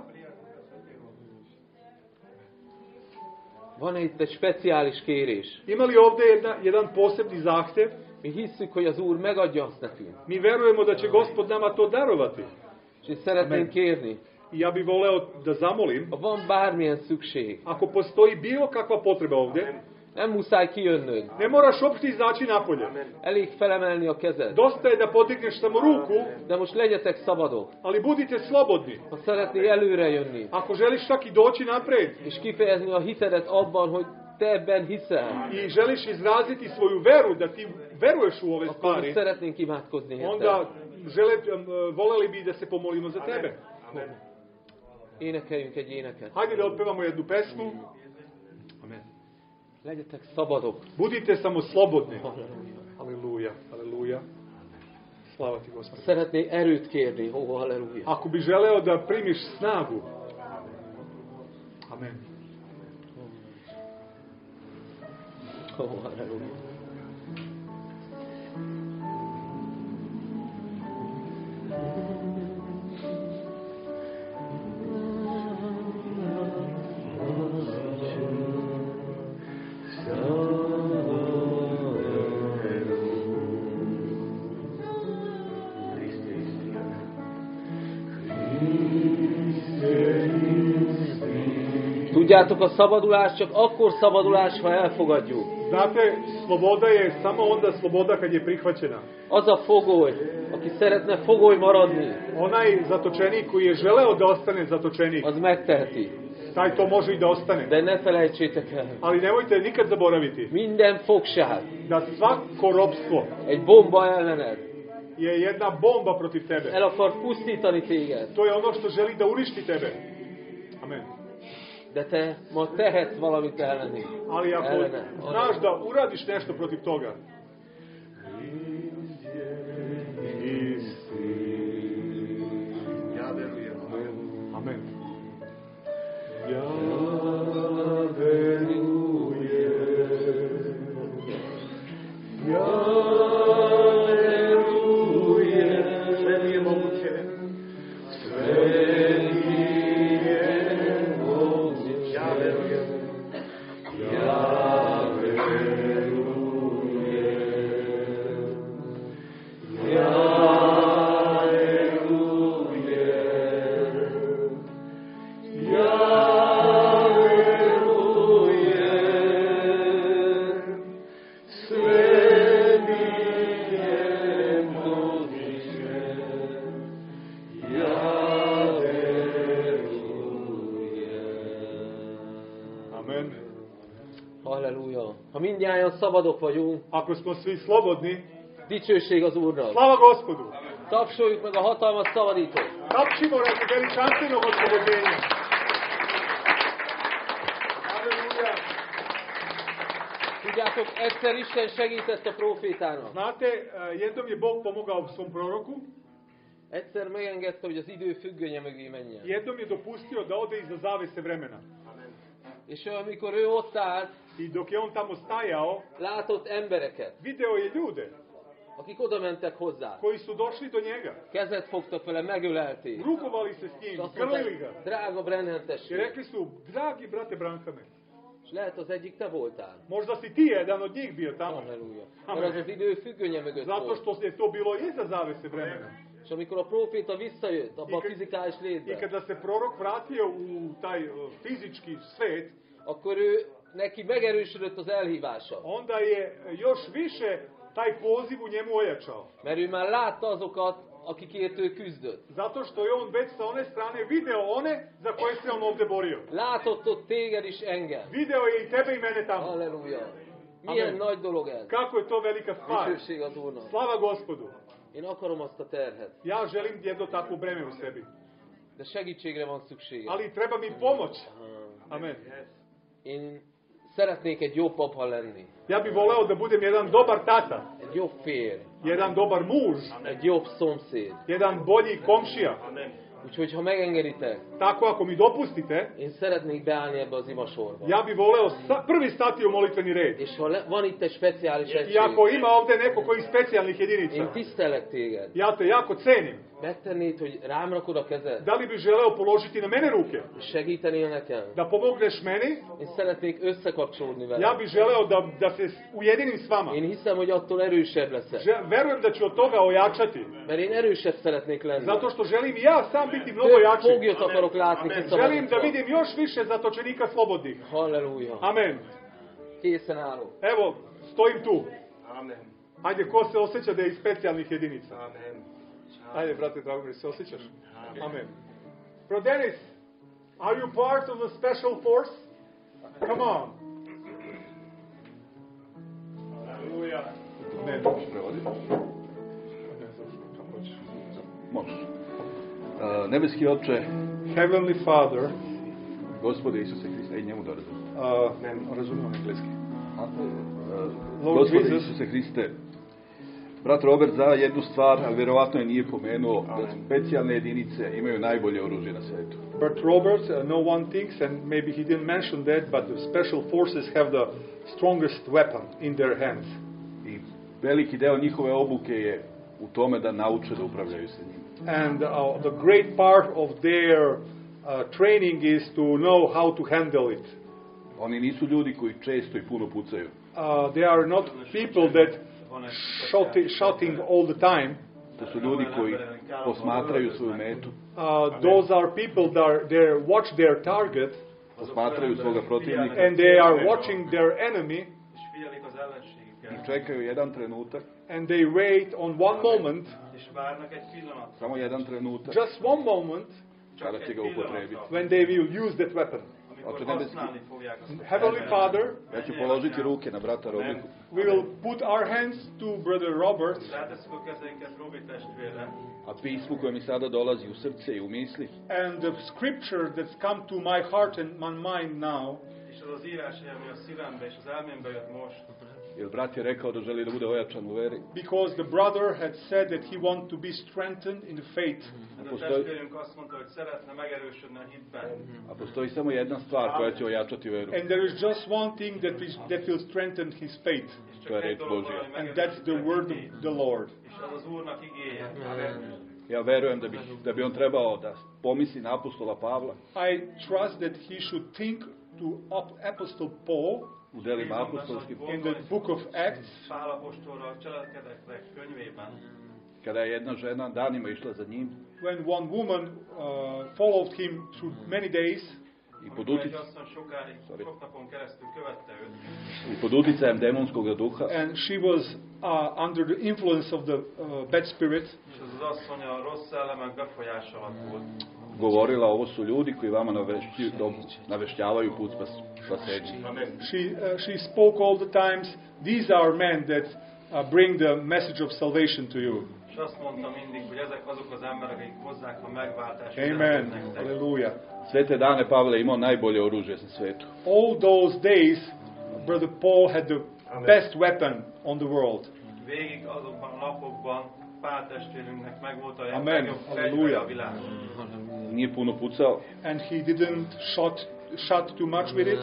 Van-e itt egy speciális kérés? Ima li ovdje jedan posebni zahtev? Mi hisszük, hogy az Úr megadja azt nekünk. Mi verujemo da će Gospod nama to darovati. És én szeretném kérni, I ja bih voleo da zamolim, ha van bármilyen szükség, ako postoji bilo kakva potreba ovdje, nem muszáj kijönnöd. ne moraš uopšte izaći napolje. Elég felemelni a kezed. Dosta je da podigneš samo ruku, De most legyetek szabadok. ali budite slobodni. Ha szeretnél előre jönni, Ako želiš čak i doći napred és kifejezni a hitedet abban, hogy te ebben hiszel, i želiš izraziti svoju veru, da ti veruješ u ove akkor stvari, mi szeretnénk imádkozni érted. onda voleli bi da se pomolimo za tebe. Énekeljünk egy éneket. Hajde da otpevamo jednu pesmu. Amen. Legyetek szabadok. Budite samo slobodni. Halleluja. Aleluja, aleluja. Slava ti, Gospod. Szeretnék erőt kérni. Ó, halleluja. Ako bi želeo da primiš snagu. Amen. Ó, halleluja. Tudjátok, a szabadulás csak akkor szabadulás, ha elfogadjuk. Znate, sloboda je samo onda sloboda kad je prihvaćena. Az a fogoly, aki szeretne fogoly maradni, Onaj zatočenik koji je želeo da ostane zatočenik, az megteheti. taj to može i da ostane. De ne felejtsétek el, Ali nemojte nikad zaboraviti minden fogság da svako ropstvo egy bomba ellened je jedna bomba protiv tebe. el akar pusztítani téged. To je ono što želi da uništi tebe. Amen. de te ma tehetsz valamit ellenük. Ali ako Ellene. znaš da uradiš nešto protiv toga, Ja verujem. amen. Ja verujem. Ja verujem. Sve mi je moguće. Ja verujem. Amen. Halleluja. Ha mindnyájan szabadok vagyunk, Ako smo svi slobodni, dicsőség az Úrnak. slava Gospodu. Tapsoljuk meg a hatalmas szabadítót. Tapšimo radi veličanstvenog oslobođenja. Aleluja. Tudjátok, egyszer Isten segített a profétának. Znate, jednom je Bog pomogao svom proroku, Egyszer megengedte, hogy az idő függönye mögé menjen. jednom je dopustio da ode iza zavese vremena. És amikor ő ott állt, I dok je on tamo stajao, látott embereket, video je ljude akik oda mentek hozzá. koji su došli do njega. Kezet fogtak vele, megölelték. Rukovali se s És njim, azt grlili ga. mondták, drága Brennan I testvére. rekli su, dragi brate Branhame, És lehet az egyik te voltál. možda si ti jedan od njih bio tamo. Halleluja. Amen. Mert az az idő függönye mögött Zato volt. što je to bilo iza zavese vremena. És amikor a proféta visszajött abba a I fizikális I létbe, kada se prorok vratio u taj fizički svet, akkor ő neki megerősödött az elhívása. onda je još više taj poziv u njemu ojačao. Mert ő már látta azokat, akikért ő küzdött. Zato što je on već sa one strane video one za koje se on ovdje borio. Látott ott téged is engem. Video je i tebe i mene tamo. Halleluja. Milyen Amen. nagy dolog ez. Kako je to velika stvar. Dicsőség az Úrnak. Slava Gospodu. Én akarom azt a terhet. Ja želim jedno takvo breme u sebi. De segítségre van szüksége. Ali treba mi pomoć. Amen. Én szeretnék egy jó papa lenni. Ja bih voleo da budem jedan dobar tata. Egy jobb férj. Jedan dobar muž. Egy jobb szomszéd. Jedan bolji komšija. Úgyhogy ha megengeditek, Tako ako mi dopustite, én szeretnék beállni ebbe az imasorba. ja bih voleo prvi stati u molitveni red. És ha van itt egy speciális I egység, ako ima ovdje neko koji specijalnih én jedinica, tisztelek téged. ja te jako cenim. Megtennéd, hogy rám rakod a kezed, Da li bi želeo položiti na mene ruke? és segítenél nekem. Da pomogneš meni? Én szeretnék összekapcsolódni Ja vele. bih želeo da se ujedinim s vama. Én hiszem, hogy attól erősebb leszek. Verujem da ću od toga ojačati. Mert én erősebb szeretnék lenni. Zato što želim i ja sam biti mnogo Több jači. foglyot akarok látni Želim da kiszabadítva. vidim još više zatočenika slobodnih. Halleluja. Amen. Készen állok. Evo, stojim tu. Amen. Ajde, ko se osjeća da je iz specijalnih jedinica? Amen. Ajde, brate Dragomir, se osjećaš? Amen. Bro Denis, are you part of the special force? Come on. Haleluja. Ne, možeš prevoditi. Možeš. Nebeski Otče, Heavenly Father, Gospode Isuse Hriste, i njemu da razumije. razumijem engleski. Gospode Jesus. Isuse Hriste, brat Robert zna jednu stvar, ali vjerovatno je nije pomenuo da specijalne jedinice imaju najbolje oružje na svijetu. But Robert, no one thinks, and maybe he didn't mention that, but the special forces have the strongest weapon in their hands. I veliki deo njihove obuke je u tome da nauče da upravljaju sa njim. And the great part of their training is to know how to handle it. Oni nisu ljudi koji često i puno pucaju. They are not people that shouting all the time. To su ljudi koji posmatraju svoju metu, Those are people that they watch their target posmatraju svoga protivnika and they are watching their enemy i čekaju jedan trenutak, and they wait on one moment, samo jedan trenutak, just one moment, kada će ga upotrebiti. when they will use that weapon. Oče nebeski, Heavenly Father, ja ću položiti ruke na brata Robiku. we will put our hands to Brother Robert, A pismu koje mi sada dolazi u srce i u misli, and the scripture that's come to my heart and my mind now, jer brat je rekao da želi da bude ojačan u veri. because the brother had said that he wants to be strengthened in the faith. A postoji samo jedna stvar koja će ojačati veru. And there is just one thing that will strengthen his faith, To je reč Božja. and that's the word of the Lord. Ja verujem da bi on trebao da pomisli na apostola Pavla I trust that he should think to Apostle Paul u delima apostolskim, in the book of Acts, kada je jedna žena danima išla za njim when one woman followed him through many days, i pod uticajem demonskog duha and she was under the influence of the bad spirit. govorila, ovo su ljudi koji vama navešćavaju put spasenja. She spoke all the times, these are men that bring the message of salvation to you. Amen. Hallelujah. Sve te dane Pavle imao najbolje oružje za svetu. All those days, Brother Paul had the best weapon on the world. Amen. Hallelujah. Nije puno pucao. And he didn't shot too much with it.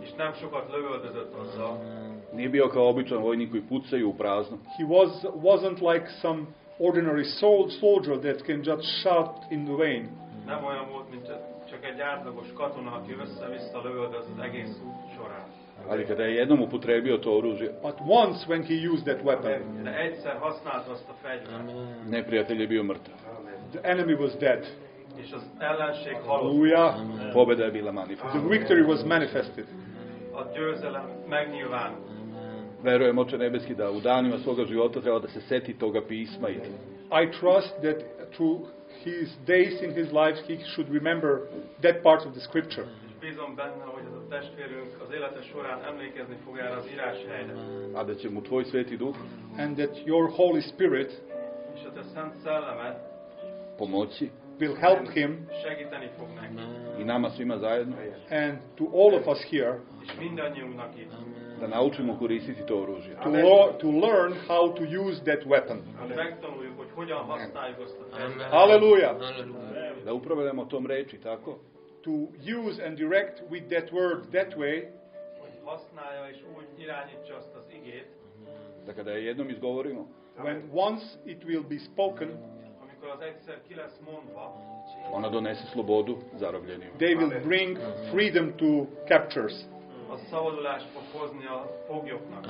Nije bio kao običan vojnik koji pucaju u prazno. He wasn't like some ordinary soldier that can just shout in the vain. Nem olyan volt, mint csak egy átlagos katona, aki össze-vissza lövöldöz az egész út során. Ali kada je jednom upotrebio to oružje, But once when he used that weapon, De egyszer használta azt a fegyvert, neprijatelj je bio mrtav. the enemy was dead. és az ellenség halott. Hallelujah. Pobjeda je bila The manifestirana. victory was manifested. A győzelem megnyilvánult. Verujem, Oče nebeski, da u danima svoga života treba da se seti toga pisma i I trust that through his days in his life he should remember that part of the scripture. És bízom benne, hogy ez a testvérünk az élete során emlékezni fog erre az íráshelyre. a da će mu tvoj sveti duh And that your Holy Spirit És a te szent szellemed pomoći will help him segíteni fog neki. i nama svima zajedno and to all of us here És mindannyiunknak itt. da naučimo koristiti to oružje. to learn how to use that weapon. Hogy megtanuljuk, hogy hogyan használjuk azt a fegyvert. Hallelujah. Da upravljamo tom reči tako To use and direct with that word that way, Hogy használja és úgy irányítsa azt az igét, da kada je jednom izgovorimo, when once it will be spoken, amikor az egyszer ki lesz mondva, ona donese slobodu zarobljenima. they will bring freedom to captures. az szabadulást fog hozni a foglyoknak.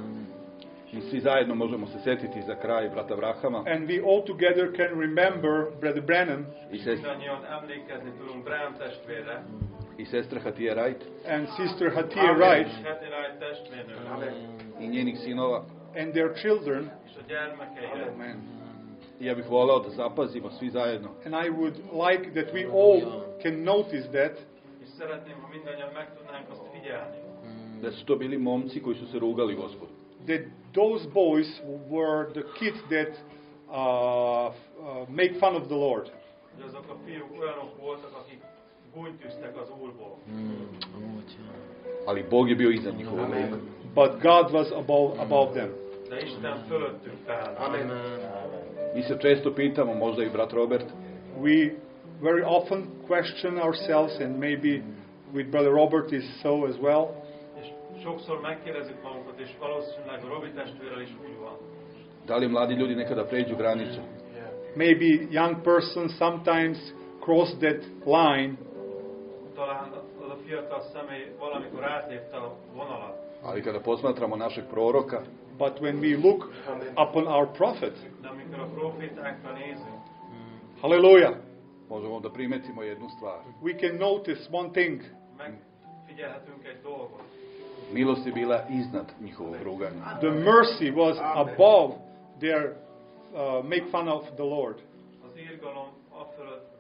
Mi svi zajedno možemo se setiti za kraj brata Vrahama And we all together can remember Brother Branham Mindannyian emlékezni tudunk Branham testvérre, i sestre Hatije Wright and Sister Hatia Wright és Heti Wright testvérnőre, i njenih sinova. and their children. és a gyermekeire. I ja bih voleo da zapazimo svi zajedno And I would like that we all can notice that És szeretném, ha mindannyian meg tudnánk azt figyelni, da su to bili momci koji su se rugali Gospodu. that those boys were the kids that make fun of the Lord. hogy azok a fiúk olyanok voltak, akik gúnytűztek az Úrból. Ali Bog je bio iznad njihovog ruka. But God was above them. De Isten fölöttük fel. Mi se često pitamo, možda i brat Robert, We very often question ourselves, and maybe with Brother Robert is so as well. És sokszor megkérdezzük magunkat, és valószínűleg a Robi testvérrel is úgy van. da li mladi ljudi nekada pređu granicu, Maybe young persons sometimes cross that line, Talán az a fiatal személy valamikor átlépte a vonalat. ali kada posmatramo našeg proroka, but when we look upon our prophet, De amikor a profétákra nézünk, hallelujah, možemo da primetimo jednu stvar. we can notice one thing. megfigyelhetünk egy dolgot. Milost je bila iznad njihovog ruganja. The mercy was above their make fun of the Lord. Az irgalom a fölött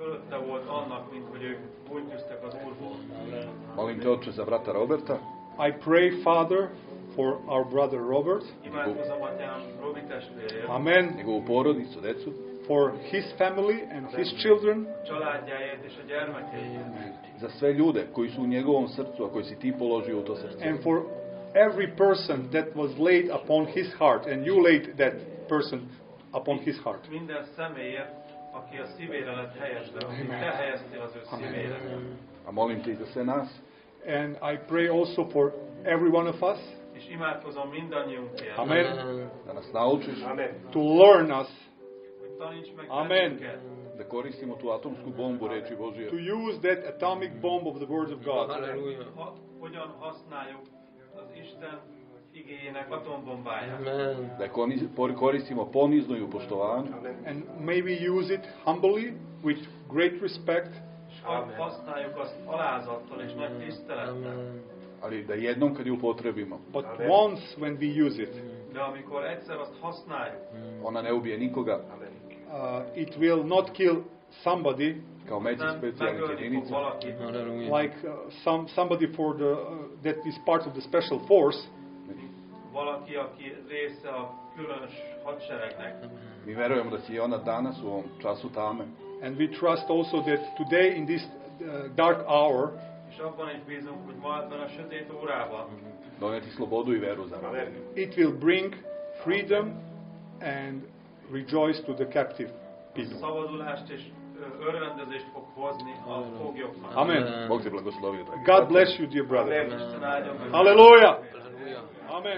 fölötte volt annak, mint hogy ők bújtűztek az Úrból. Molim te, Oče, za brata Roberta, I pray, Father, for our brother Robert. Imádkozom, Atyám, Robi testvérért, Amen. njegovu porodicu, decu, For his family and his children. családjáért és a gyermekeiért. za sve ljude koji su u njegovom srcu, a koji si ti položio u to srce. And for every person that was laid upon his heart. And you laid that person upon his heart. Minden személyért, aki a szívére lett helyezve, akit te helyeztél az ő szívére. A molim te i za sve nas, And I pray also for every one of us. És imádkozom mindannyiunkért, Amen. da nas naučiš To learn us. hogy taníts meg Amen. bennünket, da koristimo tu atomsku bombu reči Božije. To use that atomic bomb of the words of God. hogyan használjuk az Isten igéjének atombombáját. Da je koristimo ponizno i u poštovanju. And may we use it humbly, with great respect. És használjuk azt alázattal és nagy tisztelettel. Ali da jednom kad je upotrebimo, But once when we use it, De amikor egyszer azt használjuk, ona ne ubije nikoga, it will not kill somebody kao među nem specijalnih megölni fog jedinica, valakit, like somebody for the that is part of the special force. valaki, aki része a különös hadseregnek. mi verujemo da će i ona danas u ovom času tame And we trust also that today in this dark hour, És abban is bízunk, hogy ma ebben a sötét órában doneti slobodu i veru za nas. it will bring freedom and rejoice to the captive people. szabadulást és örvendezést fog hozni a foglyoknak. Amen. Bog te blagoslovio. dragi. God bless you, dear brother. Isten áldjon meg. Hallelujah. Amen.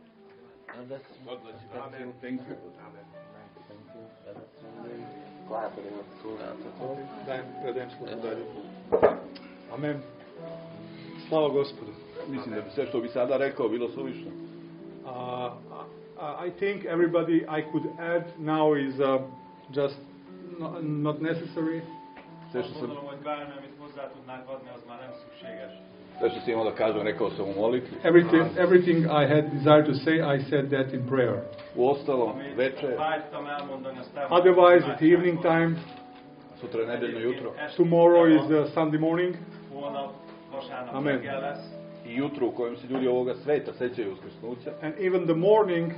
Thank you. Predajem slovo dalje. Amen. Slava Gospodu. Mislim da bi sve što bi sada rekao bilo suvišno. I think everybody I could add now is just not necessary. Sve što sam, Gondolom, hogy bármi, amit hozzá tudnánk adni, az már nem szükséges. sve što sam imao da kažem, rekao sam u molitvi. Everything I had desire to say, I said that in prayer. U ostalom, Amit večer, vágytam elmondani, azt elmondtam. Otherwise, at evening time, sutra je nedeljno jutro. tomorrow is Sunday morning. Holnap, vasárnap Amen. reggel lesz. I jutro u kojem se ljudi ovoga sveta sećaju uskrsnuća. And even the morning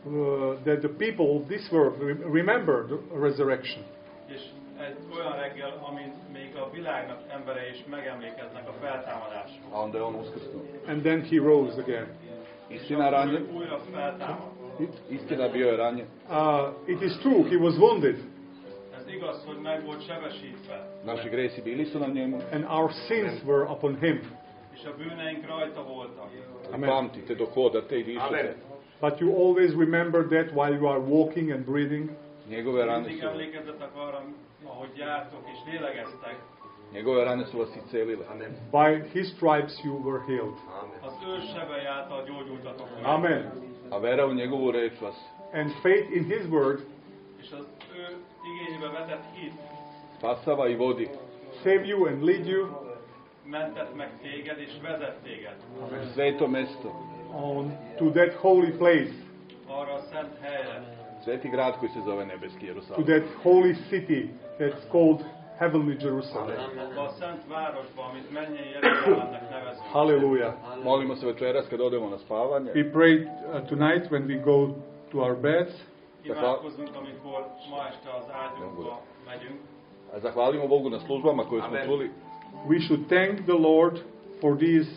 that the people of this world remember the resurrection. És egy olyan reggel, amin még a világnak emberei is megemlékeznek a feltámadásról. A onda je on uskrsnuo. And then he rose again. Istina ranjen, Újra feltámad. istina bio je ranjen. It is true, he was wounded, Ez igaz, hogy meg volt sebesítve, Naši gresi bili su na njemu. and our sins were upon him. és a bűneink rajta voltak. I pamtite dok hodate i dišete. But you always remember that while you are walking and breathing. Njegove rane Mindig su, emlékezzetek arra, ahogy jártok és lélegeztek, njegove rane su vas iscelile. By his stripes you were healed. az ő sebei által gyógyultatok meg. Amen. A vera u njegovu reč vas And faith in his word És az ő igényébe vetett hit spasava i vodi. save you and lead you mentett meg téged és vezet téged U sveto mesto, on to that holy place, arra a szent helyre, sveti grad koji se zove nebeski to Jerusalim. that holy city that's called heavenly Jerusalem. abba a szent városba, amit mennyei Jeruzsálemnek nevezünk. Hallelujah. Molimo se večeras kad odemo na spavanje. We pray tonight when we go to our beds. Imádkozzunk, amikor ma este az ágyunkba megyünk. A zahvalimo Bogu na službama koje smo čuli. We should thank the Lord for these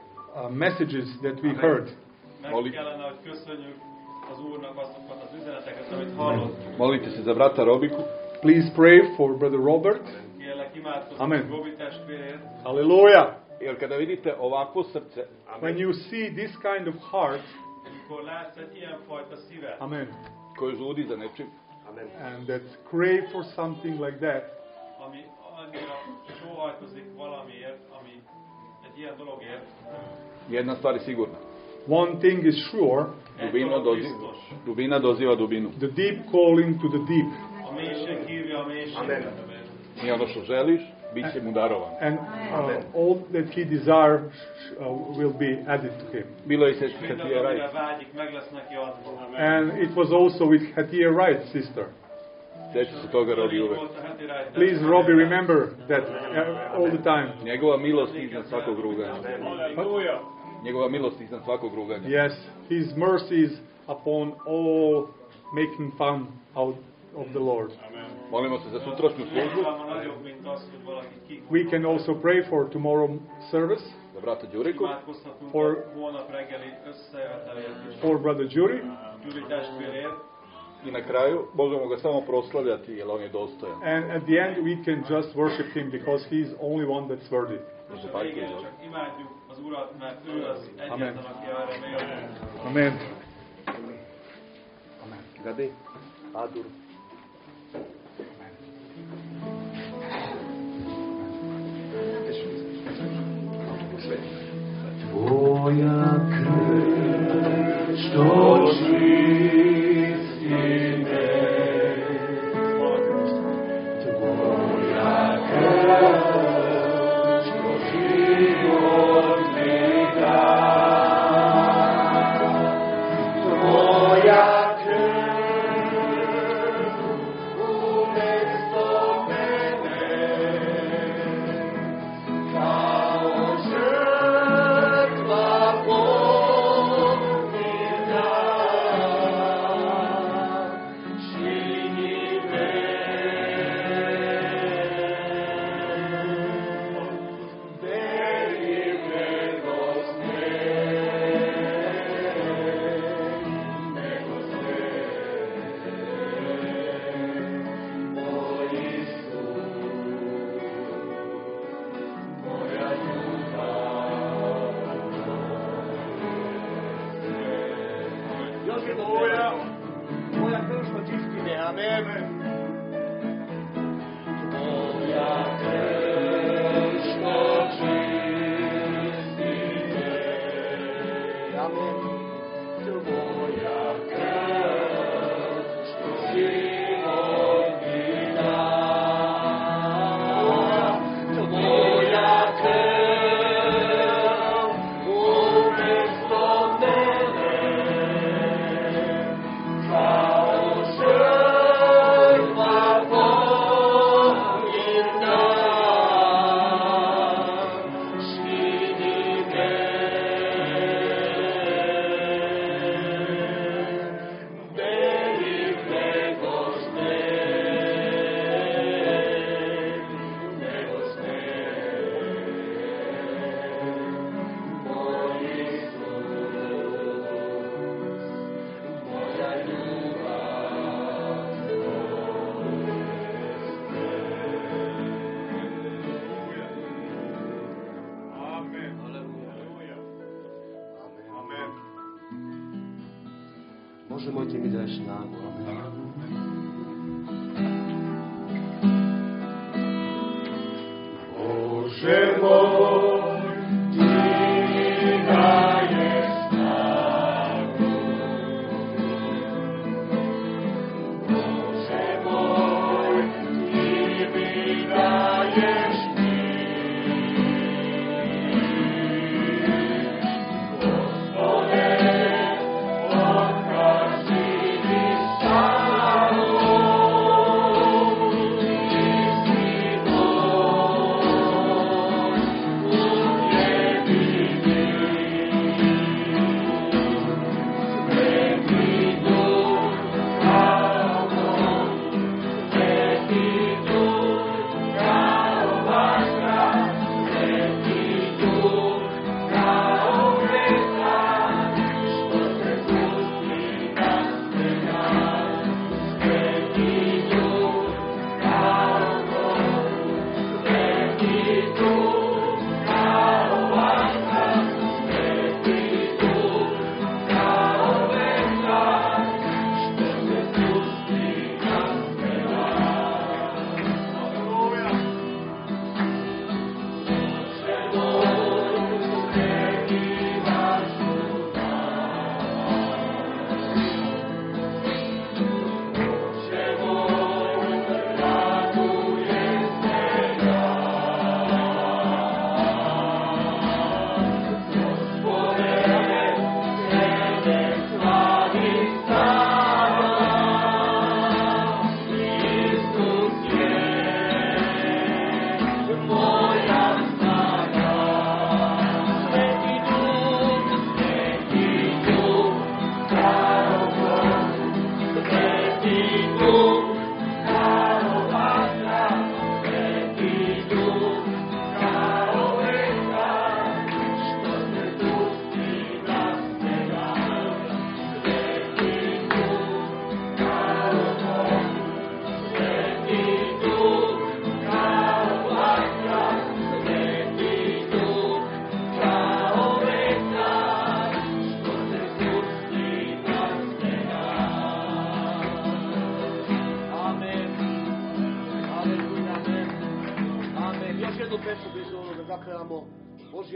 messages that we heard. Meg kellene, hogy köszönjük az Úrnak azokat az üzeneteket, amit hallottunk. Molite se za brata Robiku. Please pray for Brother Robert. Kérlek, imádkozzunk Amen. Robi testvérért. Hallelujah. Jer kada vidite ovakvo srce, When you see this kind of heart, Amikor látsz egy ilyenfajta szívet, amen, koje žudi za nečim, and that crave for something like that, ami annyira sóhajtozik valamiért, ami egy ilyen dologért, jedna stvar je sigurna. one thing is sure, egy dolog biztos. Dubina doziva dubinu. the deep calling to the deep. A mélység hívja a mélységet. I ono što želiš, bit će mu darovan. And all that he desires will be added to him. Bilo je i sestri Mindaz, Hatije amire Rajc. vágyik, meg lesz neki adva. And it was also with Hatia Wright, sister. Sjeća se toga Robi uvek. Please, Robbie, remember that all the time. Njegova milost iznad svakog ruganja. Njegova milost iznad svakog ruganja. Yes, His mercies upon all making fun out of the Lord. Molimo se za sutrašnju službu. We can also pray for tomorrow service Za brata Đuriku. for Brother Jury. I na kraju možemo ga samo proslavljati jer on je dostojan. And at the end we can just worship Him because He's only one that's worthy. Amen. Amen. Gadi. Adur. Tvoja krv, što čisti me, Tvoja krv, što život mi da, Tvoja krv, umesto mene, kao žrtva pomirna, čini me. Benigne Gospode, moj Isus, moja ljubav. Još je moja krv što čisti me. Amen. Tvoja krv što čisti me, Amen. Tvoja krv što život mi da, Tvoja krv umesto mene, kao žrtva pomirna, štiti me. Benigne Gospode, nego sme, moj Isus, moja ljubav, Bože moj, Ti mi daješ snagu. Amen. Bože moj, Ti mi daješ snagu. Bože moj, Ti mi daješ Gospode, pokaži mi snagu. Ti si moj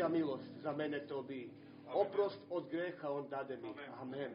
Božja milosť za mene tobі. Oprost od greha on dade mi. Amen.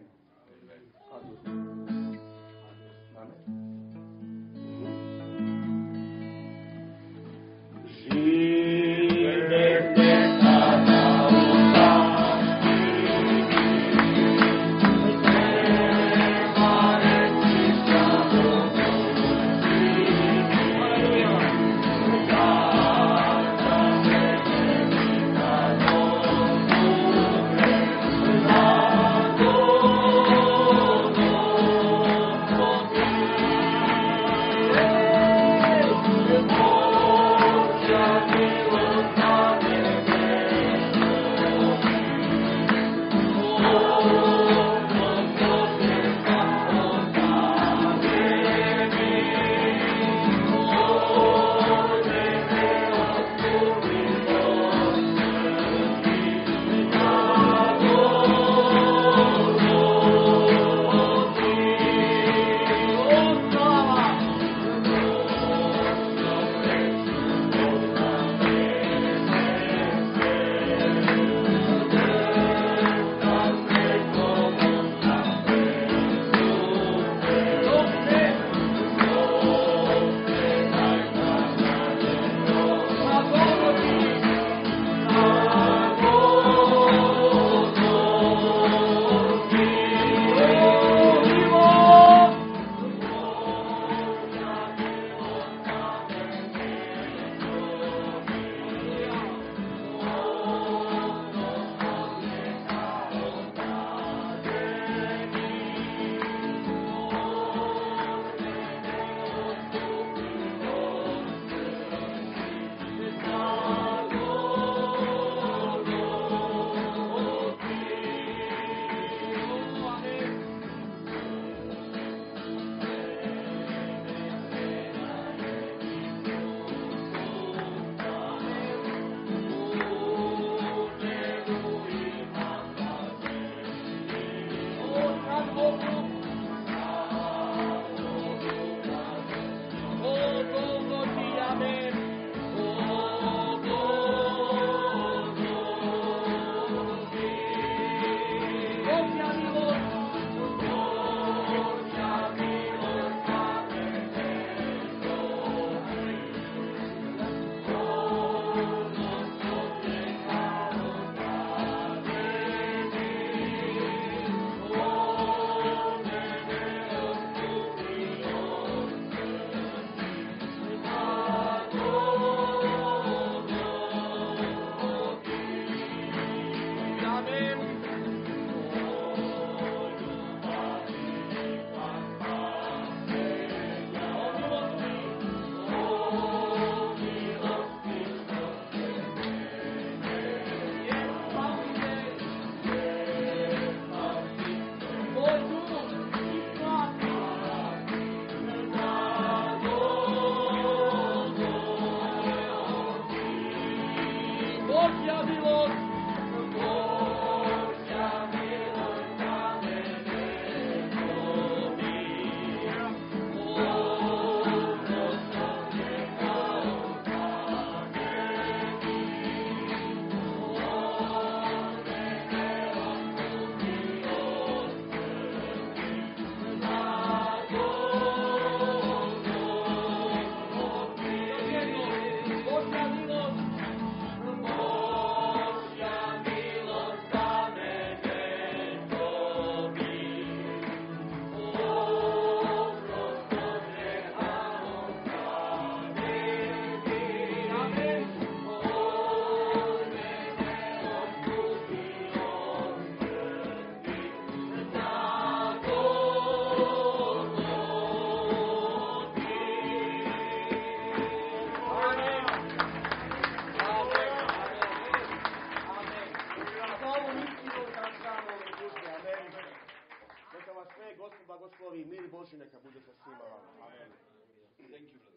Neka vas sve Gospod blagoslovi, mir Božji neka bude sa svima vama. Amen. Thank you.